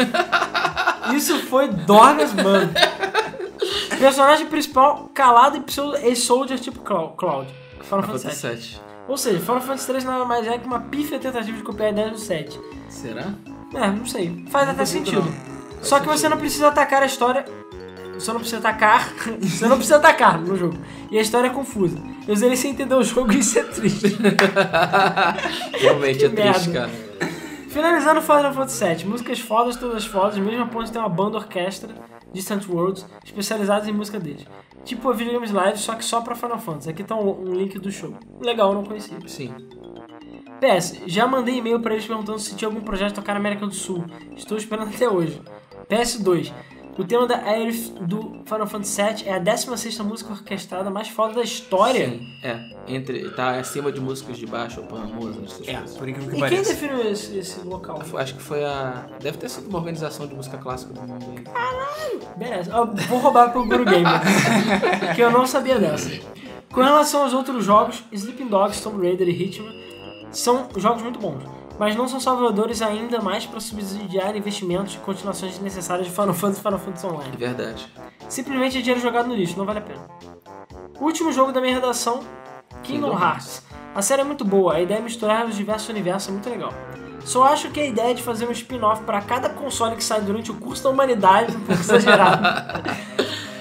Isso foi Dorgas, mano. Personagem principal, calado e pseudo soldier tipo Clou- Cloud. Final Final Fantasy Fantasy sete. sete. Ou seja, Final Fantasy treze nada mais é que uma pífia tentativa de copiar a ideia do sete. Será? É, não sei. Faz até duvido, sentido. não. Só que você não precisa atacar a história. Você não precisa atacar. Você não precisa atacar no jogo. E a história é confusa. Eu zerei sem entender o jogo e isso é triste. Realmente Que é triste, merda. cara. Finalizando Final Fantasy sete. Músicas fodas, todas fodas. Mesmo a ponto de ter uma banda orquestra, Distant Worlds, especializadas em música deles. Tipo a Videogames Live, só que só pra Final Fantasy. Aqui tá um, um link do show. Legal, eu não conhecia. Sim. P S, já mandei e-mail pra eles perguntando se tinha algum projeto de tocar na América do Sul. Estou esperando até hoje. P S dois. O tema da Aerith do Final Fantasy sete é a décima sexta música orquestrada mais foda da história. Sim. É. Entre, tá acima de músicas de baixo, Chopin, Mozart, essas É, coisas. por incrível que E quem pareça. definiu esse, esse local? Acho que foi a... Deve ter sido uma organização de música clássica do mundo aí. Beleza, eu vou roubar pro Guru Gamer, que eu não sabia dessa. Com relação aos outros jogos, Sleeping Dogs, Tomb Raider e Hitman são jogos muito bons, mas não são salvadores ainda mais para subsidiar investimentos e continuações desnecessárias de Final Fantasy e Final Fantasy Online. É verdade. Simplesmente é dinheiro jogado no lixo, não vale a pena. Último jogo da minha redação, Kingdom Kingdom Hearts. A série é muito boa, a ideia de misturar os diversos universos é muito legal. Só acho que a ideia de fazer um spin-off para cada console que sai durante o curso da humanidade é um pouco exagerada.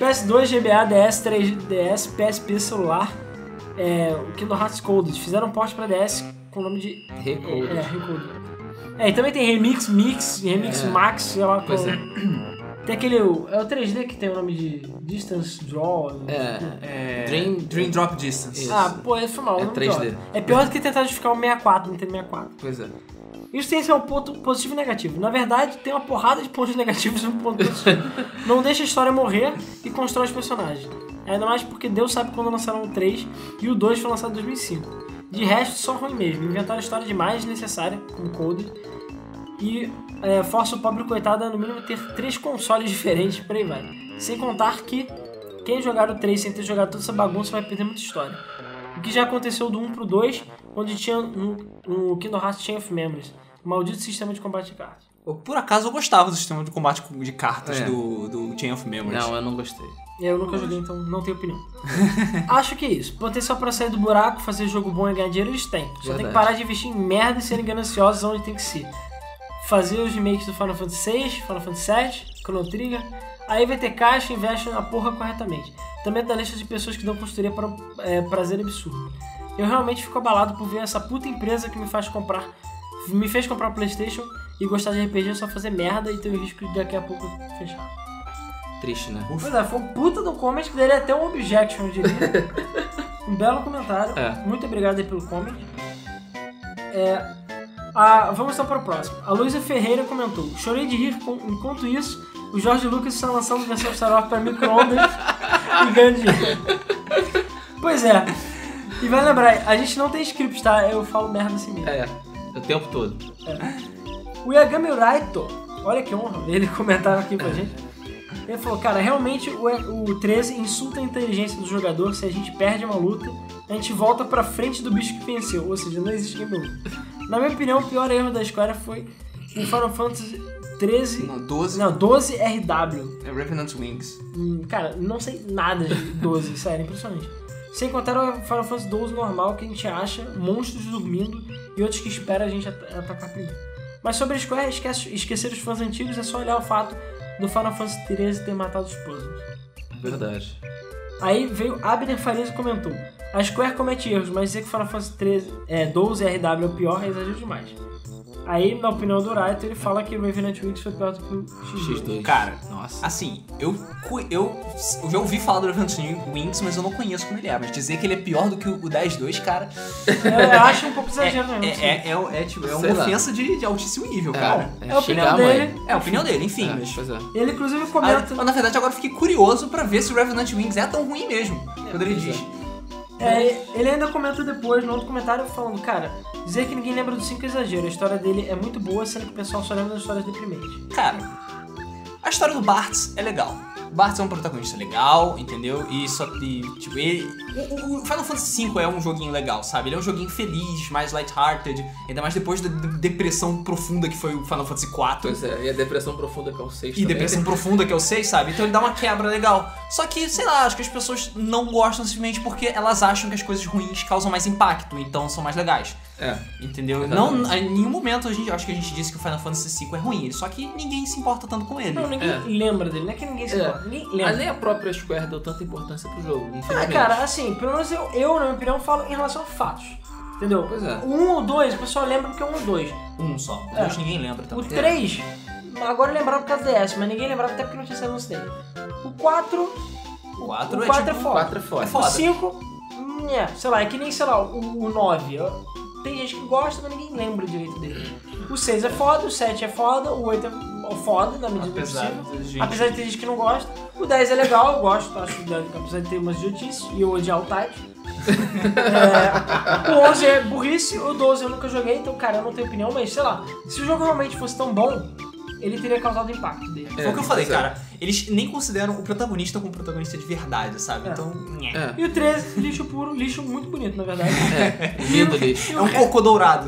P S dois, G B A, D S, três D S, P S P celular, é, o Kingdom Hearts Coded. Fizeram um port pra D S com o nome de... Recoded. É, Recoded. É, e também tem Remix Mix, Remix É. Max, sei lá qual. Pois é. Tem aquele... É o três D que tem o nome de Distance Draw. É. É, Dream- Dream Drop Distance. Isso. Ah, pô, esse foi mal. É não três D. pior. É pior do que tentar justificar o sessenta e quatro, Nintendo sessenta e quatro. Pois é. Isso tem seu ponto positivo e negativo. Na verdade, tem uma porrada de pontos negativos e um ponto positivo. Não deixa a história morrer e constrói os personagens. Ainda mais porque Deus sabe quando lançaram o três e o dois foi lançado em dois mil e cinco. De resto, só ruim mesmo. Inventaram história demais desnecessária, com Code, e é, força o pobre coitado a no mínimo ter três consoles diferentes, por aí vai. Sem contar que quem jogar o três sem ter jogado toda essa bagunça vai perder muita história. O que já aconteceu do um pro dois, onde tinha no, no Kingdom Hearts Chain of Memories, o maldito sistema de combate de cartas. Por acaso eu gostava do sistema de combate de cartas É. do, do Chain of Memories. Não, eu não gostei. Eu nunca joguei, então não tenho opinião. Acho que é isso. Potencial pra sair do buraco, fazer jogo bom e ganhar dinheiro, eles têm. Só tem que Verdade. parar de investir em merda e serem gananciosos onde tem que ser. Fazer os remakes do Final Fantasy seis, Final Fantasy sete, Chrono Trigger. Aí vai ter caixa e investe na porra corretamente. Também da lista de pessoas que dão consultoria para um é, prazer absurdo. Eu realmente fico abalado por ver essa puta empresa que me faz comprar, me fez comprar o PlayStation e gostar de R P G só fazer merda e ter o risco de daqui a pouco fechar. Triste, né? Pois é, foi um puta do comment que daria até um objection, eu diria. Um belo comentário. É. Muito obrigado aí pelo comment. É, a, vamos então para o próximo. A Luísa Ferreira comentou: chorei de rir com, enquanto isso, o Jorge Lucas está lançando versão Star Wars para micro-ondas e ganhando dinheiro. Pois é. E vai lembrar, a gente não tem script, tá? Eu falo merda assim mesmo. É, o tempo todo. O Yagami Raito, olha que honra, ele comentava aqui com a gente. Ele falou, cara, realmente o, o treze insulta a inteligência do jogador. Se a gente perde uma luta, a gente volta pra frente do bicho que venceu. Ou seja, não existe game over. Na minha opinião, o pior erro da Square foi o Final Fantasy treze... Não, doze. Não, doze R W. É Revenant Wings. Hum, cara, não sei nada de doze, sério, impressionante. Sem contar o Final Fantasy doze normal, que a gente acha monstros dormindo e outros que esperam a gente at- atacar primeiro. Mas sobre a Square, esquece, esquecer os fãs antigos é só olhar o fato do Final Fantasy treze ter matado os puzzles. Verdade. Aí veio Abner Farias e comentou: a Square comete erros, mas dizer que Final Fantasy treze, é, doze R W é o pior é exagero demais. Aí, na opinião do Raito, ele fala que o Revenant Wings foi pior do que o X dois. X dois. Cara, Nossa. assim, eu, cu- eu, eu já ouvi falar do Revenant Wings, mas eu não conheço como ele é. Mas dizer que ele é pior do que o dez dois, cara, Eu, eu acho um pouco exagero mesmo. é, assim. é, é, é, tipo, é Sei uma lá. ofensa de, de altíssimo nível, cara. É, É a opinião xingar a mãe. dele. É a opinião dele, enfim. É, mas... pois é. Ele, inclusive, Ah, comenta... mas, na verdade, agora eu fiquei curioso pra ver se o Revenant Wings é tão ruim mesmo. Quando ele pois diz. É, ele ainda comenta depois, no outro comentário, falando: cara, dizer que ninguém lembra do cinco é exagero. A história dele é muito boa, sendo que o pessoal só lembra das histórias deprimentes. Cara, a história do Bartz é legal. O Bartz é um protagonista legal, entendeu? E só e, tipo, ele. O, o Final Fantasy cinco é um joguinho legal, sabe? Ele é um joguinho feliz, mais lighthearted, ainda mais depois da de- depressão profunda que foi o Final Fantasy quatro. Pois é, e a depressão profunda que é o seis E também. depressão profunda que eu sei, sabe? Então ele dá uma quebra legal. Só que, sei lá, acho que as pessoas não gostam simplesmente porque elas acham que as coisas ruins causam mais impacto, então são mais legais. É. Entendeu? Exatamente. Não, em nenhum momento a gente, acho que a gente disse que o Final Fantasy cinco é ruim, só que ninguém se importa tanto com ele. Não, ninguém É. lembra dele, não é que ninguém se É. importa, ninguém Mas lembra. nem a própria Square deu tanta importância pro jogo, Ah, infelizmente. cara, assim, pelo menos eu, eu, na minha opinião, falo em relação a fatos. Entendeu? Pois é. O um ou dois, o pessoal lembra porque é um ou dois. Um só. O É. dois ninguém lembra O também. três, agora lembrava por causa do D S, mas ninguém lembrava até porque não tinha saído no cinema. O quatro, O quatro o é quatro tipo... é foda. quatro é foda. É foda. O cinco, hum, é, sei lá, é que nem, sei lá, o, o nove. Tem gente que gosta, mas ninguém lembra direito dele. O seis é foda, o sete é foda, o oito é foda, na medida do Apesar possível. de gente... Apesar de ter gente que não gosta. O dez é legal, eu gosto, acho que apesar de ter umas idiotices e eu odiar o Tide. É, o onze é burrice, o doze eu nunca joguei, então, cara, eu não tenho opinião, mas sei lá, se o jogo realmente fosse tão bom, ele teria causado impacto dele. Foi o que eu falei, pois é. cara. Eles nem consideram o protagonista como protagonista de verdade, sabe? É. Então, nhé. É. E o treze, lixo puro, lixo muito bonito, na verdade. É, lindo lixo. É um cocô dourado.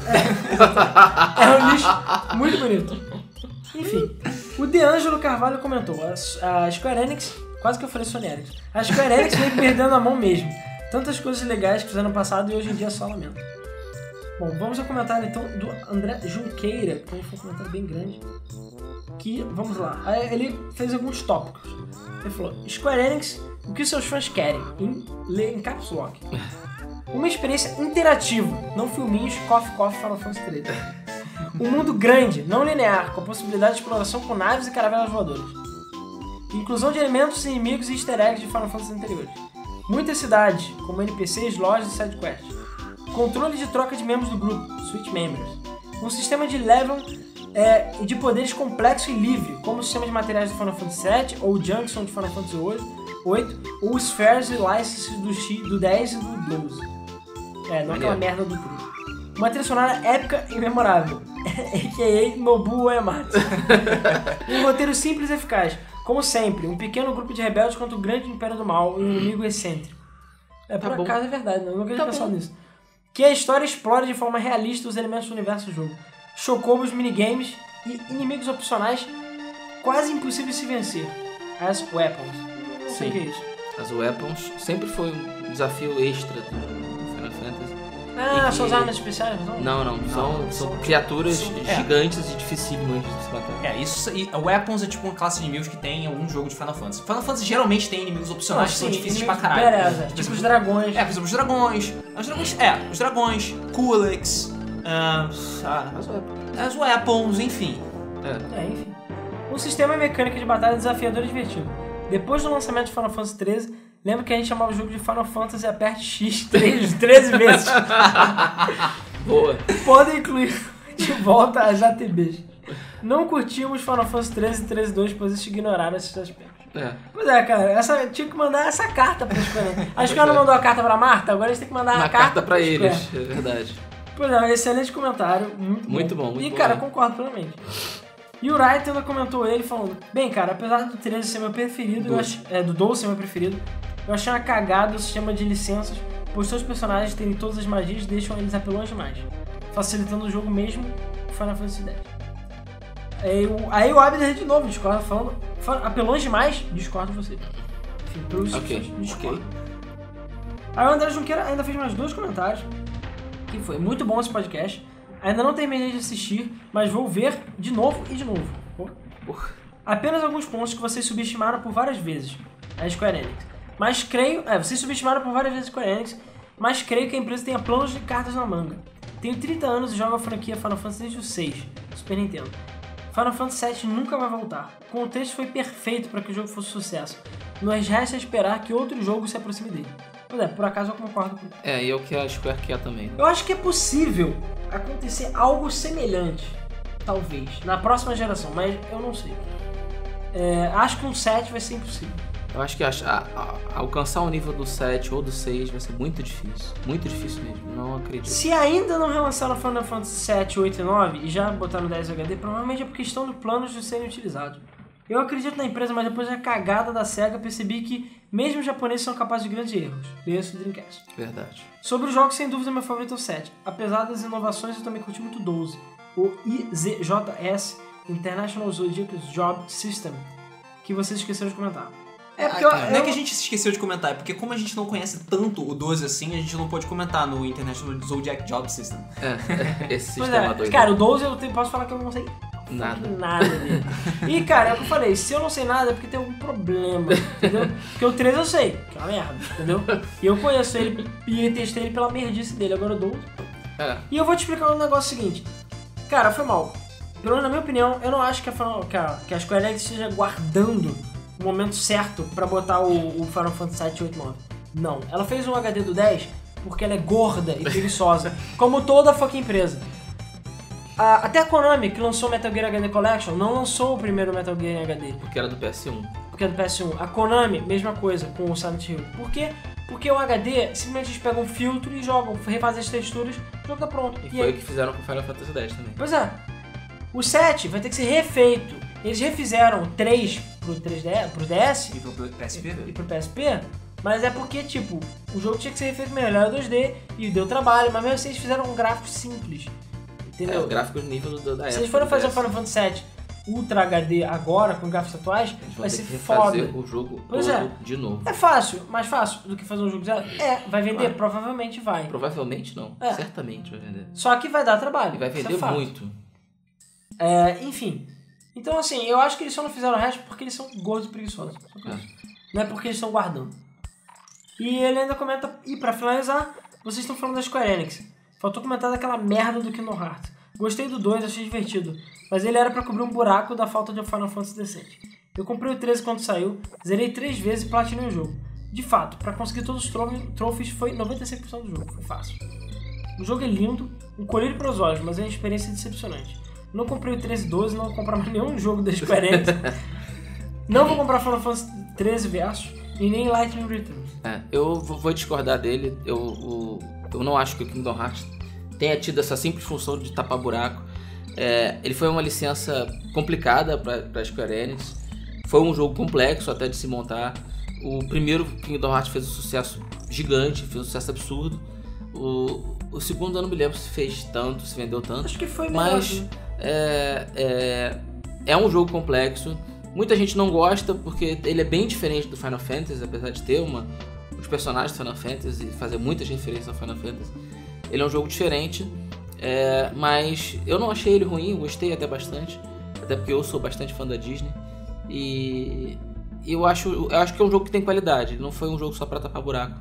É um lixo muito bonito. Enfim, o DeAngelo Carvalho comentou: a, a Square Enix, quase que eu falei Sony Enix, a Square Enix vem perdendo a mão mesmo. Tantas coisas legais que fizeram no passado e hoje em dia só lamento. Bom, vamos ao comentário então do André Junqueira, que foi um comentário bem grande. que, vamos lá, aí ele fez alguns tópicos. Ele falou, Square Enix, o que seus fãs querem? Em, em caps lock. Uma experiência interativa, não filminhos, coffee, coffee, Final Fantasy treze. Um mundo grande, não linear, com a possibilidade de exploração com naves e caravelas voadoras. Inclusão de elementos, inimigos e easter eggs de Final Fantasy anteriores. Muitas cidades, como N P Cs, lojas e sidequests. Controle de troca de membros do grupo, Switch Members. Um sistema de level é, de poderes complexo e livre, como o sistema de materiais do Final Fantasy sete, ou Junction de Final Fantasy oito, ou Spheres e Licenses do, X, do dez e do doze. É, não aquela merda do trio. Uma trilha sonora épica e memorável, a k a. Nobuo Uematsu. Um roteiro simples e eficaz. Como sempre, um pequeno grupo de rebeldes contra o grande império do mal e um inimigo excêntrico. É, por Tá bom. acaso é verdade, não queria Tá pensar bom. nisso. Que a história explore de forma realista os elementos do universo do jogo. Chocobos, minigames e inimigos opcionais quase impossíveis de se vencer. As Weapons. Não sei o que é isso. As Weapons sempre foi um desafio extra do Final Fantasy. Ah, E são que- as armas especiais? Não, Não, não, são, são criaturas É. gigantes e dificílimas de se matar. É, isso e a Weapons é tipo uma classe de inimigos que tem em algum jogo de Final Fantasy. Final Fantasy geralmente tem inimigos opcionais que são difíceis pra caralho. Beleza, Tipo, tipo os dragões. É, por exemplo, os dragões. Os dragões. É, os dragões, Kulix, ah, ah, As Weapons. as Weapons, enfim. É. É, enfim. Um sistema e mecânica de batalha desafiador e divertido. Depois do lançamento de Final Fantasy treze, lembra que a gente chamava o jogo de Final Fantasy Aperte X treze vezes. Boa. Podem incluir de volta as A T Bs. Não curtimos Final Fantasy treze e treze dois, pois eles ignoraram esses aspectos. É. Pois é, cara, essa, tinha que mandar essa carta pra Square Enix. A Square não mandou a carta pra Marta, agora eles têm que mandar Uma a carta pra Square. eles, é verdade. Pois é, excelente comentário, muito bom. Muito bom, muito E, bom, cara, né? concordo plenamente. E o Wright ainda comentou ele falando, bem, cara, apesar do treze ser meu preferido, eu doze. ach... é, do doze ser meu preferido, eu achei uma cagada o sistema de licenças, pois seus personagens terem todas as magias deixam eles apelões demais, facilitando o jogo mesmo com Final Fantasy dez. Aí o, aí o Abner de novo discorda, falando, fala- apelões demais, discordo de você. Enfim, pelos Ok, pessoas discordam. ok. Aí o André Junqueira ainda fez mais dois comentários, que foi muito bom esse podcast. Ainda não terminei de assistir, mas vou ver de novo e de novo. Pô. Porra. Apenas alguns pontos que vocês subestimaram por várias vezes a Square Enix. Mas creio... É, vocês subestimaram por várias vezes a Square Enix, mas creio que a empresa tenha planos de cartas na manga. Tenho trinta anos e jogo a franquia Final Fantasy desde o seis, Super Nintendo. Final Fantasy sete nunca vai voltar. O contexto foi perfeito para que o jogo fosse sucesso. Nos resta esperar que outro jogo se aproxime dele. Pois é, por acaso eu concordo com É, e é o que a Square quer também. Eu acho que é possível acontecer algo semelhante, talvez, na próxima geração, mas eu não sei. É, acho que um sete vai ser impossível. Eu acho que a, a, a, alcançar o nível do sete ou do seis vai ser muito difícil. Muito difícil mesmo, não acredito. Se ainda não relançaram Final Fantasy sete, oito e nove e já botaram dez H D, provavelmente é por questão de planos de serem utilizados. Eu acredito na empresa, mas depois da cagada da SEGA percebi que mesmo os japoneses são capazes de grandes erros. Leia-se o Dreamcast. Verdade. Sobre os jogos, sem dúvida, meu favorito é o sete. Apesar das inovações, eu também curti muito o doze. O I Z J S, International Zodiac Job System, que vocês esqueceram de comentar. É porque Ah, eu, cara, não é eu- que a gente se esqueceu de comentar, é porque como a gente não conhece tanto o doze assim, a gente não pode comentar no International Zodiac Job System. É, esse Pois sistema é, doido. cara, o doze eu te- posso falar que eu não sei Nada. nada dele. E, cara, é o que eu falei, se eu não sei nada é porque tem algum problema, entendeu? Porque o treze eu sei, que é uma merda, entendeu? E eu conheço ele e testei ele pela merdice dele, agora o doze... É. E eu vou te explicar um negócio seguinte. Cara, foi mal. Pelo menos na minha opinião, eu não acho que a, Final- que a, que a Square Enix esteja guardando o momento certo pra botar o, o Final Fantasy sete, oito, nove. Não. Ela fez um H D do dez porque ela é gorda e preguiçosa, como toda fucking empresa. A, até a Konami, que lançou o Metal Gear H D Collection, não lançou o primeiro Metal Gear em H D, Porque era do P S um. porque é do P S um. A Konami, mesma coisa com o Silent Hill. Por quê? Porque o H D, simplesmente eles pegam um filtro e jogam, refazem as texturas, o jogo tá pronto. E E foi aí- o que fizeram com Final Fantasy dez também. Pois é. O sete vai ter que ser refeito. Eles refizeram o três pro, três D, pro D S E pro P S P? e pro P S P, mas é porque, tipo, o jogo tinha que ser refeito melhor, era dois D e deu trabalho, mas mesmo assim eles fizeram um gráfico simples. É, Entendeu? o gráfico nível do, da época. Se eles forem do fazer o D S, Final Fantasy sete Ultra H D agora, com gráficos atuais, eles vão vai ter ser que refazer foda. o jogo Pois todo é. de novo. É fácil, mais fácil do que fazer um jogo zero? É, vai vender? Claro. Provavelmente vai. Provavelmente não. É. Certamente vai vender. Só que vai dar trabalho. E vai isso é vender fato. muito. É, enfim. Então, assim, eu acho que eles só não fizeram o resto porque eles são gordos e preguiçosos. É. Não é porque eles estão guardando. E ele ainda comenta, e pra finalizar, vocês estão falando da Square Enix. Faltou comentar daquela merda do Kingdom Hearts. Gostei do dois, achei divertido. Mas ele era pra cobrir um buraco da falta de um Final Fantasy decente. Eu comprei o treze quando saiu, zerei três vezes e platinei o jogo. De fato, pra conseguir todos os trophies foi noventa e cinco por cento do jogo, foi fácil. O jogo é lindo, um colírio para os olhos, mas é uma experiência decepcionante. Não comprei o treze doze, não vou comprar mais nenhum jogo da Square Enix. Não vou comprar Final Fantasy treze Versus e nem Lightning Returns. É, eu vou discordar dele. Eu, eu, eu não acho que o Kingdom Hearts tenha tido essa simples função de tapar buraco. É, ele foi uma licença complicada para a Square Enix. Foi um jogo complexo até de se montar. O primeiro Kingdom Hearts fez um sucesso gigante, fez um sucesso absurdo. O, o segundo eu não me lembro se fez tanto, se vendeu tanto. Acho que foi melhor. Mas é, é, é um jogo complexo. Muita gente não gosta porque ele é bem diferente do Final Fantasy, apesar de ter uma, os personagens do Final Fantasy e fazer muitas referências ao Final Fantasy. Ele é um jogo diferente, é, mas eu não achei ele ruim, eu gostei até bastante. Até porque eu sou bastante fã da Disney. E eu acho, eu acho que é um jogo que tem qualidade, ele não foi um jogo só pra tapar buraco.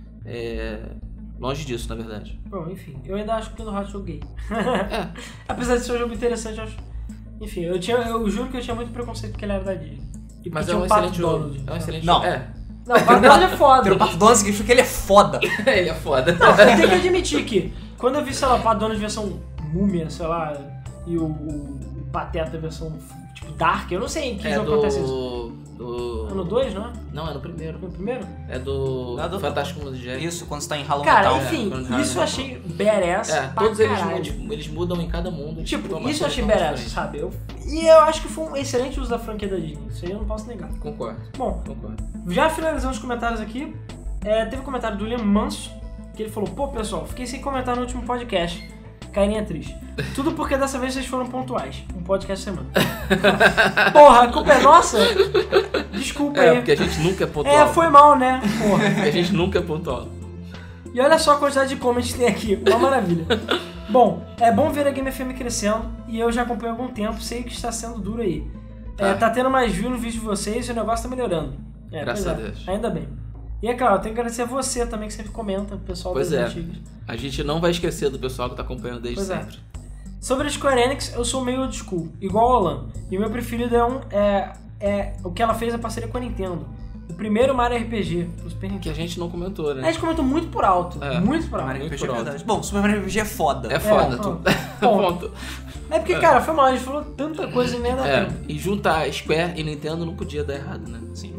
É, longe disso, na verdade. Bom, enfim, eu ainda acho que o Kingdom Hearts é um gay. É. Apesar de ser um jogo interessante, eu acho... Enfim, eu, tinha, eu juro que eu tinha muito preconceito porque ele era da Disney. E Mas é tinha um, um Pato excelente jogo. Donald. É um excelente Não. jogo. É. Não, o Pato Donald é foda. Pelo Pato Donald significa que ele é foda. Ele é foda. Não, eu tenho que admitir que quando eu vi, sei lá, o Pato Donald versão múmia, sei lá, e o, o, o Pateta versão tipo Dark, eu não sei em que É jogo do... acontece isso. do... É no dois, não é? Não, é no primeiro. No primeiro? É do, É do- Fantástico Mundo de Jack. Isso, quando você tá em Halloween Cara, Town. enfim, quando já- isso eu achei badass É, pra todos eles, caralho. mudam- eles mudam em cada mundo. Tipo, toma isso eu achei solução badass, diferente. sabe? Eu, e eu acho que foi um excelente uso da franquia da Disney. Isso aí eu não posso negar. Concordo, Bom, concordo. já finalizando os comentários aqui, é, teve um comentário do William Manso, que ele falou, pô pessoal, fiquei sem comentar no último podcast, carinha triste. Tudo porque dessa vez vocês foram pontuais, um podcast semana. Porra, a culpa é nossa? Desculpa É, aí. porque a gente nunca é pontual. É, foi mal, né? Porra. Porque a gente nunca é pontual. E olha só a quantidade de comments que tem aqui, uma maravilha. Bom, é bom ver a Game F M crescendo e eu já acompanho há algum tempo, sei que está sendo duro aí. É, Tá. tá tendo mais views no vídeo de vocês e o negócio tá melhorando. É, Graças pois a é, Deus. ainda bem. E é claro, eu tenho que agradecer a você também que sempre comenta, o pessoal Pois das é. antigas. A gente não vai esquecer do pessoal que tá acompanhando desde Pois é. sempre. Sobre a Square Enix, eu sou meio old school, igual o Alan. E o meu preferido é, um, é, é o que ela fez a parceria com a Nintendo. O primeiro Mario R P G, pro Super Que Nintendo. a gente não comentou, A né? gente comentou muito por alto, É. muito por alto. Mario Muito R P G é por alto. verdade. Bom, Super Mario R P G é foda. É foda, É, tu. bom. Ponto. É porque, cara, foi mal, a gente falou tanta coisa e nem dá É, tempo. e juntar Square e Nintendo não podia dar errado, né? Sim.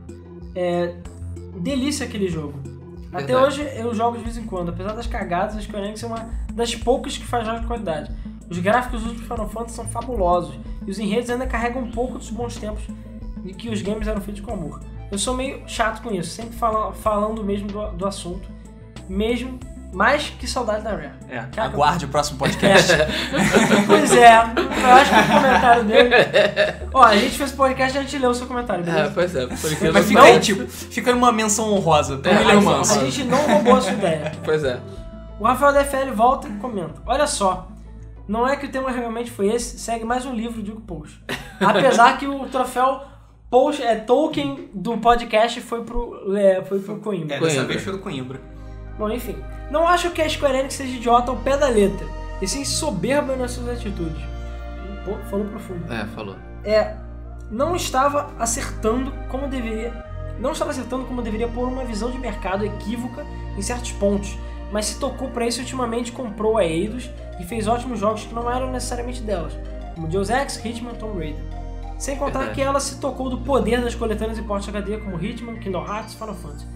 É, delícia aquele jogo. Até Verdade. hoje eu jogo de vez em quando. Apesar das cagadas, a Square Enix é uma das poucas que faz jogos de qualidade. Os gráficos dos Final Fantasy são fabulosos. E os enredos ainda carregam um pouco dos bons tempos de que os games eram feitos com amor. Eu sou meio chato com isso, sempre fala, falando mesmo do, do assunto. Mesmo, mais que saudade da Rare. É, Caraca, aguarde o próximo podcast. Pois é, eu acho que o comentário dele... Ó, a gente fez podcast e a gente leu o seu comentário, É, beleza? pois é. Por incrível Mas que fica pareça. aí, tipo, fica aí uma menção honrosa pro É, William a, Manso. a gente não roubou a sua ideia. Pois é. O Rafael da F L volta e comenta. Olha só, não é que o tema realmente foi esse, segue mais um livro de Hugo Post. Apesar que o troféu Post, é, Tolkien do podcast foi pro, é, foi pro Coimbra. É, dessa Coimbra. vez foi do Coimbra. Bom, enfim. Não acho que a Square Enix seja idiota ao pé da letra, e sim soberba nas suas atitudes. Pô, falou profundo. É, falou. É, não estava acertando como deveria, não estava acertando como deveria por uma visão de mercado equívoca em certos pontos, mas se tocou para isso ultimamente comprou a Eidos e fez ótimos jogos que não eram necessariamente delas, como Deus Ex, Hitman e Tomb Raider. Sem contar Verdade. que ela se tocou do poder das coletâneas e portes H D como Hitman, Kingdom Hearts e Final Fantasy.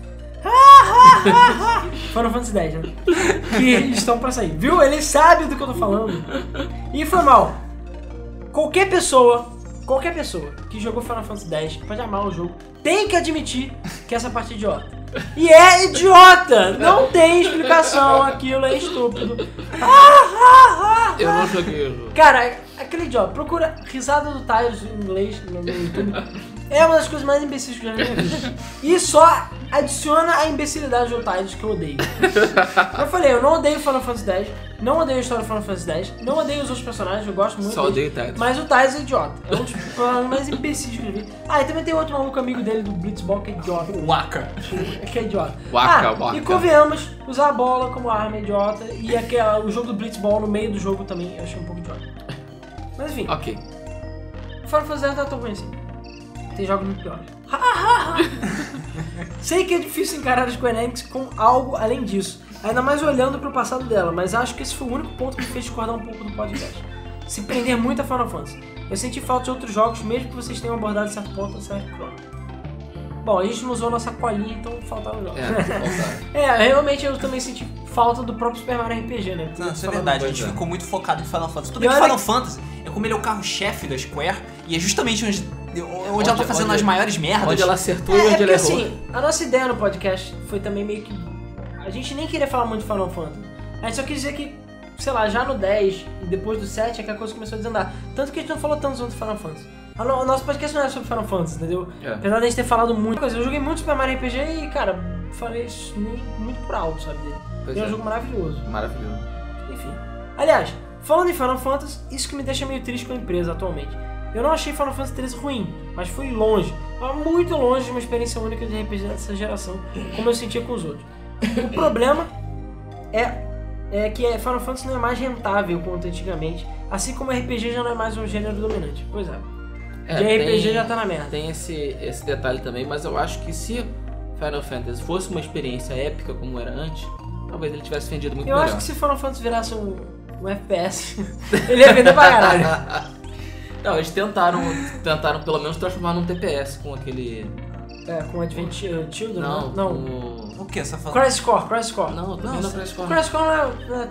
Final Fantasy dez, né? Que estão pra sair. Viu? Ele sabe do que eu tô falando. E foi mal. Qualquer pessoa, qualquer pessoa que jogou Final Fantasy dez, pode amar o jogo, tem que admitir que essa parte é idiota. E é idiota! Não tem explicação, aquilo é estúpido. Eu não joguei o jogo. Cara, aquele idiota, procura risada do Tyros em inglês no YouTube. É uma das coisas mais imbecis que eu já vi na minha vida. E só adiciona a imbecilidade do Tyros que eu odeio. Eu falei, eu não odeio Final Fantasy dez, Não odeio a história do Final Fantasy X, não odeio os outros personagens, eu gosto muito Só deles, odeio o Tidus. mas o Tidus é idiota. É um dos personagens mais imbecis que eu vi. Ah, e também tem outro maluco amigo dele do Blitzball que é idiota. O Waka. Que é idiota. Waka, ah, waka. E convenhamos, usar a bola como arma é idiota. E aquela, o jogo do Blitzball no meio do jogo também eu achei um pouco idiota. Mas enfim, Ok. o Final Fantasy X não é tão ruim assim. Tem jogos muito piores. Sei que é difícil encarar a Square Enix com algo além disso. Ainda mais olhando pro passado dela, mas acho que esse foi o único ponto que me fez discordar um pouco do podcast. Se prender muito a Final Fantasy. Eu senti falta de outros jogos, mesmo que vocês tenham abordado de certo ponto a certo ponto. Bom, a gente não usou nossa colinha, então faltaram jogos. É, faltaram. É, realmente eu também senti falta do próprio Super Mario R P G, né? Não, isso é Falando- verdade, a Pois gente é. ficou muito focado em Final Fantasy. Tudo E bem que olha Final que- Fantasy é como ele é o carro-chefe da Square e é justamente onde, onde, Onde- ela tá fazendo onde- as maiores merdas. Onde ela acertou É, e é onde porque ela errou. assim, a nossa ideia no podcast foi também meio que... A gente nem queria falar muito de Final Fantasy. A gente só quis dizer que, sei lá, já no dez e depois do sete é que a coisa começou a desandar. Tanto que a gente não falou tanto sobre Final Fantasy. A no- O nosso podcast não é sobre Final Fantasy, entendeu? É. Apesar de a gente ter falado muita coisa. Eu joguei muito Super Mario R P G e, cara, falei isso muito, muito por alto, sabe, dele. Pois E é um é. jogo maravilhoso. Maravilhoso. Enfim. Aliás, falando em Final Fantasy, isso que me deixa meio triste com a empresa atualmente. Eu não achei Final Fantasy treze ruim, mas fui longe, mas muito longe de uma experiência única de R P G dessa geração, como eu sentia com os outros. O problema é, é que Final Fantasy não é mais rentável quanto antigamente, assim como R P G já não é mais um gênero dominante. Pois é. É, de R P G tem- já tá na merda. Tem esse, esse detalhe também, mas eu acho que se Final Fantasy fosse uma experiência épica como era antes, talvez ele tivesse vendido muito Eu melhor. acho que se Final Fantasy virasse um, um F P S, ele ia vender pra caralho. Não, eles tentaram, tentaram pelo menos transformar num T P S com aquele... É, com Advent Children, Não, né? Não. com... O que você tá falando? Crisis Core, Crisis Core. Não, tô Não, vendo a se- Crisis Core. Crisis Core não é... não é-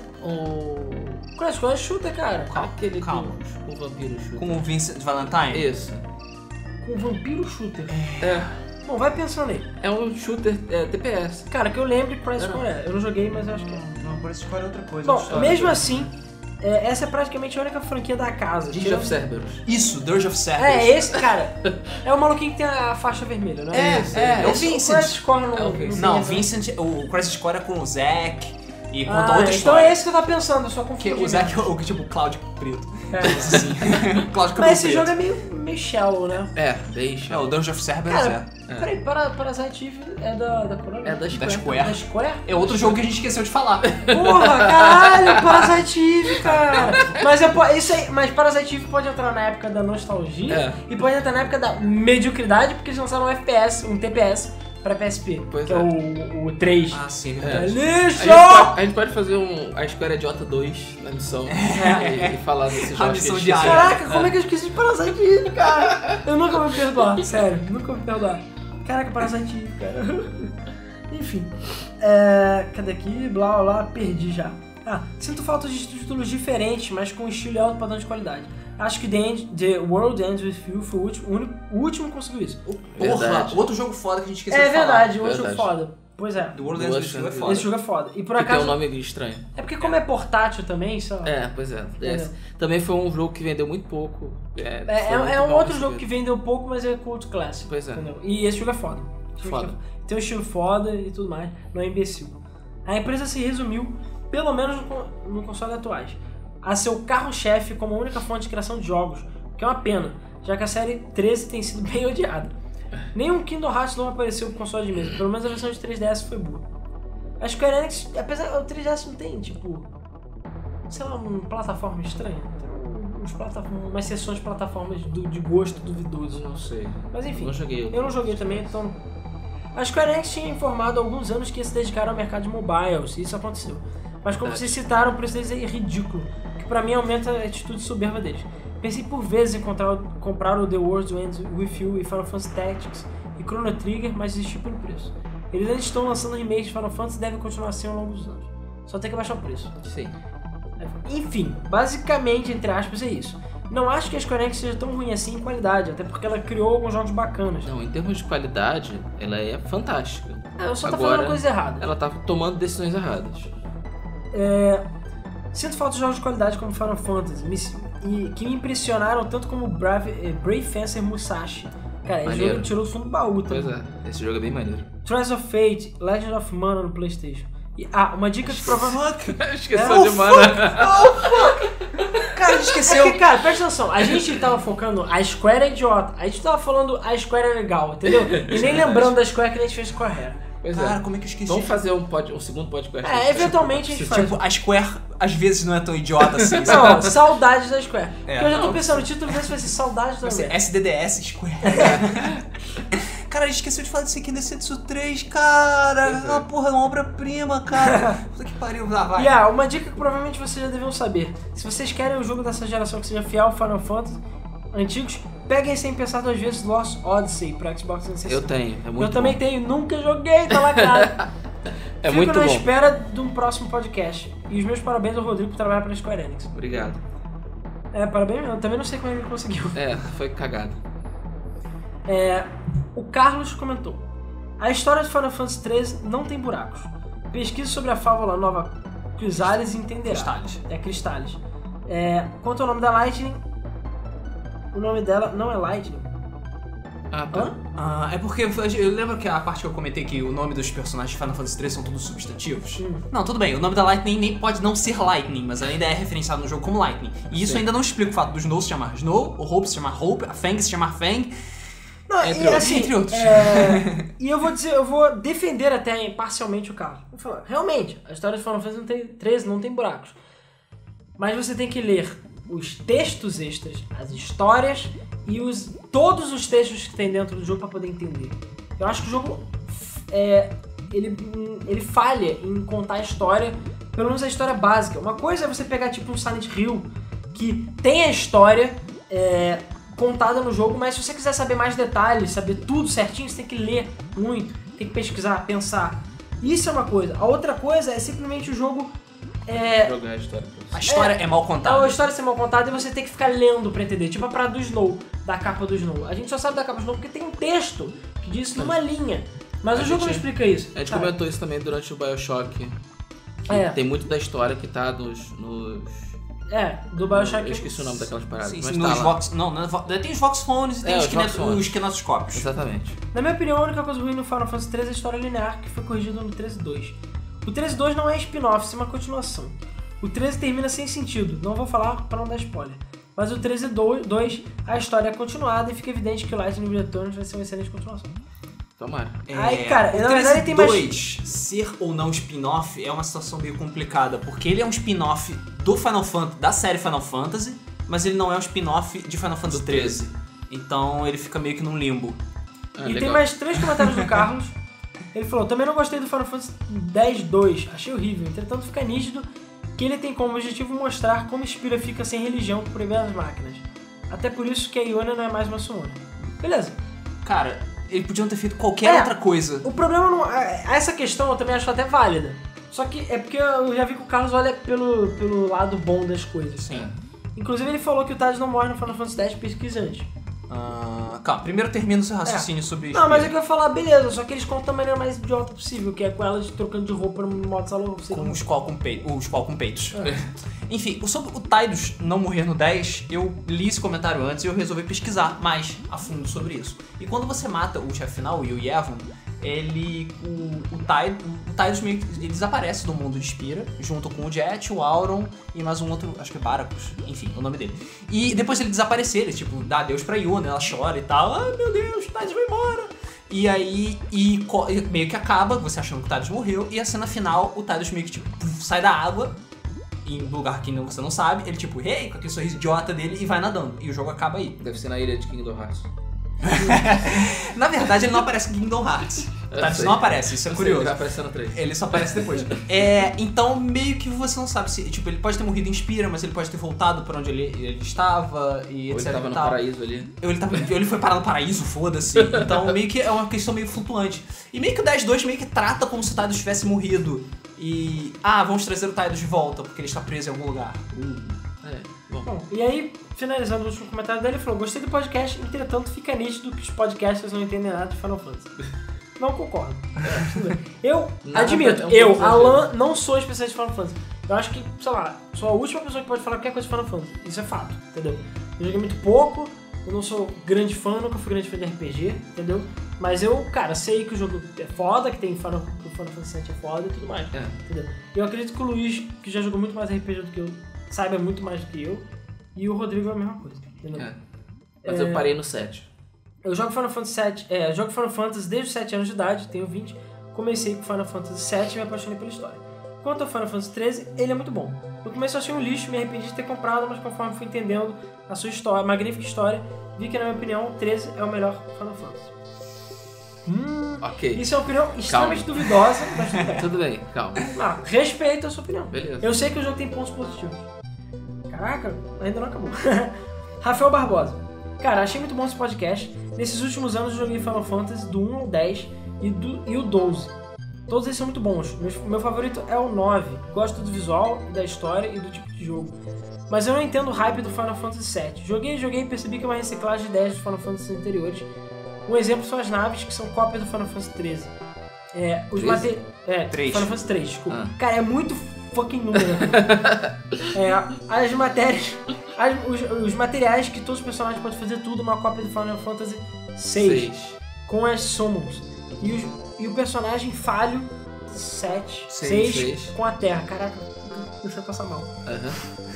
O... Crisis Core é shooter, cara. Calma, Aquele calma. com o vampiro chuta. Com o Vincent Valentine? Isso. Com vampiro shooter. É, Bom, vai pensando aí. é um shooter é, T P S. Cara, que eu lembro que Crisis É, não. Core é. Eu não joguei, mas eu acho que é. Não, por isso escolhe outra coisa. Bom, História. mesmo assim, é, essa é praticamente a única franquia da casa. Dirge tirando- of Cerberus. Isso, Dirge of Cerberus. É, esse, cara. É o maluquinho que tem a faixa vermelha, não é? É, Isso, é, é o Esse- Vincent. Crisis Core não, É o Vincent. Não, tem, o Vincent, o Crisis Core é com o Zack e conta Ah, outra então história. é esse que eu tava pensando, eu só Que confundi. o Zack é mesmo. o, o tipo Cláudio Preto. É. Assim. Cláudio Cabelo Mas esse Preto. jogo é meio, meio shallow, né? É, deixa. É, o Dirge of Cerberus Cara, é. peraí, para, Parasite Eve é da, da Konami? É da Square. Square. Da Square? É outro jogo que a gente esqueceu de falar. Porra, caralho, Parasite Eve, cara. Mas, eu, po- isso aí, mas Parasite Eve pode entrar na época da nostalgia É. e pode entrar na época da mediocridade, porque eles lançaram um F P S, um T P S pra P S P, Pois que é. é, o, o três. Ah, sim, é É verdade. A lixo! gente, pode, a gente pode fazer um a Square Idiota dois na missão e, e falar desses jogos missão que diária. Caraca, como é que eu esqueci de Parasite Eve, cara? Eu nunca vou me perdoar, sério, nunca vou me perdoar. Caraca, Parasite Eve, cara. Enfim, é, cadê aqui? Blá blá blá, perdi já. Ah, sinto falta de títulos diferentes, mas com estilo e alto padrão de qualidade. Acho que The, End, The World Ends With You foi o último, o único, o último que conseguiu isso. Porra, Verdade. outro jogo foda que a gente esqueceu É de falar. verdade, outro jogo Verdade. foda. Pois é, The World Do Ends Ocean With You é View. foda. esse jogo é foda. E por que tem acaso, um nome estranho. é porque como é portátil também, só... É, pois é. É. Esse também foi um jogo que vendeu muito pouco. É, É, foi é, muito é um mal outro jogo recebido. que vendeu pouco, mas é cult classic. Pois é. Entendeu? E esse jogo é foda. Esse jogo Foda. é- Tem um estilo foda e tudo mais, não é imbecil. A empresa se resumiu, pelo menos no, con- no console atuais, a seu carro-chefe como a única fonte de criação de jogos, o que é uma pena, já que a série treze tem sido bem odiada. Nenhum Kingdom Hearts não apareceu pro console de mesa, pelo menos a versão de três D S foi boa. A Square Enix, apesar o três D S não tem, tipo, sei lá, uma plataforma estranha. Tem uns plataformas, umas sessões de plataformas do- de gosto duvidoso. Não sei. Mas enfim, Não joguei. eu não joguei também, então... A Square Enix tinha informado há alguns anos que ia se dedicar ao mercado de mobiles, e isso aconteceu. Mas como vocês citaram, o preço deles é ridículo, que pra mim aumenta a atitude soberba deles. Pensei por vezes em comprar, comprar o The World Ends With You e Final Fantasy Tactics e Chrono Trigger, mas desisti pelo preço. Eles ainda estão lançando remakes de Final Fantasy e devem continuar assim ao longo dos anos. Só tem que baixar o preço. Sim. Enfim, basicamente, entre aspas, é isso. Não acho que a Square Enix seja tão ruim assim em qualidade, até porque ela criou alguns jogos bacanas. Não, em termos de qualidade, ela é fantástica. Ah, eu só tô Agora, falando coisa errada. Ela tá tomando decisões erradas. É, sinto falta de jogos de qualidade como Final Fantasy, me- e que me impressionaram tanto como Brave, eh, Brave Fencer Musashi. Cara, esse Maneiro. jogo tirou do fundo do baú também. Pois é, esse jogo é bem maneiro. Trials of Fate, Legend of Mana no PlayStation. E, ah, uma dica que provavelmente... Esqueceu É, de oh, mana. Cara, a gente esqueceu. É que, cara, presta atenção, a gente tava focando, a Square é idiota, a gente tava falando a Square é legal, entendeu? E nem lembrando da Square que a gente fez correta. Pois Cara, é. como é que eu esqueci? Vamos fazer um, pod, um segundo podcast. É, eventualmente a gente faz. Tipo, a Square às vezes não é tão idiota assim. Não, saudades da Square. É, Porque eu já tô não, pensando, o título desse vai ser Saudades da Vai ser Square. S D D S Square. Cara, a gente esqueceu de falar de Seiken Densetsu três, cara. Pois é. Uma porra, uma obra-prima, cara. Puta que pariu, lá vai. E ah, uma dica que provavelmente vocês já deviam saber. Se vocês querem um jogo dessa geração que seja fiel ao Final Fantasy antigos, peguem sem pensar duas vezes Lost Odyssey pra Xbox trezentos e sessenta. Eu tenho, é muito Eu também bom. tenho, nunca joguei, tá lacrado. É Fico muito na bom. espera de um próximo podcast. E os meus parabéns ao Rodrigo por trabalhar pela Square Enix. Obrigado. É, parabéns mesmo. Eu também não sei como ele conseguiu. É, foi cagado. É, o Carlos comentou: a história de Final Fantasy treze não tem buracos. Pesquise sobre a fábula nova Crisales e entenderá. Cristales. É Cristales. É, quanto ao nome da Lightning, o nome dela não é Lightning. Ah, tá. Hã? Ah, é porque eu eu lembro que a parte que eu comentei que o nome dos personagens de Final Fantasy treze são todos substantivos. Hum. Não, tudo bem, o nome da Lightning nem pode não ser Lightning, mas ainda é referenciado no jogo como Lightning. E isso Sim. ainda não explica o fato do Snow se chamar Snow, o Hope se chamar Hope, a Fang se chamar Fang. Não, Entre e, outros. assim, Entre outros. é, e eu vou dizer, eu vou defender até parcialmente o Carlos. Vou falar, realmente, a história de Final Fantasy não tem, treze não tem buracos. Mas você tem que ler os textos extras, as histórias e os, todos os textos que tem dentro do jogo para poder entender. Eu acho que o jogo é, ele, ele falha em contar a história, pelo menos a história básica. Uma coisa é você pegar tipo um Silent Hill, que tem a história é, contada no jogo, mas se você quiser saber mais detalhes, saber tudo certinho, você tem que ler muito, tem que pesquisar, pensar. Isso é uma coisa. A outra coisa é simplesmente o jogo... É, Jogar a história pra A você. história é, mal a contada. história ser mal contada e você tem que ficar lendo pra entender. Tipo a parada do Snow, da capa do Snow. A gente só sabe da capa do Snow porque tem um texto que diz numa linha. Mas A o jogo não gente- explica isso. A gente sabe? comentou isso também durante o Bioshock. Que É. tem muito da história que tá nos... nos... É, do Bioshock. Eu esqueci o nome daquelas paradas. Sim, mas sim, tá nos lá. Vox, não, não é Vo- tem os Vox Phones e tem É, os, os Vox kinet, Phones. os kinetoscópios. Exatamente. Na minha opinião, a única coisa ruim no Final Fantasy treze é a história linear, que foi corrigida no treze dois. O treze dois não é spin-off, isso é uma continuação. O treze termina sem sentido, não vou falar pra não dar spoiler. Mas o treze dois, a história é continuada e fica evidente que o Lightning Returns vai ser uma excelente continuação. Tomara. Aí, cara, o na verdade tem mais- dois ser ou não spin-off é uma situação meio complicada, porque ele é um spin-off do Final Fantasy, da série Final Fantasy, mas ele não é um spin-off de Final Fantasy treze. Então ele fica meio que num limbo. Ah, E legal. tem mais três comentários do Carlos. Ele falou: também não gostei do Final Fantasy dez dois, achei horrível. Entretanto, fica nítido que ele tem como objetivo mostrar como Spira fica sem religião por proibir as máquinas. Até por isso que a Iona não é mais uma Summoner. Beleza. Cara, eles podiam ter feito qualquer É. outra coisa. O problema não. é- Essa questão eu também acho até válida. Só que é porque eu já vi que o Carlos olha pelo, pelo lado bom das coisas. Sim. Inclusive ele falou que o Tades não morre no Final Fantasy dez, pesquisa antes. Ah, calma, primeiro termina o seu raciocínio sobre Não, mas é que eu ia falar, beleza, só que eles contam da maneira mais idiota possível, que é com elas trocando de roupa no modo salão. Você com não- o Squall com, pei o Squall com peitos. É. Enfim, sobre o Tidus não morrer no dez, eu li esse comentário antes e eu resolvi pesquisar mais a fundo sobre isso. E quando você mata o chefe final, o Yevon, ele. O, o, Tidus, o Tidus meio que ele desaparece do mundo de Spira, junto com o Jet, o Auron e mais um outro, acho que é Baracus, enfim, o nome dele. E depois ele desaparecer, ele tipo, dá adeus pra Yuna, ela chora e tal, ah meu Deus, o Tidus vai embora. E aí, e co- meio que acaba, você achando que o Tidus morreu, e a cena final, o Tidus meio que tipo, puf, sai da água, em um lugar que não- você não sabe, ele tipo, hey, com aquele sorriso idiota dele e vai nadando. E o jogo acaba aí. Deve ser na ilha de Kingdom Hearts. Na verdade, ele não aparece em Kingdom Hearts. O Eu Tidus sei. não aparece, isso é Eu sei, curioso. Ele vai aparecer no três. Ele só aparece depois. É, então, meio que você não sabe se. Tipo, ele pode ter morrido em Spira, mas ele pode ter voltado pra onde ele, ele estava e Ou etc. ele tava e no tal. paraíso ali. Ou ele, tava, ou ele foi parar no paraíso, foda-se. Então, meio que é uma questão meio flutuante. E meio que o dez dois meio que trata como se o Tidus tivesse morrido. E. Ah, vamos trazer o Tidus de volta, porque ele está preso em algum lugar. Uh. É, bom. Bom, e aí, finalizando o último comentário dele, ele falou: gostei do podcast, entretanto fica nítido que os podcasters não entendem nada de Final Fantasy. Não concordo. É, tudo bem. Eu Nada admito, é um eu, pouco exagero. Alan, não sou especialista em Final Fantasy. Eu acho que, sei lá, sou a última pessoa que pode falar qualquer coisa de Final Fantasy. Isso é fato, entendeu? Eu joguei muito pouco, eu não sou grande fã, nunca fui grande fã de R P G, entendeu? Mas eu, cara, sei que o jogo é foda, que tem Final, que o Final Fantasy sete é foda e tudo mais, É. entendeu? E eu acredito que o Luiz, que já jogou muito mais R P G do que eu, saiba muito mais do que eu, e o Rodrigo é a mesma coisa, entendeu? É. Mas É. eu parei no sete. Eu jogo Final Fantasy sete, é, eu jogo Final Fantasy desde os sete anos de idade, tenho vinte, comecei com Final Fantasy sete e me apaixonei pela história. Quanto ao Final Fantasy treze, ele é muito bom. No começo eu achei um lixo, me arrependi de ter comprado, mas conforme fui entendendo a sua história, magnífica história, vi que na minha opinião o treze é o melhor Final Fantasy. Hum, Ok. isso é uma opinião extremamente duvidosa, mas tudo bem. Tudo bem, calma. Ah, respeito a sua opinião. Beleza. Eu sei que o jogo tem pontos positivos. Caraca, ainda não acabou. Rafael Barbosa. Cara, achei muito bom esse podcast. Nesses últimos anos eu joguei Final Fantasy do um ao dez e, do, e o doze. Todos eles são muito bons. Meu, meu favorito é o nove. Gosto do visual, da história e do tipo de jogo. Mas eu não entendo o hype do Final Fantasy sete. Joguei, joguei e percebi que é uma reciclagem de ideias dos Final Fantasy anteriores. Um exemplo são as naves, que são cópias do Final Fantasy treze. É, os treze? mate... É, três. Final Fantasy três, desculpa. Ah. Cara, é muito fucking número. é, as matérias... As, os, os materiais que todos os personagens podem fazer tudo uma cópia do Final Fantasy seis. Seis. Com as summons. E, os, e o personagem falho sete, Seis. seis, Seis. com a Terra. Caraca, você passa mal. Aham.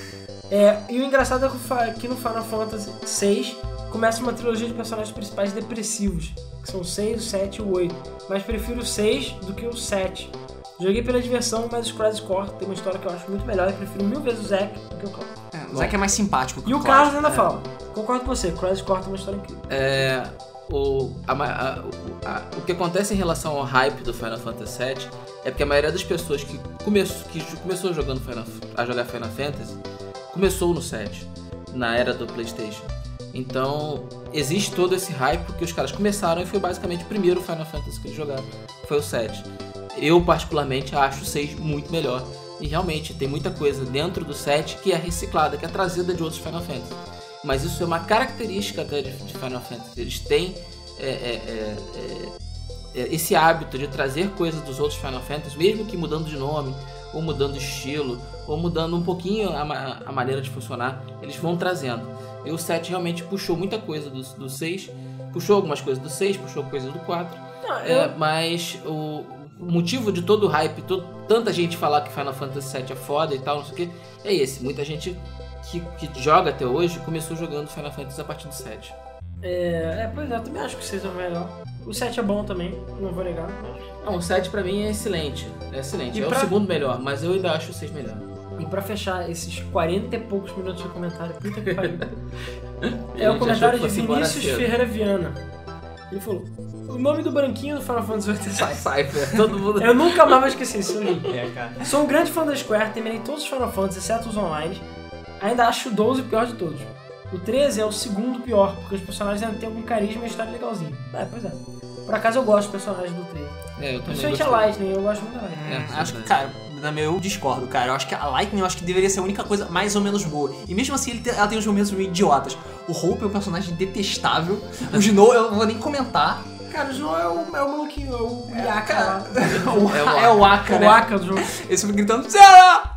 É, e o engraçado é que fa- que no Final Fantasy seis começa uma trilogia de personagens principais depressivos, que são o seis, o sete e o oito. Mas prefiro o seis do que o sete. Joguei pela diversão, mas o Crisis Core tem uma história que eu acho muito melhor e prefiro mil vezes o Zack do que o Cloud. É, o Zack é mais simpático que E o Cloud. Carlos ainda fala. Concordo com você, o Crisis Core tem uma história incrível. É, o, a, ma- a- o, a- o que acontece em relação ao hype do Final Fantasy sete é porque a maioria das pessoas que, come, que começou jogando Final, a jogar Final Fantasy começou no sete, na era do PlayStation. Então existe todo esse hype porque os caras começaram e foi basicamente o primeiro Final Fantasy que eles jogaram, foi o sete. Eu particularmente acho o seis muito melhor. E realmente tem muita coisa dentro do sete que é reciclada, que é trazida de outros Final Fantasy. Mas isso é uma característica até de, de Final Fantasy. Eles têm é, é, é, é, é, esse hábito de trazer coisas dos outros Final Fantasy, mesmo que mudando de nome, ou mudando de estilo, ou mudando um pouquinho a, ma- a maneira de funcionar, eles vão trazendo. E o sete realmente puxou muita coisa do, do seis, puxou algumas coisas do seis, puxou coisas do quatro. Não, É, eu, mas o, o motivo de todo o hype, todo, tanta gente falar que Final Fantasy sete é foda e tal, não sei o que, é esse. Muita gente que, que joga até hoje começou jogando Final Fantasy a partir do sete. é, é, pois é, eu também acho que o seis é o melhor. O sete é bom também, não vou negar. Mas... Não, o sete pra mim é excelente. É excelente. E é pra- o segundo melhor, mas eu ainda acho o seis melhor. E pra fechar esses quarenta e poucos minutos de comentário, puta que pariu. A É o gente comentário achou de que fosse embora Vinícius cedo. Ferreira Viana. Ele falou: o nome do branquinho do Final Fantasy oito é Cypher. Cypher, todo mundo. Eu nunca mais vou esquecer isso. Eu li. É, cara. Sou um grande fã da Square, terminei todos os Final Fantasy, exceto os online. Ainda acho o doze o pior de todos. O treze é o segundo pior, porque os personagens ainda têm algum carisma e a história legalzinha. É, pois é. Por acaso eu gosto dos personagens do treze. É, eu também Principalmente a gostei. Lightning, eu gosto muito da Lightning. É, Hum, acho que, verdade. cara, na minha, eu discordo, cara. Eu acho que a Lightning eu acho que deveria ser a única coisa mais ou menos boa. E mesmo assim, ele te- ela tem uns momentos meio idiotas. O Hope é um personagem detestável. O Snow eu não vou nem comentar. Cara, o Snow é o, é o maluquinho, é o Yaka lá. O- É o é o Aka, O né? Aka do jogo. Eles ficam gritando Zera!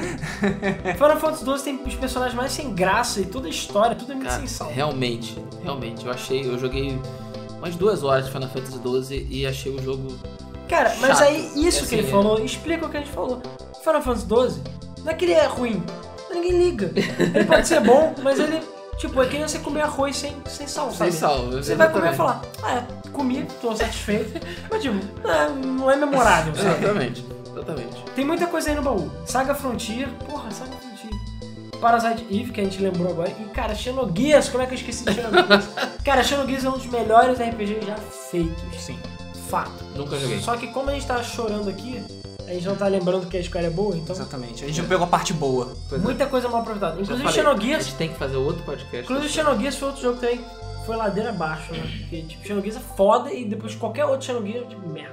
Final Fantasy doze tem os personagens mais sem graça e toda a história, tudo é muito Cara, sem sal. realmente, realmente, eu achei, eu joguei umas duas horas de Final Fantasy doze e achei o jogo. Cara, mas chato. aí isso É que ele assim, falou explica o que a gente falou. Final Fantasy doze, não é que ele é ruim, ninguém liga. Ele pode ser bom, mas ele, tipo, é que nem você comer arroz sem, sem sal, Sem sabe? sal, Você vai comer e exatamente. falar, ah, é, comi, tô satisfeito, mas tipo, é, não é memorável, sabe? Exatamente, exatamente. Tem muita coisa aí no baú. Saga Frontier, porra, Saga Frontier. Parasite Eve, que a gente lembrou agora. E, cara, Xenogears, como é que eu esqueci de Xenogears? Cara, Xenogears é um dos melhores R P Gs já feitos. Sim. Fato. Nunca joguei. Só que como a gente tá chorando aqui, a gente não tá lembrando que a Square é boa, então Exatamente. A gente não pegou a parte boa. Pois é. muita coisa mal aproveitada. Já Inclusive falei, Xenogears, A gente tem que fazer outro podcast. inclusive Xenogears foi outro jogo que também foi ladeira abaixo, né? Porque, tipo, Xenogears é foda e depois qualquer outro Xenogears, tipo, merda.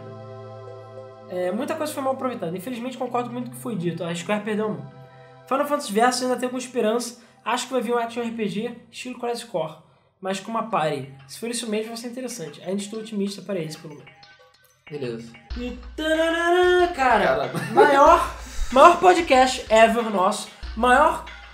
É, muita coisa foi mal aproveitada. Infelizmente concordo muito com o que foi dito. A Square perdeu muito. Final Fantasy Versus ainda tem alguma esperança. Acho que vai vir um action R P G estilo Crisis Core, mas com uma party. Se for isso mesmo, vai ser interessante. Ainda estou otimista para esse, pelo menos. Beleza. E tararara, cara, Caramba. maior, maior podcast ever nosso. Maior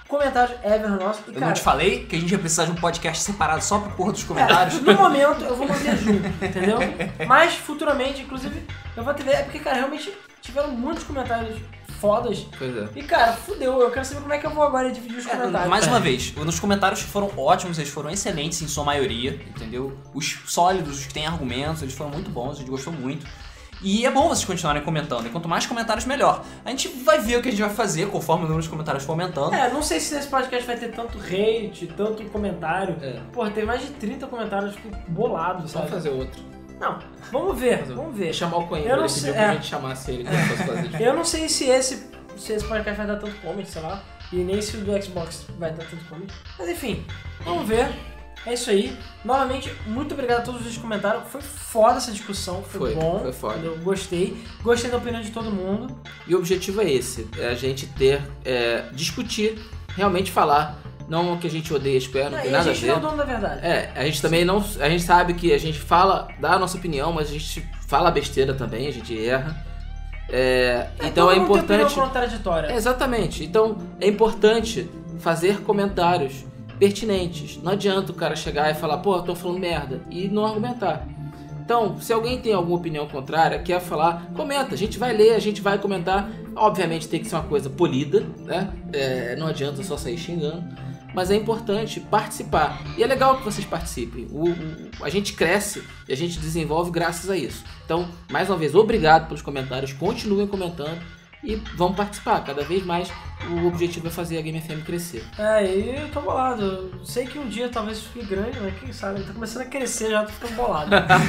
comentários ever nosso. E, Eu cara, não te falei que a gente ia precisar de um podcast separado só pro porra dos comentários? É, no momento eu vou manter junto, entendeu? Mas futuramente, inclusive, eu vou ter ideia, porque, cara, realmente tiveram muitos comentários fodas. Pois é. E, cara, fudeu, eu quero saber como é que eu vou agora dividir os É, comentários. mais uma vez, nos comentários foram ótimos, eles foram excelentes em sua maioria, entendeu? Os sólidos, os que têm argumentos, eles foram muito bons, a gente gostou muito. E é bom vocês continuarem comentando, e quanto mais comentários, melhor. A gente vai ver o que a gente vai fazer conforme o número de comentários for aumentando. É, não sei se nesse podcast vai ter tanto hate, tanto comentário. É. Porra, tem mais de trinta comentários, eu fiquei bolado, Só sabe? fazer outro. Não, vamos ver, Fazer vamos outro. ver. Chamar o Coimbra, Eu não ele sei- pediu pra é. gente chamasse ele quando fosse fazer de Eu não sei se esse, se esse podcast vai dar tanto comment, sei lá, e nem se o do Xbox vai dar tanto comment. Mas enfim, vamos ver. É isso aí. Novamente, muito obrigado a todos os que comentaram. Foi foda essa discussão, foi, Foi, bom. foi foda. Eu gostei. Gostei da opinião de todo mundo. E o objetivo é esse, é a gente ter, é, discutir, realmente falar, não que a gente odeia, espero, não Ah, tem e a nada a gente não é o ver. dono da verdade. É, a gente também não, a gente sabe que a gente fala, dá a nossa opinião, mas a gente fala besteira também, a gente erra. É, É, então todo é mundo tem opinião importante... contraditória. É, exatamente. Então é importante fazer comentários pertinentes. Não adianta o cara chegar e falar, pô, eu tô falando merda, e não argumentar. Então, se alguém tem alguma opinião contrária, quer falar, comenta. A gente vai ler, a gente vai comentar. Obviamente tem que ser uma coisa polida, né? É, não adianta só sair xingando. Mas é importante participar. E é legal que vocês participem. O, o- a gente cresce e a gente desenvolve graças a isso. Então, mais uma vez, obrigado pelos comentários. Continuem comentando e vamos participar. Cada vez mais o objetivo é fazer a Game F M crescer. É, e eu tô bolado. Eu sei que um dia talvez fique grande, mas quem sabe? Ele tá começando a crescer já, tô ficando bolado.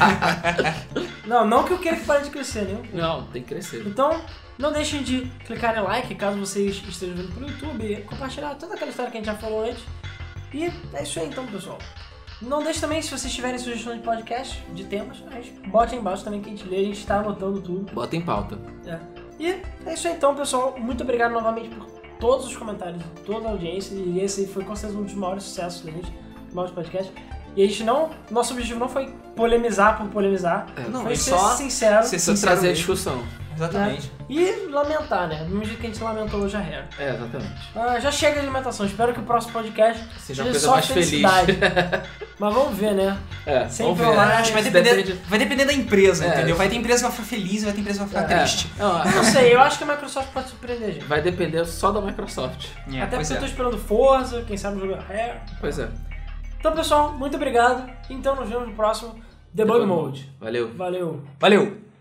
não, não que eu queira que pare de crescer, né? Não, tem que crescer. Então, não deixem de clicar em like caso vocês estejam vendo pelo YouTube, compartilhar toda aquela história que a gente já falou antes. E é isso aí então, pessoal. Não deixe também, se vocês tiverem sugestões de podcast, de temas, a gente bote aí embaixo também que a gente lê, a gente tá anotando tudo. Bota em pauta. É. E é isso aí então, pessoal. Muito obrigado novamente por todos os comentários, toda a audiência. E esse aí foi com certeza um dos maiores sucessos da gente, dos maiores podcasts. E a gente não, nosso objetivo não foi polemizar por polemizar, É, não, foi e ser só sincero. ser Sem sincero trazer a mesmo. discussão. Exatamente. E lamentar, né? Do mesmo jeito que a gente lamentou hoje a Rare. É, exatamente. Ah, já chega de lamentação. Espero que o próximo podcast Seja seja uma coisa só mais felicidade. Mas vamos ver, né? É, Sempre vamos ver. online. Acho que vai Isso depender, depende- vai depender da empresa, É, entendeu? Vai ter empresa que vai ficar feliz e vai ter empresa que vai ficar É. triste. Não, Não sei, eu acho que a Microsoft pode surpreender a gente. vai depender só da Microsoft. É, Até pois porque é. eu tô esperando Forza, quem sabe jogar Rare. Pois é. Então, pessoal, muito obrigado. Então, nos vemos no próximo Debug Mode. Valeu. Valeu. Valeu!